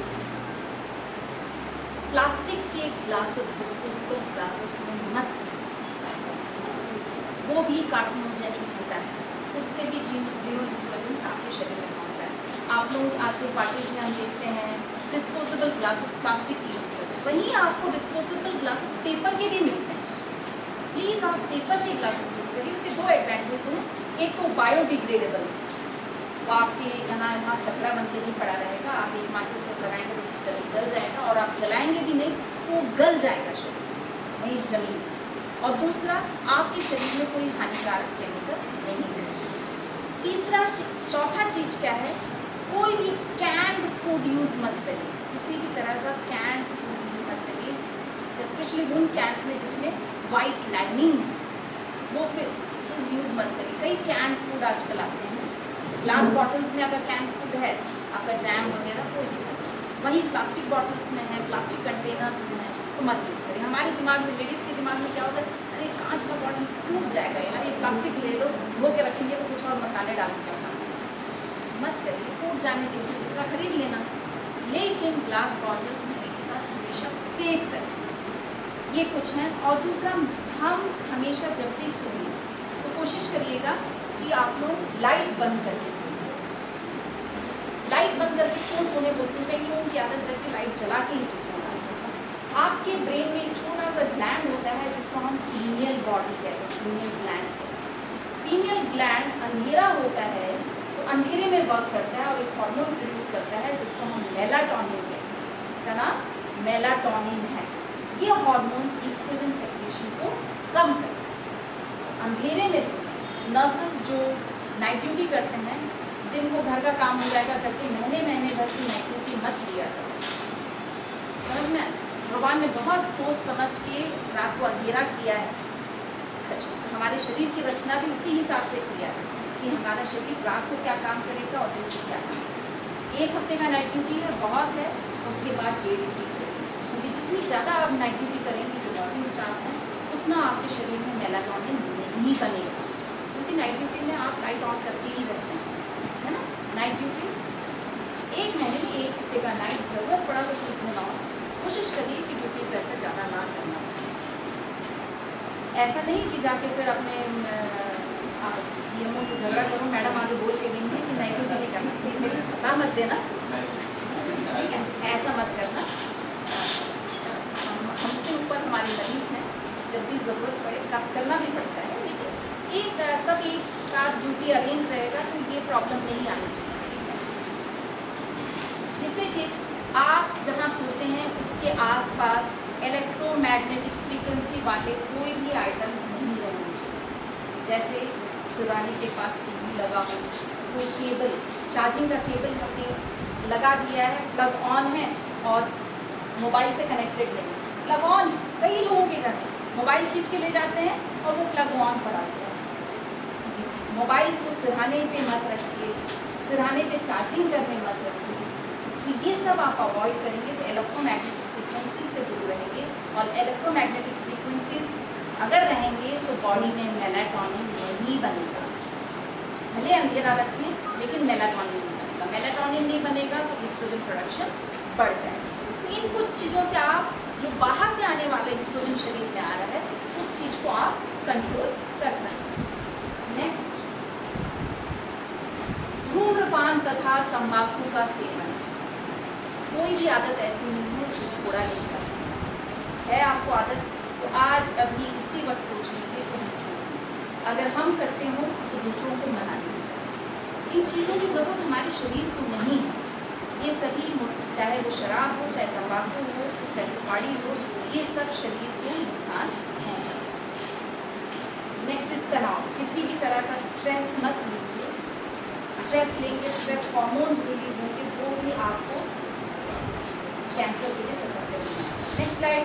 प्लास्टिक के ग्लासेस, डिस्पोजेबल ग्लासेस में मत, वो भी कार्सिनोजेनिक होता है, उससे भी जीरो ईस्ट्रोजन आपके शरीर में पहुँचता है। आप लोग आज के पार्टीज में हम देखते हैं डिस्पोजेबल ग्लासेस प्लास्टिक की यूज़ करते हैं, वहीं आपको डिस्पोजेबल ग्लासेस पेपर के भी मिलते हैं। प्लीज़ आप पेपर के ग्लासेस यूज़ करिए। उसके दो एडवांटेज हैं, एक तो बायोडिग्रेडेबल, वो आपके यहाँ यहाँ कचरा बन के नहीं पड़ा रहेगा, आप एक माचिस से लगाएंगे तो जल जल जाएगा और आप जलाएंगे भी नहीं, वो गल जाएगा शरीर वहीं जमीन में। और दूसरा, आपके शरीर में कोई हानिकारक केमिकल नहीं जाएगा। तीसरा, चौथा चीज़ क्या है, कोई भी कैंड फूड यूज़ मत करिए, किसी भी तरह का कैंड फूड यूज़ मत करिए, स्पेशली उन कैंस में जिसमें वाइट लाइनिंग, वो फिर फूड यूज़ मत करिए। कई कैंड फूड आजकल आते हैं, ग्लास बॉटल्स में अगर कैन फूड है, आपका जैम वगैरह कोई दिक्कत नहीं, वहीं प्लास्टिक बॉटल्स में है, प्लास्टिक कंटेनर्स में है, तो मत यूज़ करिए। हमारे दिमाग में, लेडीज़ के दिमाग में क्या होता है, अरे कांच का बॉटल टूट जाएगा यार, ये प्लास्टिक ले लो, धो के रखेंगे तो कुछ और मसाले डाल के रखना, मत करिए, टूट जाने दीजिए, दूसरा खरीद लेना। लेकिन ग्लास बॉटल्स में एक साथ हमेशा सेफ रखें, ये कुछ है। और दूसरा, हम हमेशा जब भी सोइए तो कोशिश करिएगा कि आप लोग लाइट बंद करके सोइए। लाइट बंद करके क्यों सोने बोलते हैं, कई लोगों की आदत रहती है लाइट जला के ही सोते हैं। आपके ब्रेन में एक छोटा सा ग्लैंड होता है जिसको हम पीनियल बॉडी कहते हैं, पीनियल ग्लैंड कहते हैं। पीनियल ग्लैंड अंधेरा होता है तो अंधेरे में वर्क करता है और एक हार्मोन प्रोड्यूस करता है जिसको हम मेलाटोनिन कहते हैं, इसका नाम मेलाटोनिन है। ये हार्मोन ईस्ट्रोजन सेक्रेशन को कम करता है। अंधेरे में सोना, नर्सेस जो नाइट ड्यूटी करते हैं, दिन को घर का काम हो जाएगा करके महीने महीने भर की नाइट ड्यूटी मत लिया करो। समझ में, भगवान ने बहुत सोच समझ के रात को अंधेरा किया है, हमारे शरीर की रचना भी उसी हिसाब से किया है कि हमारा शरीर रात को क्या काम करेगा और दिन को क्या काम। एक हफ्ते का नाइट ड्यूटी है, बहुत है, उसके बाद डे ड्यूटी करेंगे, क्योंकि जितनी ज़्यादा आप नाइट ड्यूटी करेंगे, जो नर्सिंग स्टाफ है, उतना आपके शरीर में मेलाटोनिन नहीं बनेगा, क्योंकि नाइट ड्यूटी में आप लाइट ऑन करके ही रहते हैं, है ना। नाइट ड्यूटीज एक महीने में एक हफ्ते का नाइट, ज़रूरत पड़ा तो कुछ दिन और, कोशिश करिए कि ड्यूटीज ऐसा ज़्यादा ना करना। ऐसा नहीं कि जाके फिर अपने डीएमओ से झगड़ा करो, मैडम आगे बोल के गई है कि नाइट ड्यूटी नहीं करना, लेकिन फंसा मत देना, ठीक है, ऐसा मत करना। हम हमसे ऊपर हमारे मरीज हैं, जब भी ज़रूरत पड़े काम करना भी पड़ता है, लेकिन एक सब एक साथ ड्यूटी अरेंज रहेगा तो ये प्रॉब्लम नहीं आनी चाहिए। दूसरी चीज़, आप जहाँ सोते हैं उसके आसपास इलेक्ट्रोमैग्नेटिक फ्रीक्वेंसी वाले कोई भी आइटम्स नहीं रहने चाहिए। जैसे सिरहाने के पास टीवी लगा हो, कोई केबल, चार्जिंग का केबल हमने लगा दिया है, प्लग ऑन है और मोबाइल से कनेक्टेड नहीं, प्लग ऑन कई लोगों के घर में मोबाइल खींच के ले जाते हैं और वो प्लग ऑन पड़ा हुआ है। मोबाइल्स को सिरहाने पे मत रखिए, सिरहाने पे चार्जिंग करने मत रखिए। तो ये सब आप अवॉइड करेंगे तो इलेक्ट्रोमैग्नेटिक फ्रीक्वेंसीज से दूर रहेंगे। और इलेक्ट्रोमैग्नेटिक फ्रीक्वेंसीज अगर रहेंगे तो बॉडी में मेलाटोनिन नहीं बनेगा। भले अंधेरा रखें लेकिन मेलाटोनिन नहीं बनेगा। मेलाटोनिन नहीं बनेगा तो एस्ट्रोजन प्रोडक्शन बढ़ जाएगा। तो इन कुछ चीज़ों से आप जो बाहर से आने वाला एस्ट्रोजन शरीर में आ रहा है उस चीज़ को आप कंट्रोल कर सकते हैं। नेक्स्ट, धूम्रपान तथा तंबाकू का सेवन। कोई भी आदत ऐसी नहीं है जो छोड़ा नहीं जा सकता है। आपको आदत तो आज अभी इसी वक्त सोच लीजिए तो हम छोड़ें। अगर हम करते हो तो दूसरों को मना नहीं कर सकते। इन चीज़ों की ज़रूरत हमारे शरीर को नहीं है। ये सभी, चाहे वो शराब हो, चाहे तंबाकू हो, चाहे सुपारी हो, ये सब शरीर को नुकसान पहुँचाता है। नेक्स्ट इस तनाव, किसी भी तरह का स्ट्रेस मत लीजिए। स्ट्रेस लेंगे, स्ट्रेस हार्मोन्स रिलीज होंगे, वो भी आपको कैंसर के लिए सशक्त बनाएगा। नेक्स्ट स्लाइड,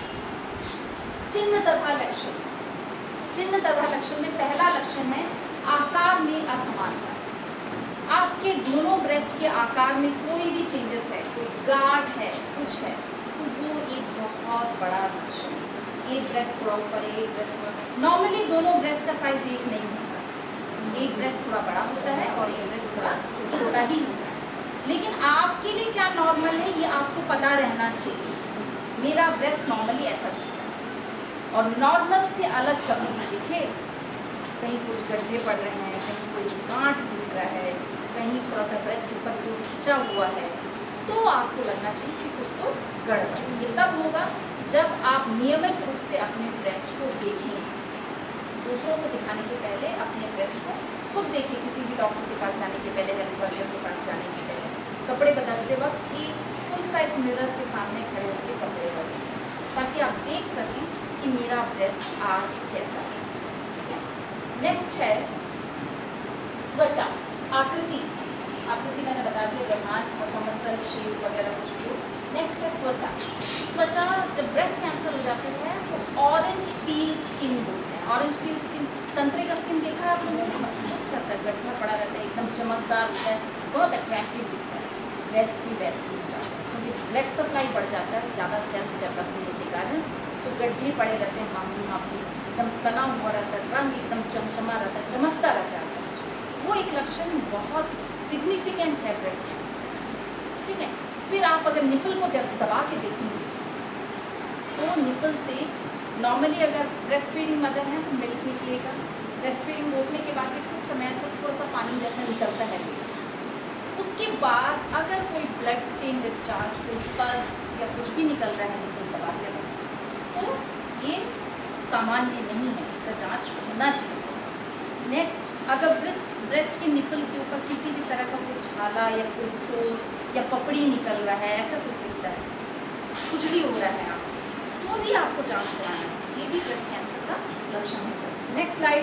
चिन्ह तथा लक्षण। चिन्ह तथा लक्षण में पहला लक्षण है आकार में असमानता। आपके दोनों ब्रेस्ट के आकार में कोई भी चेंजेस है, कोई गांठ है, कुछ है, तो वो एक बहुत बड़ा लक्षण है। एक ब्रेस्ट थोड़ा ऊपर है, एक ब्रेस्ट थोड़ा, नॉर्मली दोनों ब्रेस्ट का साइज एक नहीं होता, एक ब्रेस्ट थोड़ा बड़ा होता है और एक ब्रेस्ट थोड़ा छोटा ही होता है। लेकिन आपके लिए क्या नॉर्मल है ये आपको पता रहना चाहिए। मेरा ब्रेस्ट नॉर्मली ऐसा दिखता है और नॉर्मल से अलग कभी भी दिखे, कहीं कुछ गड्ढे पड़ रहे हैं, कहीं कोई गांठ दिख रहा है, कहीं थोड़ा सा ब्रेस्ट ऊपर की ओर खिंचा हुआ है, तो आपको लगना चाहिए कि कुछ तो गड़बड़। ये तब होगा जब आप नियमित रूप से अपने ब्रेस्ट को देखें। दूसरों को दिखाने के पहले अपने ब्रेस्ट को खुद देखें। किसी भी डॉक्टर के पास जाने के पहले, हेल्थ वर्कर के पास जाने के पहले, कपड़े बदलते वक्त एक फुल साइज मिरर के सामने खड़े होकर कपड़े बदलें, ताकि आप देख सकें कि मेरा ब्रेस्ट आज कैसा है। ठीक है। नेक्स्ट है त्वचा, आकृति। आकृति मैंने बता दी, गरमाट, असमतल, शेप वगैरह कुछ भी। नेक्स्ट है त्वचा। त्वचा, जब ब्रेस्ट कैंसर हो जाते हैं तो ऑरेंज पील स्किन बोलते हैं। ऑरेंज पील स्किन, संतरे का स्किन देखा है आप लोगों ने? मस्त रहता है, गड्ढा पड़ा रहता है, एकदम चमकदार होता है, बहुत अट्रैक्टिव दिखता है। ब्रेस्ट भी वैसे ही हो जाता है क्योंकि ब्लड सप्लाई बढ़ जाता है ज़्यादा सेल्स डेवलप होने के कारण, तो गड्ढे पड़े रहते हैं, मामूली मामूली, एकदम तना हुआ रहता है, रंग एकदम चमचमा रहता है, चमकता रहता है ब्रेस्ट। वो एक लक्षण बहुत सिग्निफिकेंट है ब्रेस्ट कैंसर। ठीक है। फिर आप अगर निपल को दबा के देखेंगे तो निपल से नॉर्मली अगर ब्रेस्ट फीडिंग मदर है तो मिल्क निकलेगा। ब्रेस्ट फीडिंग रोकने के बाद भी कुछ समय तक थोड़ा सा पानी जैसा निकलता है। उसके बाद अगर कोई ब्लड स्टेन डिस्चार्ज, कोई पस या कुछ भी निकल रहा है निपल दबा के तो ये सामान्य नहीं है, इसका जांच होना चाहिए। नेक्स्ट, अगर ब्रेस्ट ब्रेस्ट के निपल के ऊपर किसी भी तरह का कोई छाला या कोई सोल या पपड़ी निकल रहा है, ऐसा कुछ दिखता है, कुछ भी हो रहा है आपको, तो भी आपको जांच कराना चाहिए। ये भी ब्रेस्ट कैंसर का लक्षण हो सकता है। Next slide.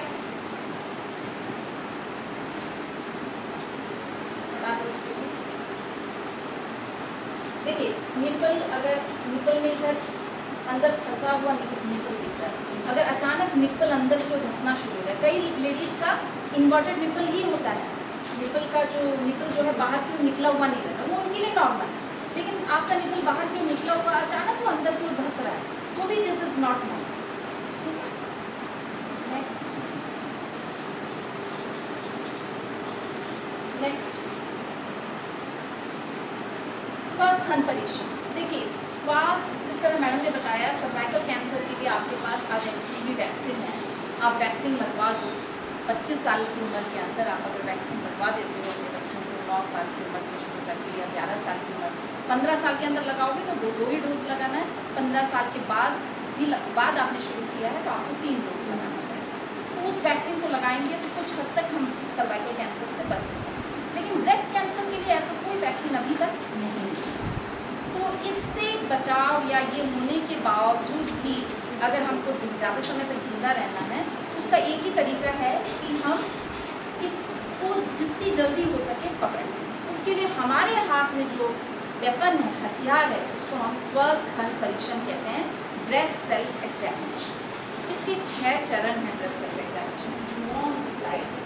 देखिए निपल, अगर निपल में इधर अंदर फंसा हुआ निपल दिखता है, अगर अचानक निपल अंदर को धंसना शुरू हो जाए, कई लेडीज़ का इन्वर्टेड निपल ही होता है, निपल का जो निपल जो है बाहर क्यों निकला हुआ नहीं रहता, वो उनके लिए नॉर्मल है। लेकिन आपका निपल बाहर क्यों निकला हुआ, अचानक वो अंदर क्यों धंस रहा है, तो भी दिस इज नॉट नॉर्मल। ठीक है। नेक्स्ट नेक्स्ट स्वस्तन परीक्षण। देखिए श्वास, जिस तरह मैडम ने बताया, सर्वाइकल कैंसर के लिए आपके पास आज एच पी वी वैक्सीन है, आप वैक्सीन लगवा दो। पच्चीस साल की उम्र के अंदर आप अगर वैक्सीन लगवा देते हो अपने बच्चों को नौ साल की उम्र से शुरू करके या ग्यारह साल की उम्र, पंद्रह साल के अंदर लगाओगे तो दो दो ही डोज लगाना है। पंद्रह साल के बाद भी बाद आपने शुरू किया है तो आपको तीन डोज लगाना है। तो उस वैक्सीन को लगाएंगे तो कुछ हद तक हम सर्वाइकल कैंसर से बच सकते हैं। लेकिन ब्रेस्ट कैंसर के लिए ऐसा कोई वैक्सीन अभी तक नहीं है। तो इससे बचाव या ये होने के बावजूद भी अगर हमको ज़्यादा समय तक जिंदा रहना है, उसका एक ही तरीका है कि हम इसको जितनी जल्दी हो सके पकड़ें। उसके लिए हमारे हाथ में जो वेपन है, हथियार है, उसको हम स्वस्थन परीक्षण कहते हैं, ब्रेस्ट सेल्फ एग्जामिनेशन। इसके छह चरण हैं ब्रेस्ट सेल्फ एग्जामिनेशन।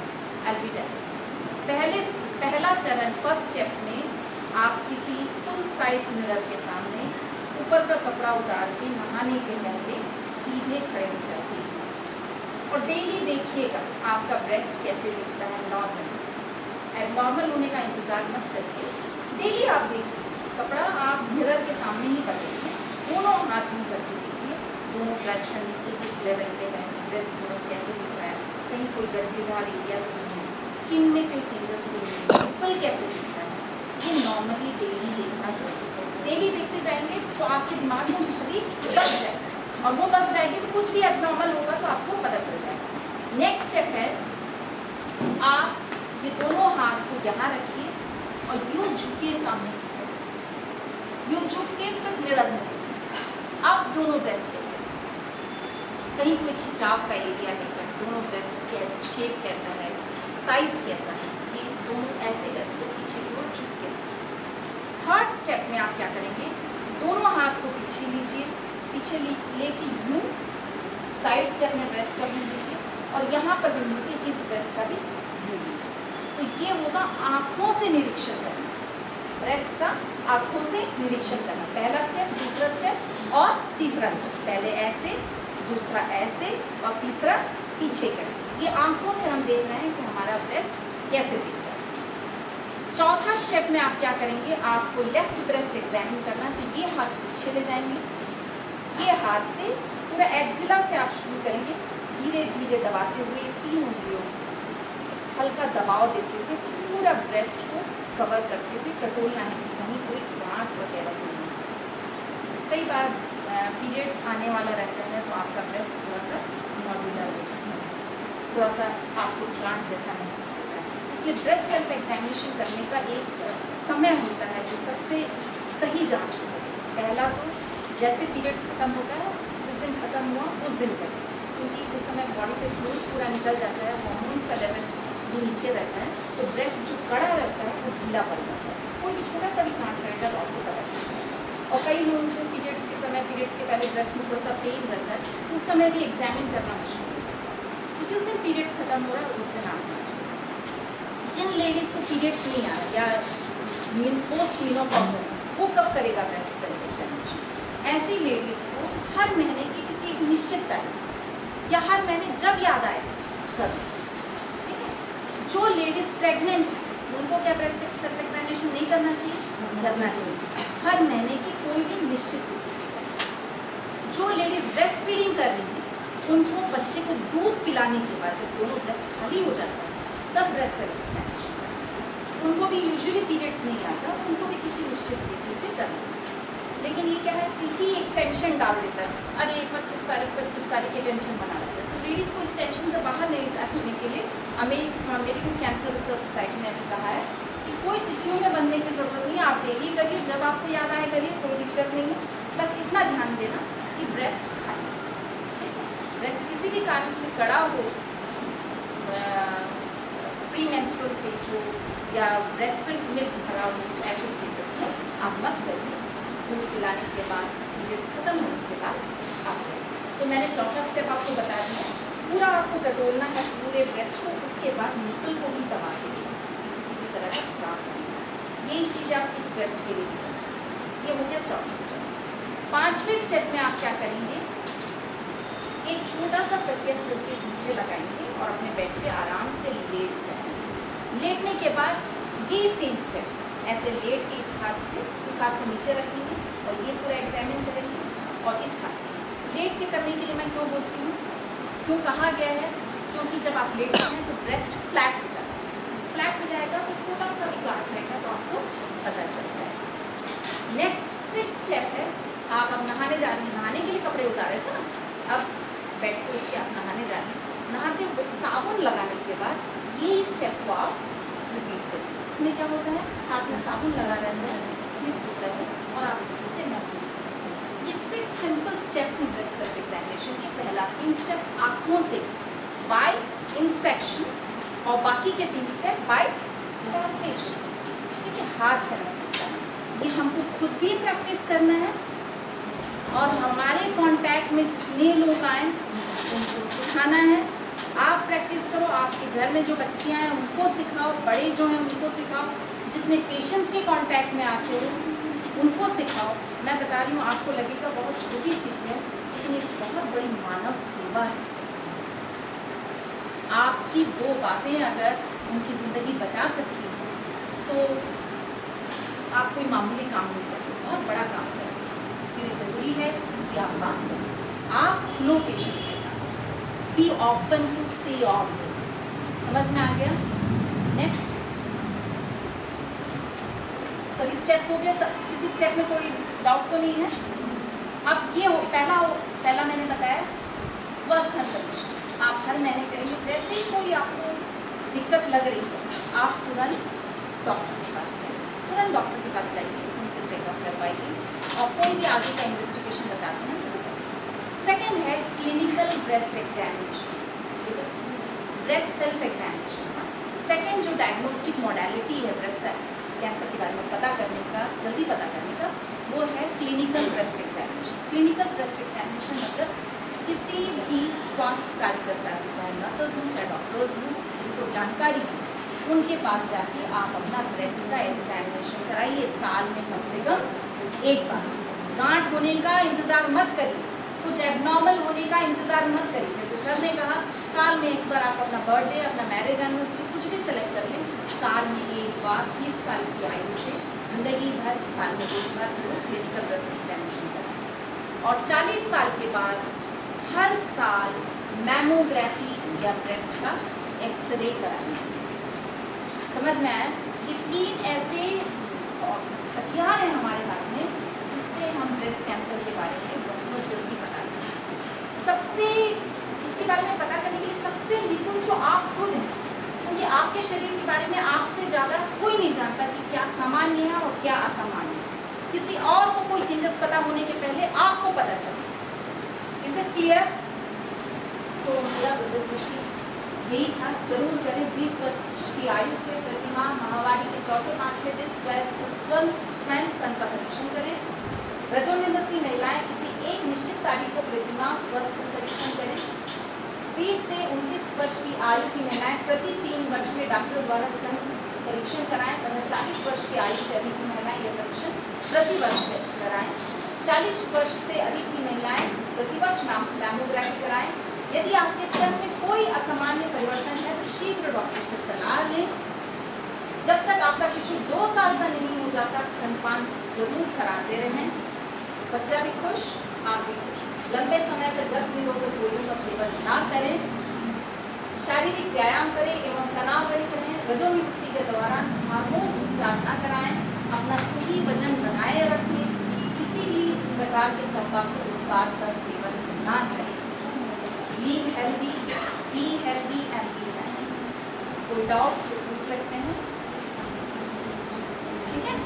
पहले पहला चरण, फर्स्ट स्टेप में आप किसी फुल साइज मिरर के सामने ऊपर का कपड़ा उतार के नहाने के पहले सीधे खड़े हो जाइए और डेली देखिएगा आपका ब्रेस्ट कैसे दिखता है। नॉर्मल एबनॉर्मल होने का इंतज़ार मत करिए, डेली आप देखिए। कपड़ा आप मिरर के सामने ही पकड़िए, दोनों हाथ में करके देखिए, दोनों ब्रेस्ट किस लेवल पे है, ब्रेस्ट दोनों कैसे दिख रहा है, कहीं कोई गड्ढेदार एरिया तो नहीं है, स्किन में कोई चेंजेस नहीं है, निप्पल कैसे दिख रहा है। ये नॉर्मली डेली देखना जरूरी है। डेली देखते जाएंगे तो आपके दिमाग में छवि बस जाएगी, और वो बस जाएगी तो कुछ भी एबनॉर्मल होगा तो आपको पता चल जाएगा। नेक्स्ट स्टेप है, आप ये दोनों हाथ को यहाँ रखिए और यूँ झुकिए सामने, यूँ झुक के फिर मिरर में आप दोनों ब्रेस्ट कैसे, कहीं कोई खिंचाव का एरिया है क्या, दोनों ब्रेस्ट कैसे, शेप कैसा है, साइज कैसा है, ये दोनों ऐसे करके पीछे की ओर झुक के। थर्ड स्टेप में आप क्या करेंगे, दोनों हाथ को पीछे लीजिए, पीछे लेके यूँ साइड से अपने ब्रेस्ट का व्यू लीजिए और यहाँ पर भी लेके इस ब्रेस्ट का भी व्यू लीजिए। तो ये होगा आँखों से निरीक्षण करना, ब्रेस्ट का आँखों से निरीक्षण करना। पहला स्टेप, दूसरा स्टेप और तीसरा स्टेप। पहले ऐसे, दूसरा ऐसे और तीसरा पीछे करें। ये आँखों से हम देख रहे हैं कि हमारा ब्रेस्ट कैसे दिख रहा है। चौथा स्टेप में आप क्या करेंगे, आपको लेफ्ट ब्रेस्ट एग्जामिन करना, तो ये हाथ पीछे ले जाएंगे, ये हाथ से पूरा एक्सिला से आप शुरू करेंगे, धीरे धीरे दबाते हुए तीन उंगलियों से हल्का दबाव देते हुए पूरा ब्रेस्ट को कवर करते हुए टटोलना है, कहीं कोई गांठ वगैरह नहीं है। कई बार पीरियड्स आने वाला रहता है तो आपका ब्रेस्ट थोड़ा सा नॉर्मल हो जाता है, थोड़ा सा आपको गांठ जैसा महसूस होता है। इसलिए ब्रेस्ट सेल्फ एग्जामिनेशन करने का एक समय होता है जो सबसे सही जांच हो सके। पहला तो जैसे पीरियड्स खत्म होता है, जिस दिन खत्म हुआ उस दिन करें, क्योंकि उस समय बॉडी से फ्लूइड पूरा निकल जाता है, हार्मोन्स का लेवल भी नीचे रहता है, तो ब्रेस्ट जो कड़ा रहता है वो ढीला पड़ जाता है। कोई भी छोटा सा भी कांट रहेगा तो आपको पता चलता है। और कई लोगों को पीरियड्स के समय, पीरियड्स के पहले ब्रेस्ट में थोड़ा सा पेन रहता है, तो उस समय भी एग्जामिन करना मुश्किल हो जाता है। तो जिस दिन पीरियड्स खत्म हो रहा है उस दिन आप जाँच। जिन लेडीज़ को पीरियड्स नहीं आ रहा या पोस्ट मीनोपॉज है, वो कब करेगा ब्रेस्ट सेल्फ एग्जामिनेशन? ऐसी लेडीज़ को हर महीने की किसी एक निश्चित तारीख या हर महीने जब याद आए कर, ठीक है। जो लेडीज़ प्रेग्नेंट है उनको क्या ब्रेस्ट सेल्फ एग्जामिनेशन नहीं करना चाहिए? करना चाहिए, हर महीने की कोई भी निश्चित तिथि। जो लेडीज़ ब्रेस्ट फीडिंग कर रही है उनको बच्चे को दूध पिलाने के बाद जब दोनों ब्रेस्ट खाली हो जाता है तब ब्रेस्ट सेल्फ एग्जामिनेशन करना चाहिए। उनको भी यूजुअली पीरियड्स नहीं आता, उनको भी किसी निश्चित तिथि पे करना चाहिए। लेकिन ये क्या है, तिथि एक टेंशन डाल देता है, अरे पच्चीस तारीख पच्चीस तारीख की टेंशन बना देता है। तो लेडीज़ को इस टेंशन से बाहर नहीं रखने के लिए अमेरिकन कैंसर रिसर्च सोसाइटी ने भी कहा है कि कोई तिथियों में बनने की ज़रूरत नहीं है, आप डेली करिए, जब आपको याद आए करिए, कोई दिक्कत नहीं है। बस इतना ध्यान देना कि ब्रेस्ट खाली, ठीक है। ब्रेस्ट किसी भी कारण से कड़ा हो, प्री मेंस्ट्रुअल स्टेज हो या ब्रेस्ट मिल्क भरा हो, ऐसे स्टेजेस में आप मत करिए। दूध पिलाने के बाद, पीरियड्स खत्म होने के बाद आप करिए। तो मैंने चौथा स्टेप आपको बता दिया, पूरा आपको टटोलना है पूरे ब्रेस्ट को, उसके बाद निप्पल को भी दबा दीजिए, किसी भी तरह का खराब नहीं। यही चीज़ आप इस ब्रेस्ट के लिए करें। ये हो गया चौथा स्टेप। पाँचवें स्टेप में आप क्या करेंगे, एक छोटा सा तकिया सिर के नीचे लगाएंगे और अपने बेड पे आराम से लेट जाएंगे। लेटने के बाद ये सेम स्टेप, ऐसे लेट के इस हाथ से इस हाथ को नीचे रखेंगे, और ये पूरा एग्जामिन करेंगे। और इस हाथ से लेट के करने के लिए मैं क्यों बोलती हूँ, क्यों कहा गया है, क्योंकि जब आप लेटते हैं तो ब्रेस्ट फ्लैट हो जाता है, फ्लैट हो जाएगा तो छोटा सा भी गांठ रहेगा तो आपको पता चल जाएगा। नेक्स्ट सिक्स स्टेप है, आप अब नहाने जा रहे हैं, नहाने के लिए कपड़े उतारे थे ना, अब बेड से उठ के आप नहाने जा रहे हैं, नहाते हुए साबुन लगाने के बाद यही स्टेप को आप रिपीट करें। उसमें क्या होता है, हाथ में साबुन लगा रहता है, स्लिप होता है और आप अच्छे से महसूस कर सकते हैं। ये six simple steps in breast self examination के पहला तीन स्टेप आँखों से बाय इंस्पेक्शन और बाकी के तीन स्टेप बाय पैल्पेशन, ठीक है, हाथ से महसूस करना। ये हमको खुद भी प्रैक्टिस करना है और हमारे कांटेक्ट में जितने लोग आए उनको सिखाना है। आप प्रैक्टिस करो, आपके घर में जो बच्चियां हैं उनको सिखाओ, बड़े जो हैं उनको सिखाओ, जितने पेशेंट्स के कांटेक्ट में आते हो उनको सिखाओ। मैं बता रही हूँ, आपको लगेगा बहुत छोटी चीज़ है, लेकिन एक बहुत बड़ी मानव सेवा है। आपकी दो बातें अगर उनकी ज़िंदगी बचा सकती हैं तो आप कोई मामूली काम नहीं करते, बहुत बड़ा काम करते। इसके लिए ज़रूरी है कि आप बात करें, आप लो पेशेंस के साथ, be open to say all this. समझ में आ गया? नेक्स्ट सभी स्टेप्स हो गए, सब, किसी स्टेप में कोई डाउट तो नहीं है? अब ये हो, पहला हो, पहला मैंने बताया स्वस्थ कंडीशन आप हर महीने करेंगे। जैसे ही कोई आपको दिक्कत लग रही है आप तुरंत डॉक्टर के पास जाइए, तुरंत डॉक्टर के पास जाइए, उनसे चेकअप करवाइए और कोई भी आगे का इन्वेस्टिगेशन बताते हैं। सेकेंड है क्लिनिकल ब्रेस्ट एग्जामिनेशन, ये तो ब्रेस्ट सेल्फ एग्जामिनेशन। सेकेंड जो डायग्नोस्टिक मॉडलिटी है ब्रेस्ट कैंसर के बारे में पता करने का, जल्दी पता करने का, वो है clinical breast examination. Clinical breast examination मतलब किसी भी स्वास्थ्य कार्यकर्ता से, चाहे नर्सेज हों चाहे डॉक्टर्स हों, जिनको जानकारी हो, उनके पास जाके आप अपना ब्रेस्ट का एग्जामिनेशन कराइए साल में कम से कम एक बार। गांठ होने का इंतज़ार मत करिए, कुछ एबनॉर्मल होने का इंतज़ार मत करिए। जैसे सर ने कहा, साल में एक बार आप अपना बर्थडे, अपना मैरिज एनिवर्सरी कुछ भी सेलेक्ट कर लें, साल में एक बार तीस साल की आयु से ज़िंदगी भर साल में एक बार जरूर क्लिनिकल ब्रेस्ट एग्जामिनेशन करें। और चालीस साल के बाद हर साल मैमोग्राफी या ब्रेस्ट का एक्सरे कराएं। समझ में आया? ये तीन ऐसे हथियार हैं हमारे हाथ में जिससे हम ब्रेस्ट कैंसर के बारे में बहुत जल्दी पता करें। सबसे इसके बारे में पता करने के लिए सबसे निपुण तो आप खुद हैं, क्योंकि आपके शरीर के बारे में आपसे ज़्यादा कोई नहीं जानता कि क्या सामान्य है और क्या असामान्य है। किसी और को कोई चेंजेस पता होने के पहले आपको पता चले। Is it clear? तो मेरा प्रेजेंटेशन यही था। जरूर करें। बीस वर्ष की आयु से प्रतिमाह माहवारी के चौथे पाँचवें दिन स्वयं स्वयं स्तन का परीक्षण करें। रजोनिवृत्ति महिलाएं किसी एक निश्चित तारीख को प्रतिमाह स्वस्थ परीक्षण करें। बीस से उनतीस वर्ष की आयु की महिलाएं प्रति तीन वर्ष में डॉक्टर द्वारा स्तन परीक्षण कराएं तथा चालीस वर्ष की आयु से अधिक की महिलाएं यह परीक्षण प्रति वर्ष कराएं। चालीस वर्ष से अधिक की महिलाएं प्रतिवर्ष मैमोग्राफी कराएं। यदि आपके स्तन में कोई असामान्य परिवर्तन है तो शीघ्र डॉक्टर से सलाह लें। जब तक आपका शिशु दो साल का नहीं हो जाता स्तनपान जरूर कराते रहें। बच्चा भी खुश, आप भी खुश। लंबे समय तक गर्भ निरोधक गोलियों का सेवन ना करें। शारीरिक व्यायाम करें एवं तनाव रहित रहें। रजोनिवृत्ति के दौरान हार्मोन उपचार न कराएं। अपना सही वजन बनाए रखें। किसी भी प्रकार के तंबाकू उत्पाद का सेवन ना करें। Live healthy, be healthy and be healthy. कोई डाउट तो पूछ सकते हैं, ठीक है?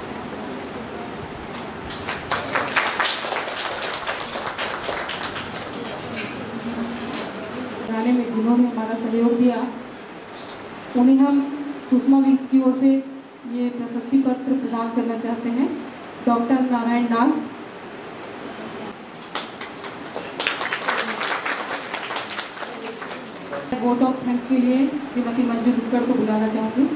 बनाने में जिन्होंने हमारा सहयोग दिया उन्हें हम सुषमा विक्स की ओर से ये प्रशस्ति पत्र प्रदान करना चाहते हैं। Doctor Narayan Nag. Vote of thanks के लिए श्रीमती मंजू बुक्कड़ को बुलाना चाहूँगी।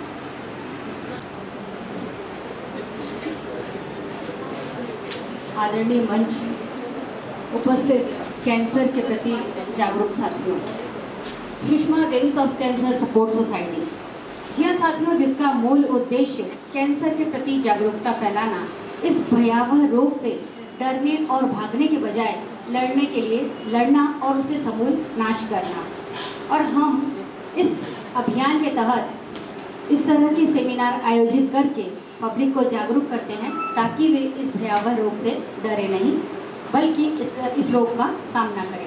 आदरणीय मंच, उपस्थित कैंसर के प्रति जागरूक साथियों, Sushma wings of cancer support society, जी हाँ साथियों, जिसका मूल उद्देश्य कैंसर के प्रति जागरूकता फैलाना इस भयावह रोग से डरने और भागने के बजाय लड़ने के लिए लड़ना और उसे समूल नाश करना। और हम इस अभियान के तहत इस तरह के सेमिनार आयोजित करके पब्लिक को जागरूक करते हैं ताकि वे इस भयावह रोग से डरे नहीं बल्कि इस इस रोग का सामना करें।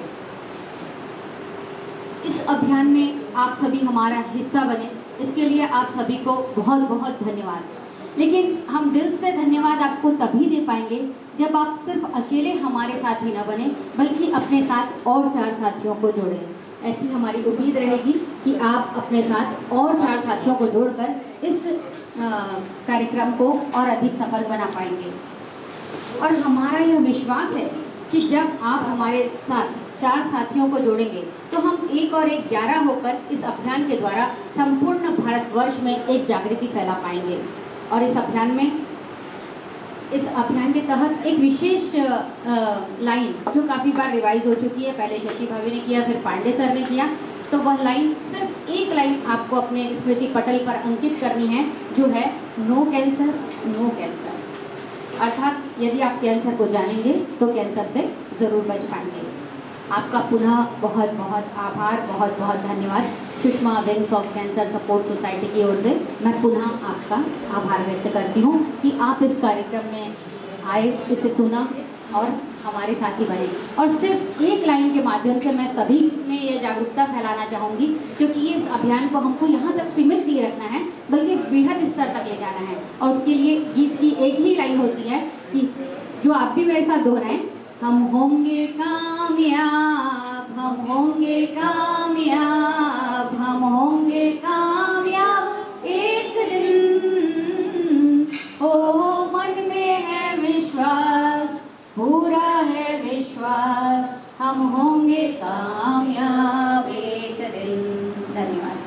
इस अभियान में आप सभी हमारा हिस्सा बने, इसके लिए आप सभी को बहुत बहुत धन्यवाद। लेकिन हम दिल से धन्यवाद आपको तभी दे पाएंगे जब आप सिर्फ अकेले हमारे साथ ही न बने बल्कि अपने साथ और चार साथियों को जोड़ें। ऐसी हमारी उम्मीद रहेगी कि आप अपने साथ और चार साथियों को जोड़कर इस कार्यक्रम को और अधिक सफल बना पाएंगे। और हमारा यह विश्वास है कि जब आप हमारे साथ चार साथियों को जोड़ेंगे तो हम एक और एक ग्यारह होकर इस अभियान के द्वारा संपूर्ण भारतवर्ष में एक जागृति फैला पाएंगे। और इस अभियान में इस अभियान के तहत एक विशेष लाइन जो काफ़ी बार रिवाइज हो चुकी है, पहले शशि भाभी ने किया, फिर पांडे सर ने किया, तो वह लाइन सिर्फ एक लाइन आपको अपने स्मृति पटल पर अंकित करनी है जो है नो कैंसर नो कैंसर। अर्थात यदि आप कैंसर को जानेंगे तो कैंसर से ज़रूर बच पाएंगे। आपका पुनः बहुत बहुत आभार, बहुत बहुत धन्यवाद। Sushma wings of cancer support society की ओर से मैं पुनः आपका आभार व्यक्त करती हूँ कि आप इस कार्यक्रम में आए, इसे सुना और हमारे साथी बने। और सिर्फ एक लाइन के माध्यम से मैं सभी में ये जागरूकता फैलाना चाहूँगी क्योंकि ये इस अभियान को हमको यहाँ तक सीमित नहीं रखना है बल्कि वृहद स्तर तक ले जाना है। और उसके लिए गीत की एक ही लाइन होती है कि जो आप भी मेरे साथ दोहराएं, हम होंगे कामयाब, हम होंगे कामयाब, हम होंगे कामयाब एक दिन। ओ मन में है विश्वास, पूरा है विश्वास, हम होंगे कामयाब एक दिन। धन्यवाद।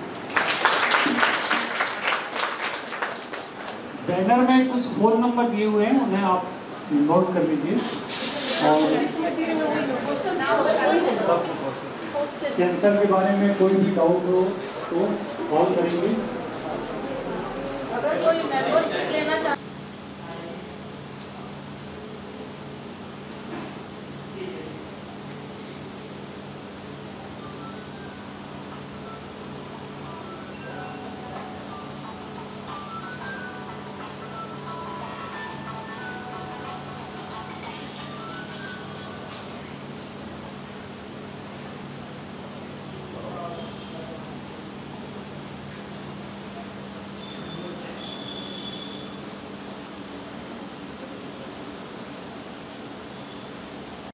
बैनर में कुछ फोन नंबर दिए हुए हैं, उन्हें आप नोट कर लीजिए। और कैंसर के बारे में कोई भी डाउट हो तो कॉल करेंगे। अगर कोई मेंबरशिप लेना चाहते